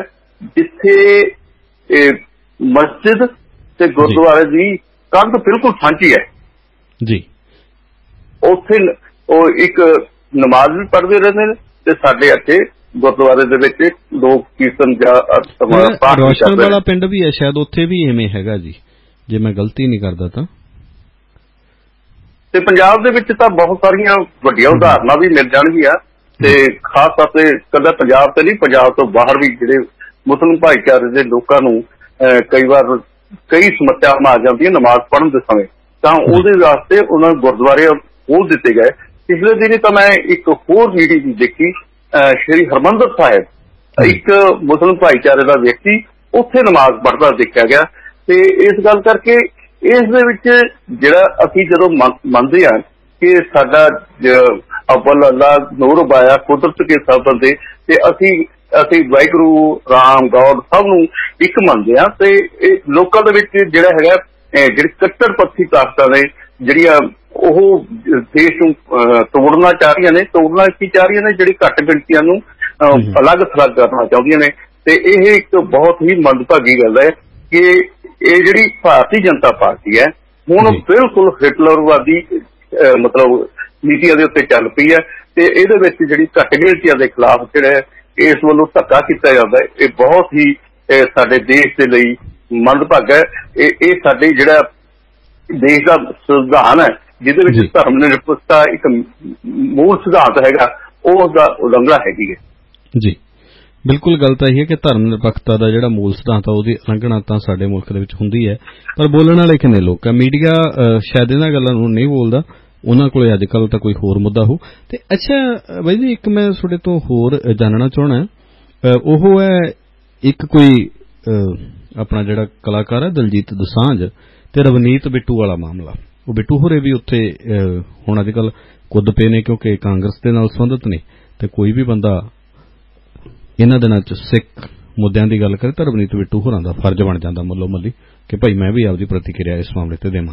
ਜਿੱਥੇ ਮਸਜਿਦ ਤੇ ਗੁਰਦੁਆਰੇ ਦੀ ਕੰਧ ਬਿਲਕੁਲ ਸਾਂਝੀ ਹੈ ਜੀ। ਉੱਥੇ ਉਹ ਇੱਕ ਨਮਾਜ਼ ਵੀ ਪੜ੍ਹਦੇ ਰਹਿੰਦੇ ਨੇ ਤੇ ਸਾਡੇ ਇੱਥੇ ਗੁਰਦੁਆਰੇ ਦੇ ਵਿੱਚ ਲੋਕ ਕੀਰਤਨ ਜਾਂ ਪਾਠ ਰੋਸ਼ਨ ਵਾਲਾ ਪਿੰਡ ਵੀ ਹੈ ਸ਼ਾਇਦ, ਉੱਥੇ ਵੀ ਐਵੇਂ ਹੈਗਾ ਜੀ, ਜੇ ਮੈਂ ਗਲਤੀ ਨਹੀਂ ਕਰਦਾ ਤਾਂ। ਤੇ ਪੰਜਾਬ ਦੇ ਵਿੱਚ ਤਾਂ ਬਹੁਤ ਸਾਰੀਆਂ ਵੱਡੀਆਂ ਉਦਾਹਰਨਾਂ ਵੀ ਮਿਲ ਜਾਣਗੀਆਂ ਤੇ ਖਾਸ ਤੌਰ ਤੇ ਕੱਲਾ ਪੰਜਾਬ ਤੇ ਨਹੀਂ, ਪੰਜਾਬ ਤੋਂ ਬਾਹਰ ਵੀ ਜਿਹੜੇ ਮੁਸਲਿਮ ਭਾਈਚਾਰੇ ਦੇ ਲੋਕਾਂ ਨੂੰ ਕਈ ਵਾਰ ਕਈ ਸਮੱਸਿਆਵਾਂ ਆ ਜਾਂਦੀਆਂ ਨਮਾਜ਼ ਪੜ੍ਹਨ ਦੇ ਸਮੇਂ, ਤਾਂ ਉਹਦੇ ਵਾਸਤੇ ਉਹਨਾਂ ਨੂੰ ਗੁਰਦੁਆਰੇ ਖੋਲ੍ਹ ਦਿੱਤੇ ਗਏ। ਪਿਛਲੇ ਦਿਨੀ ਤਾਂ ਮੈਂ ਇੱਕ ਹੋਰ ਵੀਡੀਓ ਵੀ ਦੇਖੀ, ਸ਼੍ਰੀ ਹਰਿਮੰਦਰ ਸਾਹਿਬ ਇੱਕ ਮੁਸਲਿਮ ਭਾਈਚਾਰੇ ਦਾ ਵਿਅਕਤੀ ਉੱਥੇ ਨਮਾਜ਼ ਪੜ੍ਹਦਾ ਦੇਖਿਆ ਗਿਆ। ਤੇ ਇਸ ਗੱਲ ਕਰਕੇ ਇਸ ਦੇ ਵਿੱਚ ਜਿਹੜਾ ਅਸੀਂ ਜਦੋਂ ਮੰਨਦੇ ਹਾਂ ਕਿ ਸਾਡਾ ਅਵਲ ਅੱਲਾ ਨੂਰ ਬਾਇਆ ਕੁਦਰਤ ਕੇ ਸਭ ਬੰਦੇ, ਤੇ ਅਸੀਂ ਅਸੀਂ ਵਾਹਿਗੁਰੂ ਰਾਮ ਗੌਡ ਸਭ ਨੂੰ ਇੱਕ ਮੰਨਦੇ ਹਾਂ। ਤੇ ਇਹ ਲੋਕਾਂ ਦੇ ਵਿੱਚ ਜਿਹੜਾ ਹੈਗਾ ਜਿਹੜੀ ਕੱਟੜਪੰਥੀ ਤਾਕਤਾਂ ਨੇ ਜਿਹੜੀਆਂ ਉਹ ਦੇਸ਼ ਨੂੰ ਤੋੜਨਾ ਚਾਹ ਰਹੀਆਂ ਨੇ, ਤੋੜਨਾ ਕੀ ਚਾਹ ਰਹੀਆਂ ਨੇ, ਜਿਹੜੀ ਘੱਟ ਗਿਣਤੀਆਂ ਨੂੰ ਅਲੱਗ ਥਲੱਗ ਕਰਨਾ ਚਾਹੁੰਦੀਆਂ ਨੇ। ਤੇ ਇਹ ਇੱਕ ਬਹੁਤ ਹੀ ਮੰਦਭਾਗੀ ਗੱਲ ਹੈ ਕਿ ਇਹ ਜਿਹੜੀ ਭਾਰਤੀ ਜਨਤਾ ਪਾਰਟੀ ਹੈ ਹੁਣ ਬਿਲਕੁਲ ਹਿਟਲਰਵਾਦੀ ਮਤਲਬ ਨੀਤੀਆਂ ਦੇ ਉੱਤੇ ਚੱਲ ਪਈ ਹੈ ਤੇ ਇਹਦੇ ਵਿੱਚ ਜਿਹੜੀ ਘੱਟ ਗਿਣਤੀਆਂ ਦੇ ਖਿਲਾਫ ਜਿਹੜਾ ਇਸ ਵੱਲੋਂ ਧੱਕਾ ਕੀਤਾ ਜਾਂਦਾ ਹੈ, ਇਹ ਬਹੁਤ ਹੀ ਸਾਡੇ ਦੇਸ਼ ਦੇ ਲਈ ਮੰਦਭਾਗਾ ਹੈ। ਇਹ ਇਹ ਸਾਡੇ ਜਿਹੜਾ ਦੇਸ਼ ਦਾ ਸੰਵਿਧਾਨ ਹੈ ਜਿਹਦੇ ਵਿੱਚ ਧਰਮ ਨਿਰਪੱਖਤਾ ਇੱਕ ਮੂਲ ਸਿਧਾਂਤ ਹੈਗਾ, ਉਸ ਦਾ ਉਲੰਘਣਾ ਹੈਗੀ ਹੈ ਜੀ। ਬਿਲਕੁਲ ਗੱਲ ਤਾਂ ਇਹ ਹੈ ਕਿ ਧਰਮ ਨਿਰਪੱਖਤਾ ਦਾ ਜਿਹੜਾ ਮੂਲ ਸਿਧਾਂਤ ਆ ਉਹਦੀ ਉਲੰਘਣਾ ਤਾਂ ਸਾਡੇ ਮੁਲਕ ਦੇ ਵਿੱਚ ਹੁੰਦੀ ਹੈ, ਪਰ ਬੋਲਣ ਵਾਲੇ ਕਿੰਨੇ ਲੋਕ ਆ। ਮੀਡੀਆ ਸ਼ਾਇਦ ਇਹਨਾਂ ਗੱਲਾਂ ਨੂੰ ਨਹੀਂ ਬੋਲਦਾ, ਉਹਨਾਂ ਕੋਲੇ ਅੱਜ ਕੱਲ੍ਹ ਤਾਂ ਕੋਈ ਹੋਰ ਮੁੱਦਾ ਹੋ। ਤੇ ਅੱਛਾ ਬਾਈ ਜੀ, ਇੱਕ ਮੈਂ ਤੁਹਾਡੇ ਤੋਂ ਹੋਰ ਜਾਣਨਾ ਚਾਹੁੰਦਾ, ਉਹ ਹੈ ਇੱਕ ਕੋਈ ਆਪਣਾ ਜਿਹੜਾ ਕਲਾਕਾਰ ਹੈ ਦਲਜੀਤ ਦੋਸਾਂਝ ਤੇ ਰਵਨੀਤ ਬਿੱਟੂ ਵਾਲਾ ਮਾਮਲਾ। ਉਹ ਬਿੱਟੂ ਹੋਰੇ ਵੀ ਉੱਥੇ ਹੁਣ ਅੱਜ ਕੱਲ੍ਹ ਕੁੱਦ ਪਏ ਨੇ ਕਿਉਂਕਿ ਕਾਂਗਰਸ ਦੇ ਨਾਲ ਸੰਬੰਧਿਤ ਨੇ, ਤੇ ਕੋਈ ਵੀ ਬੰਦਾ ਇਹਨਾਂ ਦਿਨਾਂ ਚ ਸਿੱਖ ਮੁੱਦਿਆਂ ਦੀ ਗੱਲ ਕਰੇ ਤਾਂ ਰਵਨੀਤ ਬਿੱਟੂ ਹੋਰਾਂ ਦਾ ਫਰਜ਼ ਬਣ ਜਾਂਦਾ ਮੱਲੋ ਮੱਲੀ ਕਿ ਭਾਈ ਮੈਂ ਵੀ ਆਪਦੀ ਪ੍ਰਤੀਕਿਰਿਆ ਇਸ ਮਾਮਲੇ ਤੇ ਦੇਵਾਂ।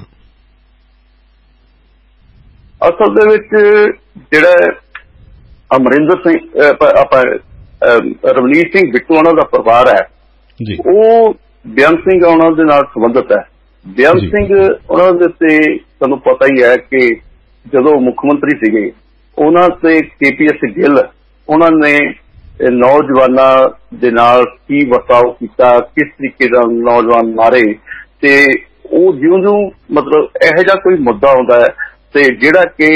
ਅਸਲ ਦੇ ਵਿੱਚ ਜਿਹੜਾ ਅਮਰਿੰਦਰ ਸਿੰਘ ਆਪਾਂ ਰਵਨੀਤ ਸਿੰਘ ਬਿੱਟੂ ਉਹਨਾਂ ਦਾ ਪਰਿਵਾਰ ਹੈ ਜੀ, ਉਹ ਬੇਅੰਤ ਸਿੰਘ ਉਹਨਾਂ ਦੇ ਨਾਲ ਸੰਬੰਧਿਤ ਹੈ। ਬੇਅੰਤ ਸਿੰਘ ਉਹਨਾਂ ਦੇ ਉੱਤੇ ਤੁਹਾਨੂੰ ਪਤਾ ਹੀ ਹੈ ਕਿ ਜਦੋਂ ਮੁੱਖ ਮੰਤਰੀ ਸੀਗੇ ਉਹਨਾਂ ਤੇ ਕੇ ਪੀ ਐਸ ਗਿੱਲ ਉਹਨਾਂ ਨੇ ਨੌਜਵਾਨਾਂ ਦੇ ਨਾਲ ਕੀ ਵਰਤਾਓ ਕੀਤਾ, ਕਿਸ ਤਰੀਕੇ ਦਾ ਨੌਜਵਾਨ ਮਾਰੇ, ਤੇ ਉਹ ਜਿਉਂ ਜਿਉਂ ਮਤਲਬ ਇਹੋ ਜਿਹਾ ਕੋਈ ਮੁੱਦਾ ਆਉਂਦਾ ਹੈ ਤੇ ਜਿਹੜਾ ਕਿ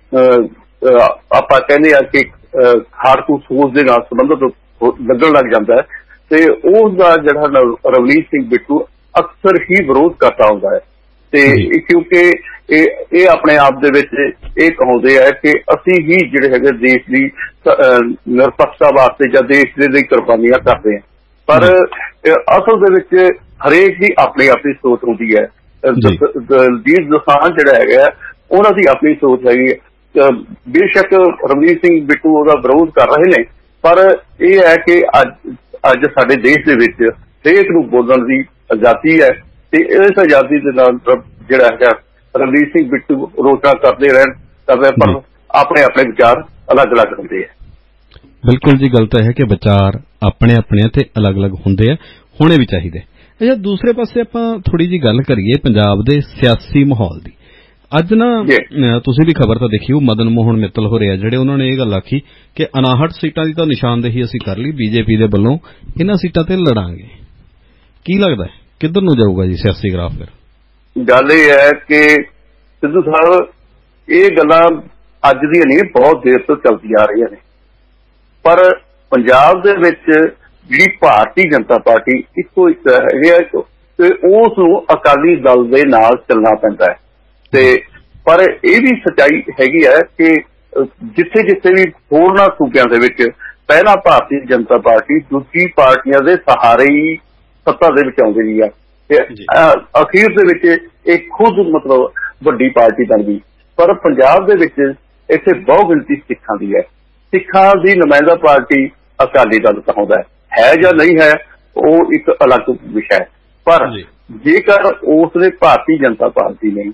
ਆਪਾਂ ਕਹਿੰਦੇ ਆ ਕਿ ਖਾੜਕੂ ਸੋਚ ਦੇ ਨਾਲ ਸੰਬੰਧਿਤ ਲੱਗਣ ਲੱਗ ਜਾਂਦਾ ਹੈ, ਤੇ ਉਸ ਦਾ ਜਿਹੜਾ ਰਵਨੀਤ ਸਿੰਘ ਬਿੱਟੂ ਅਕਸਰ ਹੀ ਵਿਰੋਧ ਕਰਦਾ ਹੁੰਦਾ ਹੈ। ਤੇ ਕਿਉਂਕਿ ਇਹ ਇਹ ਆਪਣੇ ਆਪ ਦੇ ਵਿੱਚ ਇਹ ਕਹਾਉਂਦੇ ਆ ਕਿ ਅਸੀਂ ਹੀ ਜਿਹੜੇ ਹੈਗੇ ਦੇਸ਼ ਦੀ ਨਿਰਪੱਖਤਾ ਵਾਸਤੇ ਜਾਂ ਦੇਸ਼ ਦੇ ਲਈ ਕੁਰਬਾਨੀਆਂ ਕਰਦੇ ਹਾਂ, ਪਰ ਅਸਲ ਦੇ ਵਿੱਚ ਹਰੇਕ ਦੀ ਆਪਣੀ ਆਪਣੀ ਸੋਚ ਹੁੰਦੀ ਹੈ। ਦਲਜੀਤ ਦੋਸਾਂਝ ਜਿਹੜਾ ਹੈਗਾ ਉਹਨਾਂ ਦੀ ਆਪਣੀ ਸੋਚ ਹੈਗੀ ਹੈ। ਬੇਸ਼ੱਕ ਰਵਨੀਤ ਸਿੰਘ ਬਿੱਟੂ ਉਹਦਾ ਵਿਰੋਧ ਕਰ ਰਹੇ ਨੇ, ਪਰ ਇਹ ਹੈ ਕਿ ਅੱਜ ਅੱਜ ਸਾਡੇ ਦੇਸ਼ ਦੇ ਵਿੱਚ ਹਰੇਕ ਨੂੰ ਬੋਲਣ ਦੀ ਆਜ਼ਾਦੀ ਹੈ ਤੇ ਇਸ ਆਜ਼ਾਦੀ ਦੇ ਨਾਲ ਜਿਹੜਾ ਹੈਗਾ ਰਵਨੀਤ ਸਿੰਘ ਬਿੱਟੂ ਰੋਟਾ ਕਰਦੇ ਰਹਿਣ ਕਰਦੇ ਪਰ ਆਪਣੇ ਆਪਣੇ ਵਿਚਾਰ ਅਲੱਗ ਅਲੱਗ ਹੁੰਦੇ ਆ। ਬਿਲਕੁਲ ਜੀ, ਗੱਲ ਤਾਂ ਹੈ ਕਿ ਵਿਚਾਰ ਆਪਣੇ ਆਪਣੇ ਤੇ ਅਲੱਗ ਅਲੱਗ ਹੁੰਦੇ ਆ, ਹੋਣੇ ਵੀ ਚਾਹੀਦੇ। ਅੱਛਾ, ਦੂਸਰੇ ਪਾਸੇ ਆਪਾਂ ਥੋੜੀ ਜਿਹੀ ਗੱਲ ਕਰੀਏ ਪੰਜਾਬ ਦੇ ਸਿਆਸੀ ਮਾਹੌਲ ਦੀ। ਅੱਜ ਨਾ ਤੁਸੀਂ ਵੀ ਖਬਰ ਤਾਂ ਦੇਖੀ, ਉਹ ਮਦਨ ਮੋਹਨ ਮਿੱਤਲ ਹੋ ਰਿਹਾ ਜਿਹੜੇ ਉਹਨਾਂ ਨੇ ਇਹ ਗੱਲ ਆਖੀ ਕਿ ਉਨਾਹਠ ਸੀਟਾਂ ਦੀ ਤਾਂ ਨਿਸ਼ਾਨਦੇਹੀ ਅਸੀਂ ਕਰ ਲਈ ਬੀਜੇਪੀ ਦੇ ਵੱਲੋਂ, ਇਹਨਾਂ ਸੀਟਾਂ ਤੇ ਲੜਾਂਗੇ। ਕੀ ਲੱਗਦਾ ਕਿੱਧਰ ਨੂੰ ਜਾਊਗਾ ਜੀ ਸਿਆਸੀ ਗ੍ਰਾਫ? ਫਿਰ ਗੱਲ ਇਹ ਹੈ ਕਿ ਸਿੱਧੂ ਸਾਹਿਬ ਇਹ ਗੱਲਾਂ ਅੱਜ ਦੀਆਂ ਨਹੀਂ, ਬਹੁਤ ਦੇਰ ਤੋਂ ਚੱਲਦੀਆਂ ਆ ਰਹੀਆਂ ਨੇ, ਪਰ ਪੰਜਾਬ ਦੇ ਵਿੱਚ ਜਿਹੜੀ ਭਾਰਤੀ ਜਨਤਾ ਪਾਰਟੀ ਇੱਕੋ ਇੱਕ ਹੈਗੀ ਹੈ ਤੇ ਉਸ ਨੂੰ ਅਕਾਲੀ ਦਲ ਦੇ ਨਾਲ ਚੱਲਣਾ ਪੈਂਦਾ ਹੈ। ਤੇ ਪਰ ਇਹ ਵੀ ਸੱਚਾਈ ਹੈਗੀ ਹੈ ਕਿ ਜਿੱਥੇ ਜਿੱਥੇ ਵੀ ਹੋਰਨਾਂ ਸੂਬਿਆਂ ਦੇ ਵਿੱਚ ਪਹਿਲਾਂ ਭਾਰਤੀ ਜਨਤਾ ਪਾਰਟੀ ਦੂਜੀ ਪਾਰਟੀਆਂ ਦੇ ਸਹਾਰੇ ਹੀ ਸੱਤਾ ਦੇ ਵਿੱਚ ਆਉਂਦੀ ਰਹੀ ਹੈ ਤੇ ਅਖੀਰ ਦੇ ਵਿੱਚ ਇਹ ਖੁਦ ਮਤਲਬ ਵੱਡੀ ਪਾਰਟੀ ਬਣ ਗਈ। पर पंजाब दे विच इत्थे बहु गिणती सिखां दी है। सिखां दी नुमाइंदा पार्टी अकाली दल चाहुंदा है या नहीं है वो एक अलग विषय है। पर जेकर उसने भारतीय जनता पार्टी ने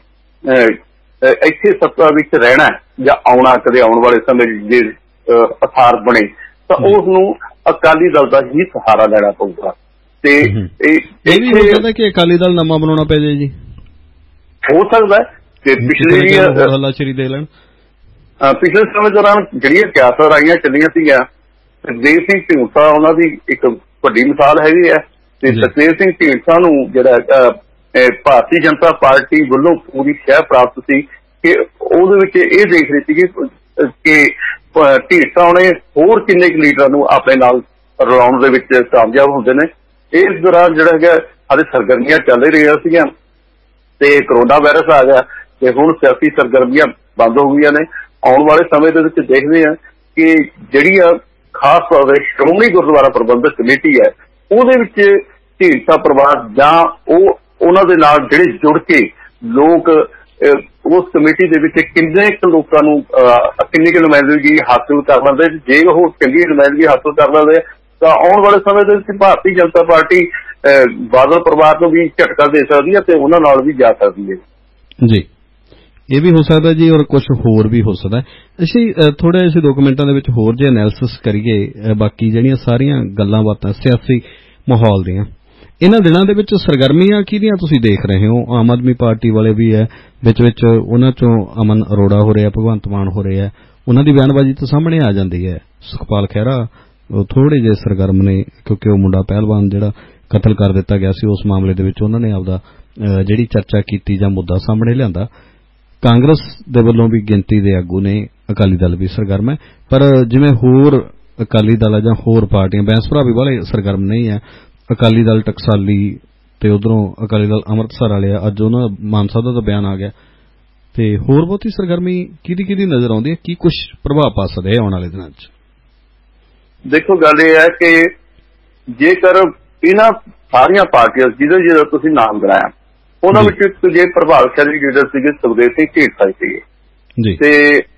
इत्थे सत्ता विच रहना या आउणा कदे आउण वाले समय जे अथार बने तो उसनूं अकाली दल का ही सहारा लेना पऊगा। ते ये भी हो सकदा कि अकाली दल नवां बनाउणा पै जाए जी, हो सकदा है कि पिछले हलाचरी दे लैण। पिछले समय दौरान जिहड़ियां सियासत आईयां चलियां सीगियां, सुखदेव सिंह ढींडसा उन्हां दी एक वड्डी मिसाल हैगी है ते सुखदेव सिंह ढींडसा नूं जिहड़ा भारतीय जनता पार्टी वल्लों पूरी शह प्राप्त सी कि ਉਹਦੇ ਵਿੱਚ ਇਹ देख रही थी कि ਢੀਂਡਸਾ ने होर किन्ने लीडरां नूं अपने नाल रलाउण दे विच कामयाब हुंदे ने। इस दौरान जिहड़ा हैगा हाले सरगर्मियां चल रही सीगियां ते करोना वायरस आ गया ते हुण सियासी सरगर्मियां बंद हो गई ने। आउण वाले समय दे विच देखदे आ कि जिहड़ी खास तौर ते श्रोमणी गुरुद्वारा प्रबंधक कमेटी है ਉਹਦੇ ਵਿੱਚ ਢੀਂਡਸਾ ਪਰਿਵਾਰ ਜਾਂ ਉਹ ਉਹਨਾਂ ਦੇ ਨਾਲ ਜਿਹੜੇ ਜੁੜ ਕੇ ਲੋਕ उस कमेटी दे विच किन्ने लोगों नूं किन्नी क नुमाइंदगी हासिल कर लेंदे। जे वो चंगी नुमाइंदगी हासिल कर लेंदे तो आने वाले समय दे विच भारतीय जनता पार्टी बादल परिवार को भी झटका दे सकती है ते उन्हां नाल भी जा सकती है जी। ये भी हो सकता है जी और कुछ होर भी हो सकता है। ਅਸੀਂ थोड़ा इस दो मिनटां दे विच होर जे एनालिसिस करिए बाकी ਜਿਹੜੀਆਂ ਸਾਰੀਆਂ ਗੱਲਾਂ ਬਾਤਾਂ सियासी माहौल ਦੀਆਂ इन्हां दिनां दे विच सरगर्मियां किहदियां तुसीं देख रहे हो। आम आदमी पार्टी वाले भी है विच विच उन्हां चों अमन अरोड़ा हो रहा, भगवंत मान हो रहा है, उन्हां दी बयानबाजी तो सामने आ जाती है। सुखपाल खैरा थोड़े जे सरगर्म ने क्योंकि वो मुंडा पहलवान जिहड़ा कतल कर दिता गया सी उस मामले दे विच उन्हां ने आपदा जिहड़ी चर्चा कीती जां मुद्दा सामने लिआंदा। कांग्रेस दे वल्लों भी गिनती दे आगू ने, अकाली दल भी सरगर्म है, पर जिवें होर अकाली दल जां होर पार्टियां बैंस भरा भी वाले सरगर्म नहीं है। अकाली दल टकसाली ते उधरों अकाली दल अमृतसर वाले अज उन्हां मान साहब दा बयान आ गया ते होर बहुती सरगर्मी किहदी किहदी नज़र आउंदी है, की कुछ प्रभाव पा सकदे आउण वाले दिनां च? देखो गल इह है कि जेकर इन्हां सारियां पार्टियां जिहदे जिहदा तुसीं नाम गिनाया उन्हां विच जे प्रभावशाली लीडर सीगे सुखदेव सिंह ढींडसा सीगे ते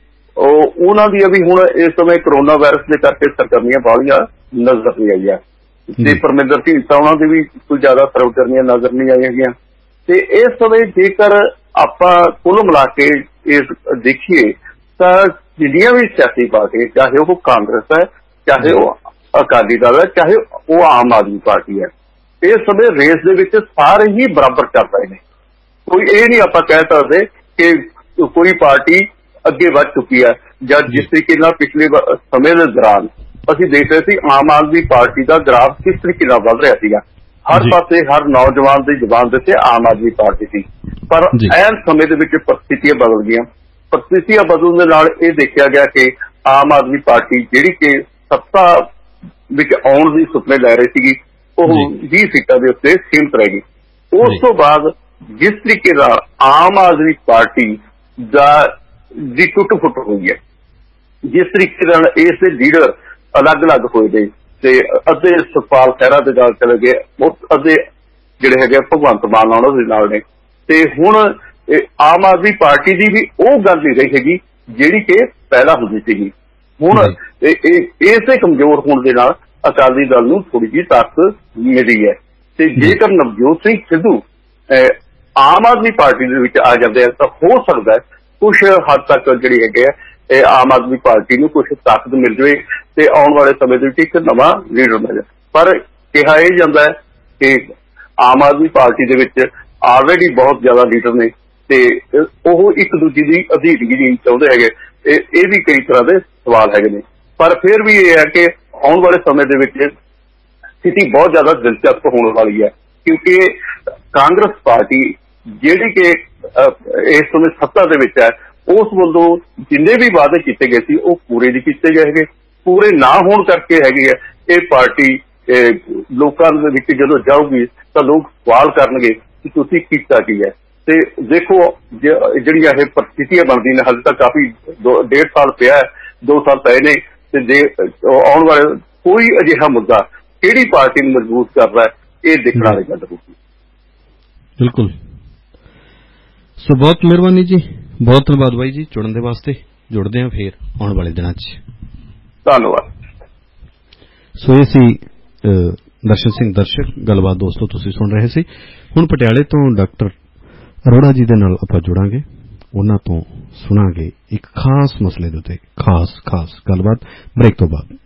उन्हां दी अभी हुण इस समय करोना वायरस दे करके सरगर्मियां बाहलियां नज़र नहीं आईयां ते परमिंदर ढींडसा उन्हां दी भी कोई ज्यादा सरगर्मियां नज़र नहीं आई हैगियां ते इस समय जेकर आपां कुल मिला के इस देखिए तां जिन्नियां भी सियासी पार्टियां चाहे वो कांग्रेस है, चाहे वो अकाली दल है, चाहे वो आम आदमी पार्टी है, इस समय रेस दे विच सारे ही बराबर चल रहे हैं। कोई ये नहीं आपां कह सकदे कि कोई पार्टी अगे बढ़ चुकी है या जिस तरीके नाल पिछले समय के दौरान ਅਸੀਂ देख रहे थे आम आदमी पार्टी का ग्राफ किस तरीके नाल बढ़ रहा सीगा। हर पासे हर नौजवान की जुबान दे आम आदमी पार्टी थी, पर ऐन समय दे विच परिस्थितियां बदल गई। परिस्थितियां बदलण दे नाल इह देखिया गया कि आम आदमी पार्टी जिहड़ी कि सत्ता विच आउण दी सुपने लै रही सीगी ਉਹ बीस सीटां दे उत्ते सीमित रह गई। उस तो बाद जिस तरीके नाल आम आदमी पार्टी दा दी टुट फुट हुई है, जिस तरीके नाल इस लीडर अलग अलग होए गए ते अद्धे सुखपाल खैरा दे नाल चले गए, अद्धे जिहड़े हैगे भगवंत मान उन्हां दे नाल ने ते हुण आम आदमी पार्टी दी भी ਉਹ ਗੱਲ नहीं रही हैगी जिहड़ी कि पहला हुंदी सीगी। हुण इसे कमजोर होण दे नाल अकाली दल नूं थोड़ी जी ताकत मिली है ते जेकर नवजोत सिंह सिद्धू आम आदमी पार्टी दे विच आ जांदे हैं तां हो सकदा है कुछ हद तक जिहड़ी हैगे आम आदमी पार्टी नूं कुछ ताकत मिल जाए ते आने वाले समय दे विच एक नवां लीडर मिल जाए। पर कहा यह जाता है कि आम आदमी पार्टी दे विच ऑलरेडी बहुत ज्यादा लीडर ने ते ओह एक दूजे की अधीनगी नहीं चाहते हैगे, ये भी कई तरह के सवाल हैगे ने। पर फिर भी यह है कि आने वाले समय दे विच स्थिति बहुत ज्यादा दिलचस्प होने वाली है क्योंकि कांग्रेस पार्टी जिहड़ी कि इस समय सत्ता दे विच है उस वालों जिन्ने भी वादे किए गए थे वो पूरे नहीं किए गए है। पूरे ना होने करके हैगी है ये पार्टी लोगों के जो जाऊगी तो लोग सवाल करनगे कि तुसीं कीता की है। ते देखो जिहड़ियां ये परिस्थितियां बनदी ने हाले तक काफी डेढ़ साल पिया है, दो साल पए ने ते जे आउण वाले कोई अजिहा मुद्दा किहड़ी पार्टी नूं मजबूत कर रहा है ये देखने वाली गल होगी। बिल्कुल। सो बहुत मेहरबानी जी, ਬਹੁਤ ਧੰਨਵਾਦ ਬਾਈ ਜੀ ਜੁੜਨ ਦੇ ਵਾਸਤੇ। ਜੁੜਦੇ ਹਾਂ ਫੇਰ ਆਉਣ ਵਾਲੇ ਦਿਨਾਂ 'ਚ। ਧੰਨਵਾਦ। ਸੋ ਇਹ ਸੀ ਦਰਸ਼ਨ ਸਿੰਘ ਦਰਸ਼ਕ। ਗੱਲਬਾਤ ਦੋਸਤੋ ਤੁਸੀਂ ਸੁਣ ਰਹੇ ਸੀ। ਹੁਣ ਪਟਿਆਲੇ ਤੋਂ ਡਾਕਟਰ ਅਰੋੜਾ ਜੀ ਦੇ ਨਾਲ ਆਪਾਂ ਜੁੜਾਂਗੇ। ਉਹਨਾਂ ਤੋਂ ਸੁਣਾਂਗੇ ਇੱਕ ਖਾਸ ਮਸਲੇ ਦੇ ਉੱਤੇ ਖਾਸ ਖਾਸ ਗੱਲਬਾਤ ਬ੍ਰੇਕ ਤੋਂ ਬਾਅਦ।